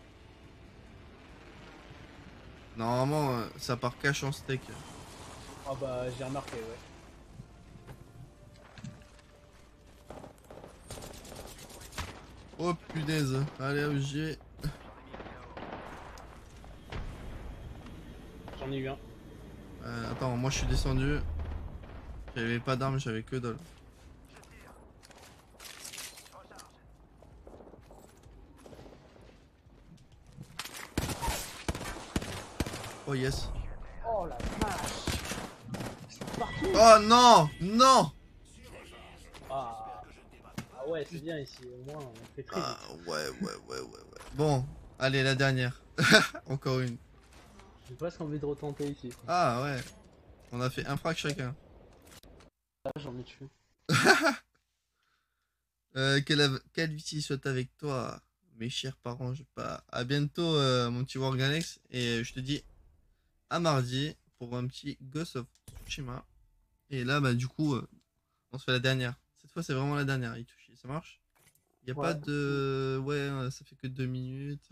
Normalement, ça part cash en steak. Ah bah, j'ai remarqué, ouais. Oh punaise. Allez, hop, j'ai. J'en ai eu un. Attends, moi je suis descendu. J'avais pas d'armes, j'avais que dalle. Oh yes. Oh la vache! C'est parti! Oh non! Non! Ah, ah ouais, c'est bien ici, au moins, on fait très Ah vite. ouais. Bon, allez, la dernière. Encore une. J'ai presque envie de retenter ici. Ah ouais. On a fait un frac chacun. Ah, j'en ai tué. Quelle vie soit avec toi, mes chers parents. Je pas. À bientôt, mon petit Warganex. Et je te dis à mardi pour un petit Ghost of Tsushima. Et là, bah, du coup, on se fait la dernière. Cette fois, c'est vraiment la dernière, Itushi. Ça marche? Y a Ouais. pas de. Ouais, ça fait que 2 minutes.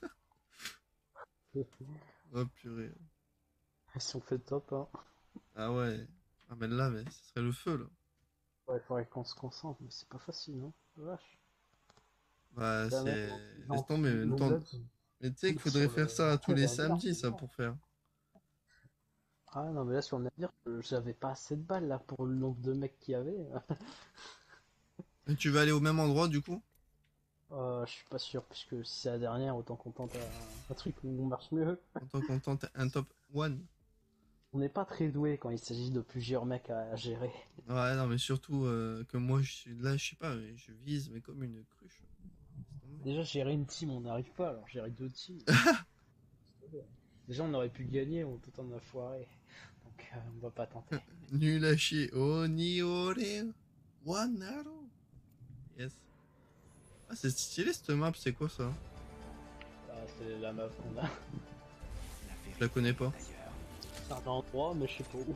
Oh purée. Ils sont fait top, hein. Ah ouais. Ah, mais là, mais ce serait le feu, là. Ouais, il faudrait qu'on se concentre, mais c'est pas facile, non? Vache. Bah, Ça va, c'est. non, Laisse tomber. nos Attends. notes, Mais tu sais qu'il sur faudrait faire le- ça tous le les navire, samedis, c'est ça, bon. pour faire. Ah non, mais là, sur le navire, j'avais pas assez de balles, là, pour le nombre de mecs qu'il y avait. Et tu vas aller au même endroit, du coup? Je suis pas sûr, puisque si c'est la dernière, autant qu'on tente un truc où on marche mieux. En tant qu'on tente un top 1. On n'est pas très doué quand il s'agit de plusieurs mecs à gérer. Ouais, non, mais surtout que moi, je suis là, je sais pas, mais je vise, mais comme une cruche. Déjà, gérer une team, on n'arrive pas, alors gérer deux teams. Déjà, on aurait pu gagner, on tout en a foiré. Donc, on va pas tenter. Nul à chier. Oni ore wanaro. Yes. Ah, c'est stylé cette map, c'est quoi ça? Ah, c'est la map qu'on a. Je la connais pas. C'est un endroit, mais je sais pas où.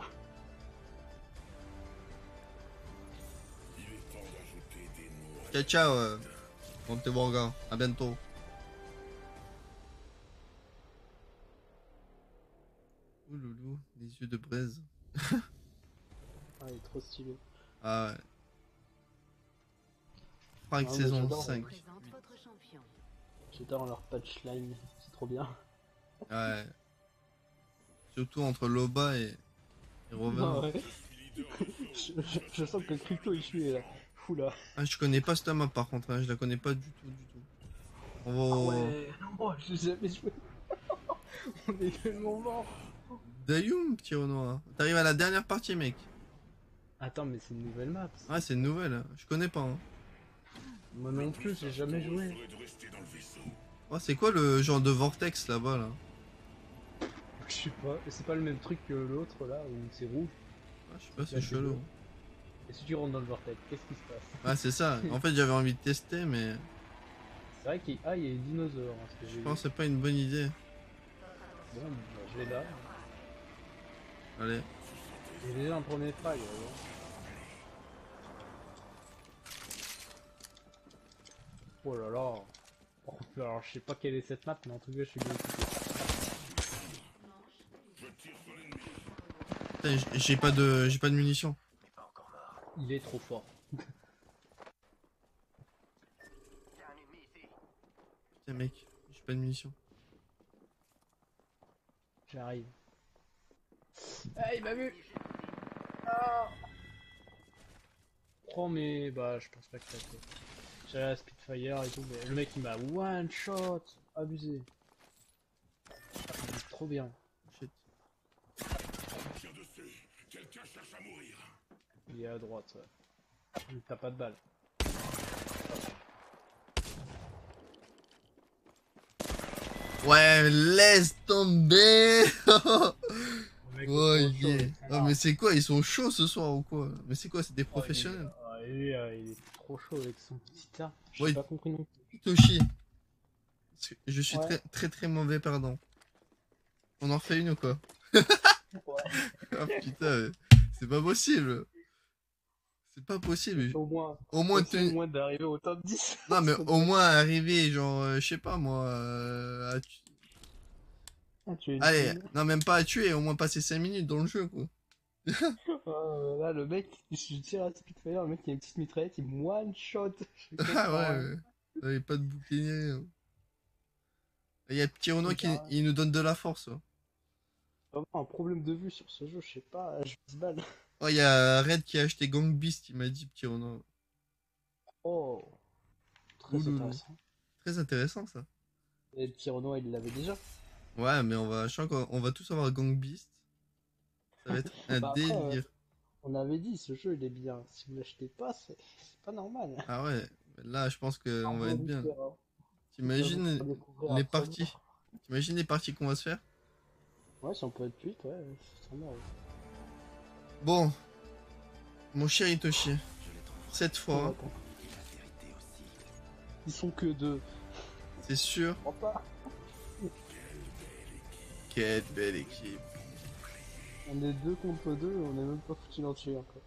Il est temps d'ajouter des mots. Ciao, ciao, mon petit bon gars. À bientôt. Ouh loulou, les yeux de braise. Ah, il est trop stylé. Ah ouais. Frank Ah, mais saison j'adore. 5. Présente votre champion. J'adore leur punchline, c'est trop bien. Ouais. Surtout entre Loba et Rover. Ah ouais. Je sens que le crypto il suit là. Oula. Ah, je connais pas cette map par contre, hein, je la connais pas du tout, du tout. On va au... Oh, je l'ai jamais joué. On est tellement mort. Dayoum, petit Renoir. T'arrives à la dernière partie, mec. Attends, mais c'est une nouvelle map. Ouais, c'est une nouvelle, hein. Je connais pas. Hein. Moi non plus, j'ai jamais joué. De rester dans le vaisseau. Oh, c'est quoi le genre de vortex là-bas, là? Je sais pas, c'est pas le même truc que l'autre là où c'est rouge. Ah, je sais pas, c'est chelou. Et si tu rentres dans le vortex, qu'est-ce qui se passe? Ah, c'est ça. En fait, j'avais envie de tester, mais C'est vrai qu'il y a des dinosaures. Hein, ce que j'ai je vu. pense que c'est pas une bonne idée. Bon, bah, je l'ai là. Allez. J'ai déjà un premier frag. Oh là là. Oh, alors je sais pas quelle est cette map, mais en tout cas je suis bien occupé. Putain, j'ai pas de munitions. Il est trop fort. Y'a un ennemi ici. Putain, mec, j'ai pas de munitions. J'arrive. Ah, il m'a vu. Ah. Oh mais bah je pense pas que ça fait. J'ai la Spitfire et tout, mais le mec il m'a one shot. Abusé. C'est trop bien. Shit. Tire dessus. Quelqu'un cherche à mourir. Il est à droite. Ouais. T'as pas de balle. Ouais, laisse tomber. Le mec est Oh, trop chaud, yeah. il est Oh, mais c'est quoi? Ils sont chauds ce soir ou quoi? Mais c'est quoi? C'est des Oh, professionnels? il est trop chaud avec son petit tas. J'ai Ouais. pas compris non plus. Toshi. Je suis Ouais. très mauvais perdant. On en refait une ou quoi? Ouais. Ah putain, c'est pas possible. C'est pas possible. Au moins Au moins d'arriver au top 10. Non mais au moins arriver genre je sais pas moi à Ah, tu es une allez, fille. non même pas à tuer, au moins passer 5 minutes dans le jeu quoi. Là, le mec, je tire à Spitfire, le mec il a une petite mitraillette, il me one shot. Je fais Ah quoi, ouais, hein. T'avais pas de bouclier. Hein. Il y a petit Renault qui C'est ça. il nous donne de la force. Hein. Vraiment un problème de vue sur ce jeu, je sais pas, je me balle. Oh, il y a Red qui a acheté Gang Beast, il m'a dit petit Renault. Oh, très Ouloulou. intéressant. Très intéressant ça. Et le petit Renault, il l'avait déjà. Ouais, mais je sens qu'on va tous avoir Gang Beast. Ça va être un Bah, après, délire. On avait dit, ce jeu il est bien. Si vous l'achetez pas, c'est pas normal. Ah ouais, là je pense qu'on va être bien. Hein. T'imagines Ça va découvrir les après. parties? T'imagines les parties qu'on va se faire? Ouais, si on peut être 8, ouais, c'est trop bien. Ouais. Bon, mon cher Itoshi, cette fois, Attends. Ils sont que 2. c'est sûr, Je crois pas. quelle belle équipe. On est 2 contre 2, on est même pas foutu d'en tuer encore.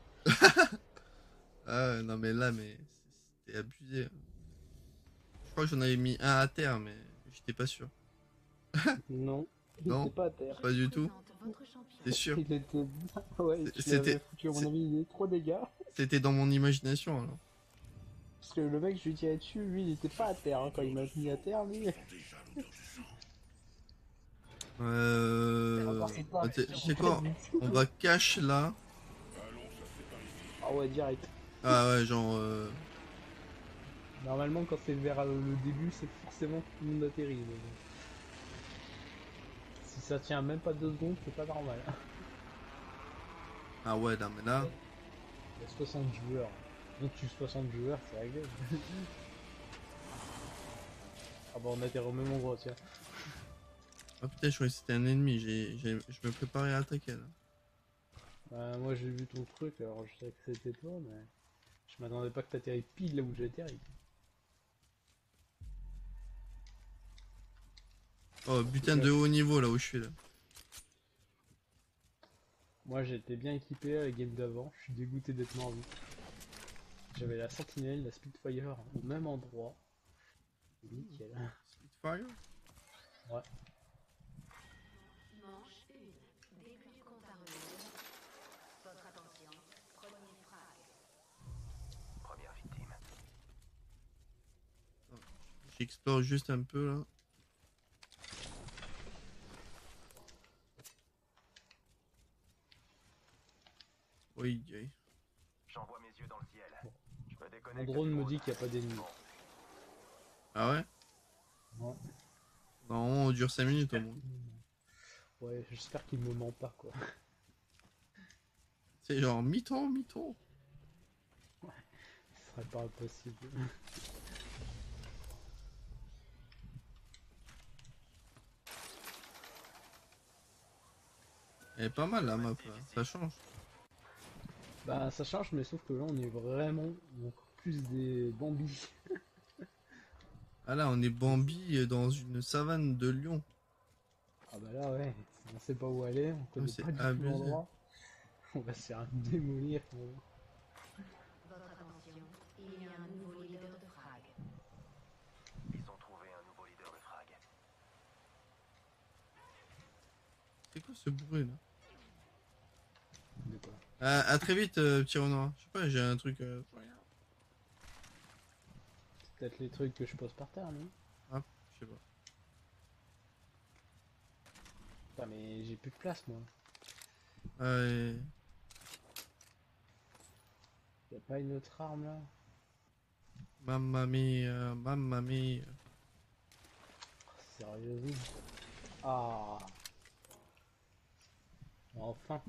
Ah ouais, non mais là, mais c'était abusé. Je crois que j'en avais mis un à terre, mais j'étais pas sûr. Non, il Non. était pas à terre. Pas du tout, Présente votre champion. c'est sûr. Il était. Ouais, tu C'était- l'avais foutu, à mon avis, il est 3 dégâts. C'était dans mon imagination alors. Parce que le mec, je lui tirais dessus, lui, il était pas à terre. Hein, quand il m'a mis à terre, lui. C'est quoi? On va cache là. Ah ouais, direct. Ah ouais, genre. Normalement, quand c'est vers le début, c'est forcément que tout le monde atterrit. Mais bon. Si ça tient même pas 2 secondes, c'est pas normal. Ah ouais, non mais là... Il y a 60 joueurs. Donc tu 60 joueurs, c'est réglé. Ah bah on atterrit au même endroit, tiens. Ah putain, je croyais que c'était un ennemi, je me préparais à attaquer là. Bah, moi j'ai vu ton truc, alors je savais que c'était toi, mais je m'attendais pas que t'atterris pile là où j'atterris. Oh, butin de haut niveau là où je suis là. Moi j'étais bien équipé à la game d'avant, je suis dégoûté d'être mort vite. J'avais la sentinelle, la Spitfire au même endroit. Nickel. Spitfire? Ouais. Manche 1. Début du compte à rebours. Votre attention. Premier frag. Première victime. J'explore juste un peu là. Oui, oui. J'envoie mes yeux dans le ciel. Je me Mon déconnecte. drone du me monde. dit qu'il n'y a pas d'ennemis. Ah ouais? Ouais. Non, on dure 5 minutes au moins. Ouais, j'espère qu'il me ment pas quoi. C'est genre mi-temps, mi-temps. Ce serait pas impossible. Elle est pas mal la map là, ça change. Bah ça change, mais sauf que là on est vraiment encore plus des Bambi. Ah là, on est Bambi dans une savane de lions. Ah bah là ouais, on sait pas où aller, on connaît c'est pas du tout abusé. l'endroit. On va se faire démolir. Votre attention. Il y a un nouveau leader de frag. Ils ont trouvé un nouveau leader de frag. C'est quoi ce bruit là? De quoi? À très vite, petit renard. Je sais pas, j'ai un truc. Peut-être les trucs que je pose par terre, non? Ah, je sais pas. Putain mais j'ai plus de place moi. Ouais. Y'a pas une autre arme là? Mamma mia, mamma mia. Sérieusement? Ah. Enfin.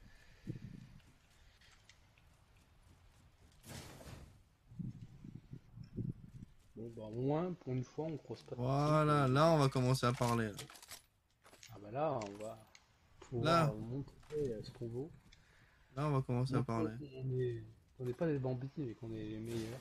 Bon bah au moins pour une fois on croise pas. Voilà, là on va commencer à parler. Là, Ah bah là on va pouvoir là, montrer ce qu'on vaut. là, on va commencer à parler. On n'est pas des bambis mais qu'on est les meilleurs.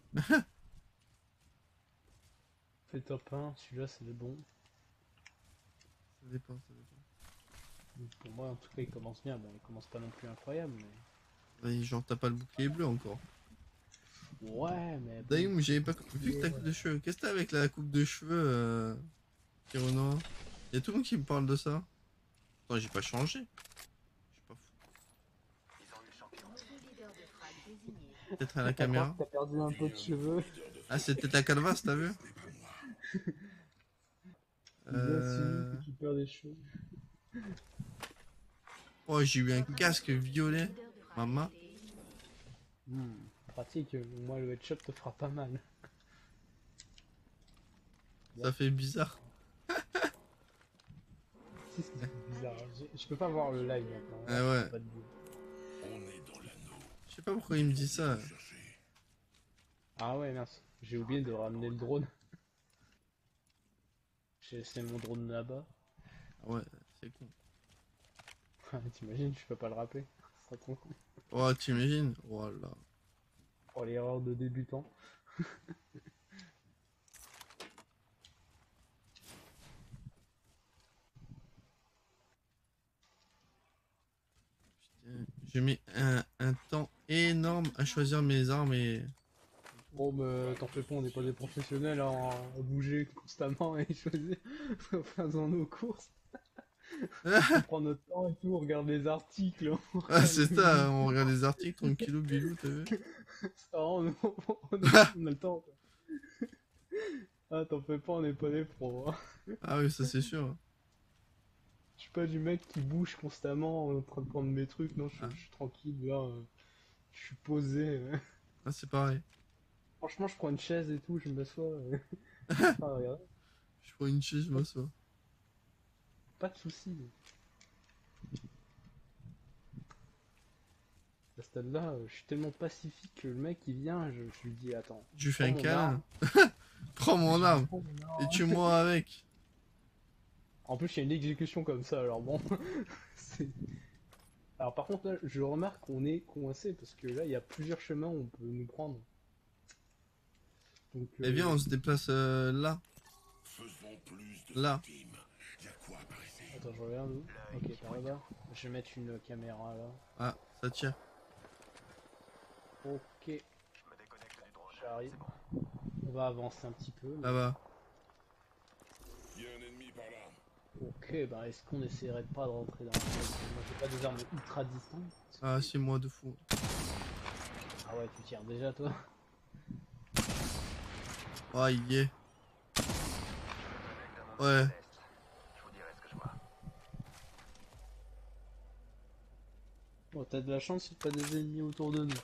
Fait top 1, celui-là c'est le bon. Ça dépend, ça dépend. Pour moi en tout cas il commence bien, bon il commence pas non plus incroyable mais... Ouais, genre t'as pas le bouclier bleu encore. Ouais mais... D'ailleurs, j'avais pas vu que ta coupe de cheveux. Qu'est-ce que t'as avec la coupe de cheveux, petit renard? Y'a tout le monde qui me parle de ça. Attends, j'ai pas changé. Je suis pas fou. Ils ont eu le champion. Nouveau leader de frag désigné. Peut-être à la caméra. T'as perdu un peu de cheveux. Ah, c'était ta calvasse, t'as vu? Bien sûr que tu perds des cheveux. Oh, j'ai eu un casque violet. Leader de frag Maman. été éliminé. Pratique, moi le headshot te fera pas mal. Ça fait bizarre. Si, c'est bizarre. Je peux pas voir le live maintenant. Ah ouais. Je peux pas te dire. On est dans l'anneau. Je sais pas pourquoi il me dit ça. Chercher. Ah ouais, mince. J'ai oublié de ramener le drone. J'ai laissé mon drone là-bas. Ah ouais, c'est con. T'imagines, je peux pas le rappeler. Ce sera trop con. Oh, t'imagines? Oh là. Oh, l'erreur de débutant. Putain, j'ai mis un temps énorme à choisir mes armes et... Bon, mais t'en fais pas, on n'est pas des professionnels à bouger constamment et choisir. Faisons nos courses. On prend notre temps et tout, on regarde les articles. Ah, c'est ça, on regarde les articles tranquillou bilou, t'as vu? Ça, on a le temps. Quoi. Ah, t'en fais pas, on n'est pas des pros. Hein. Ah oui, ça c'est sûr. Je suis pas du mec qui bouge constamment en train de prendre mes trucs. Non, je Ah. suis tranquille, là. Je suis posé. Ah, c'est pareil. Franchement, je prends une chaise et tout, je m'assois. Ah, regarde. Je prends une chaise, je m'assois. Pas de soucis. À ce stade-là, je suis tellement pacifique que le mec il vient, je lui dis attends. Je lui fais un Prends mon câlin. arme. Prends mon arme Prends mon arme. et tue-moi avec. En plus, il y a une exécution comme ça, alors bon. c'est- Alors par contre, là, je remarque qu'on est coincé parce que là, il y a plusieurs chemins où on peut nous prendre. Donc, Eh bien, on se déplace là. Faisons plus de Là. victimes. Y a quoi par ici? Attends, je regarde où. Ok, par là-bas. Je vais mettre une caméra là. Ah, ça tire. Ok, Je me déconnecte du drone. j'arrive. C'est bon. On va avancer un petit peu. Là-bas. Y a un ennemi par là. Ok, bah est-ce qu'on essaierait pas de rentrer dans la zone? Moi j'ai pas des armes ultra distantes. Ah, c'est moi de fou. Ah ouais, tu tires déjà toi. Ah, il y est. Je me connecte à mon Ouais. test. Je vous dirai ce que je vois. Bon, t'as de la chance si t'as des ennemis autour de nous.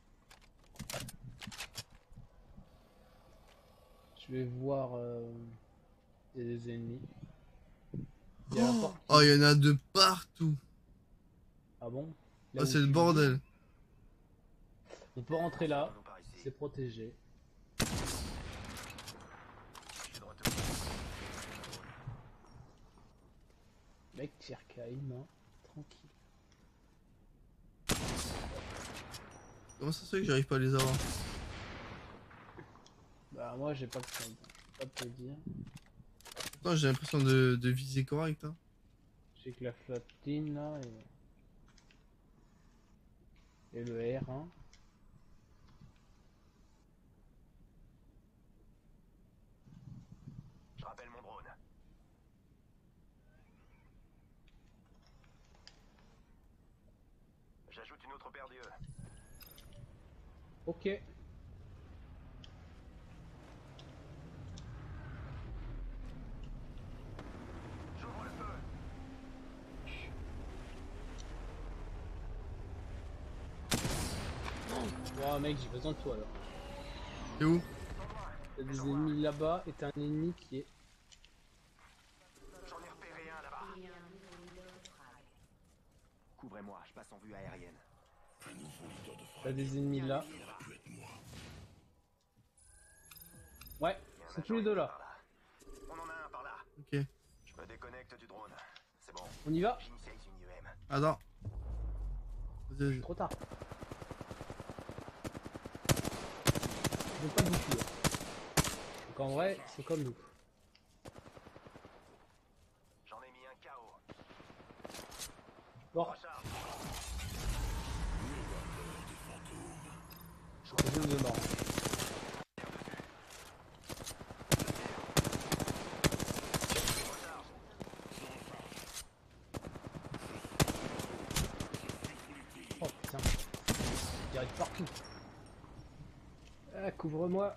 Je vais voir. Il y a des ennemis. Il y a la porte. Oh, il y en a de partout. Ah bon? Là Oh, où c'est le tu- bordel. On peut rentrer là, On part ici. c'est protégé. Je suis de retour. Mec, tire calme, hein. Tranquille. Comment ça se fait que j'arrive pas à les avoir? Bah, moi j'ai pas le temps, je peux pas te le dire. Pourtant, j'ai l'impression de viser correct. Hein. J'ai que la flatine là et le R, hein. Je rappelle mon drone. J'ajoute une autre paire d'yeux. Ok. J'ouvre le feu. Oh mec, j'ai besoin de toi là. C'est où? T'as des ennemis là-bas et t'as un ennemi qui est. J'en ai repéré un là-bas. Et un nouveau leader frag. Couvrez-moi, je passe en vue aérienne. Un nouveau leader de frappe. T'as des ennemis là. Ça aurait pu être moi. Ouais, Il y a un c'est tous les agent deux là. par On en a un par là. Ok. Je me déconnecte du drone. C'est bon. On y va? J'initialise une UM. Attends. Vas-y, vas-y. Trop tard. Ils ont pas de bouclier. Donc en vrai, c'est comme nous. J'en ai mis un KO. Bon, Recharge. je viens de mort. Oh putain. Il arrive partout. Ah, couvre-moi.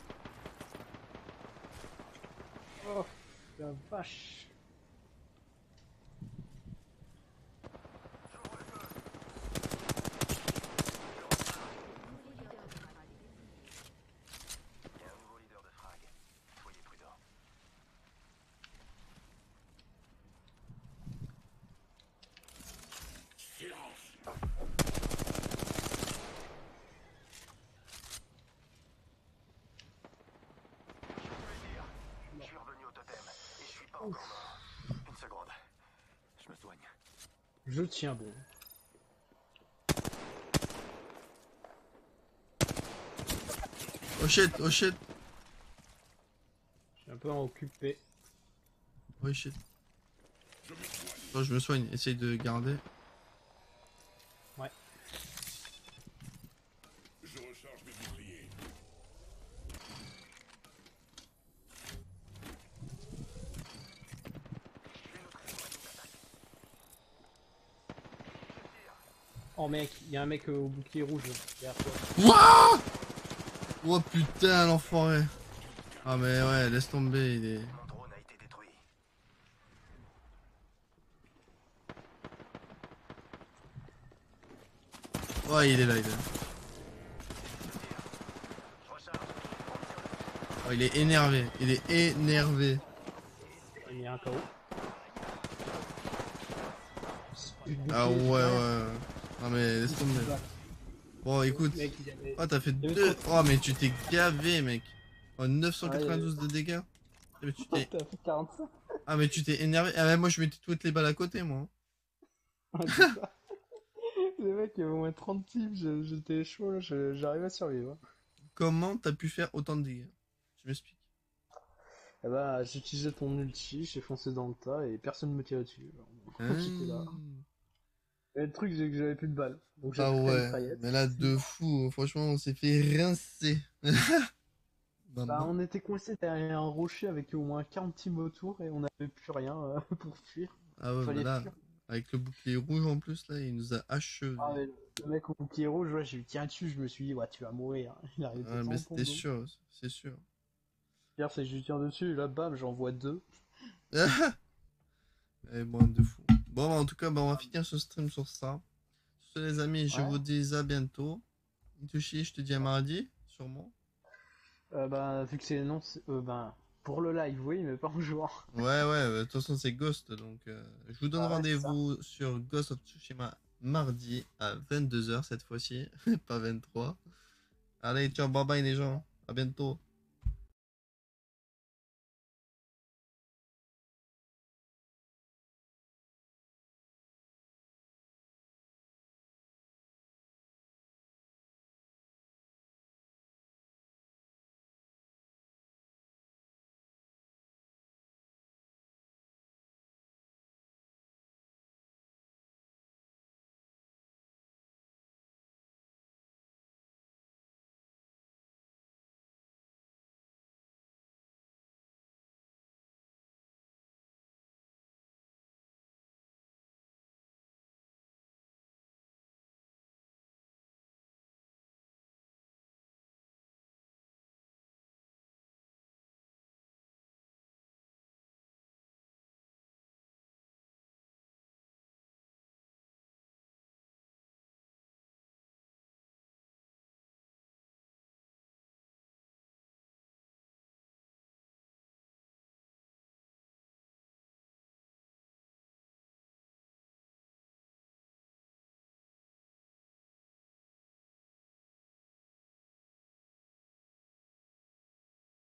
Oh, la vache. Il y a un nouveau leader de frag. Soyez prudents. Je suis revenu au totem et je suis pas encore mort. Une seconde. Je me soigne. Je tiens bon. Oh shit, oh shit. Je suis un peu occupé. Oh shit. Oh, je me soigne, essaye de garder. Ouais. Je recharge mes boucliers. Oh mec, il y a un mec au bouclier rouge là, derrière toi. Wouah! Oh putain, l'enfoiré. Ah, mais ouais, laisse tomber, il est. Mon drone a été détruit. Ouais, il est là, il est là. Je recharge. Oh, il est énervé. Il est énervé. Il y a un KO. Ah ouais, ouais. Non mais laisse tomber. Bon, écoute. Mec, il avait... Oh, t'as fait il avait 2. trop- Oh, mais tu t'es gavé, mec. Oh, 992 de dégâts. Eh, mais tu t'es... T'as fait 45. Ah, mais tu t'es énervé. Ah, mais moi, je mettais toutes les balles à côté, moi. Ouais, c'est ça. Le mec, il y avait au moins 30 types, j'étais chaud, là, j'arrivais à survivre. Comment t'as pu faire autant de dégâts? Je m'explique. Eh bah, j'utilisais ton ulti, j'ai foncé dans le tas et personne me tirait dessus. Hein. J'étais là. Et le truc, c'est que j'avais plus de balles. Donc j'ai Ah pris une ouais, mitraillette. mais là, de fou. Franchement, on s'est fait rincer. Bah, Maman. on était coincé derrière un rocher avec au moins 40 teams autour et on n'avait plus rien pour fuir. Ah ouais, Fallait mais là, fuir. avec le bouclier rouge en plus, là, il nous a achevé. Ah, mais le mec au bouclier rouge, ouais, j'ai eu tiens dessus, je me suis dit, ouais, tu vas mourir. Il arrive Ouais, tout mais en ton c'était dos. sûr, c'est sûr. Pierre, c'est que je lui tire dessus, et là, bam, j'en vois deux. Et bon, de fou. Bon, bah, en tout cas, bah, on va finir ce stream sur ça. Sur ce, les amis, je Ouais. vous dis à bientôt. Itoshi, je te dis à mardi, sûrement. Bah, vu que c'est non, ben, pour le live, oui, mais pas en jouant. Ouais, ouais, de toute façon, c'est Ghost, donc je vous donne Ah ouais, rendez-vous sur Ghost of Tsushima mardi à 22 h cette fois-ci, pas 23. Allez, ciao, bye bye les gens, à bientôt.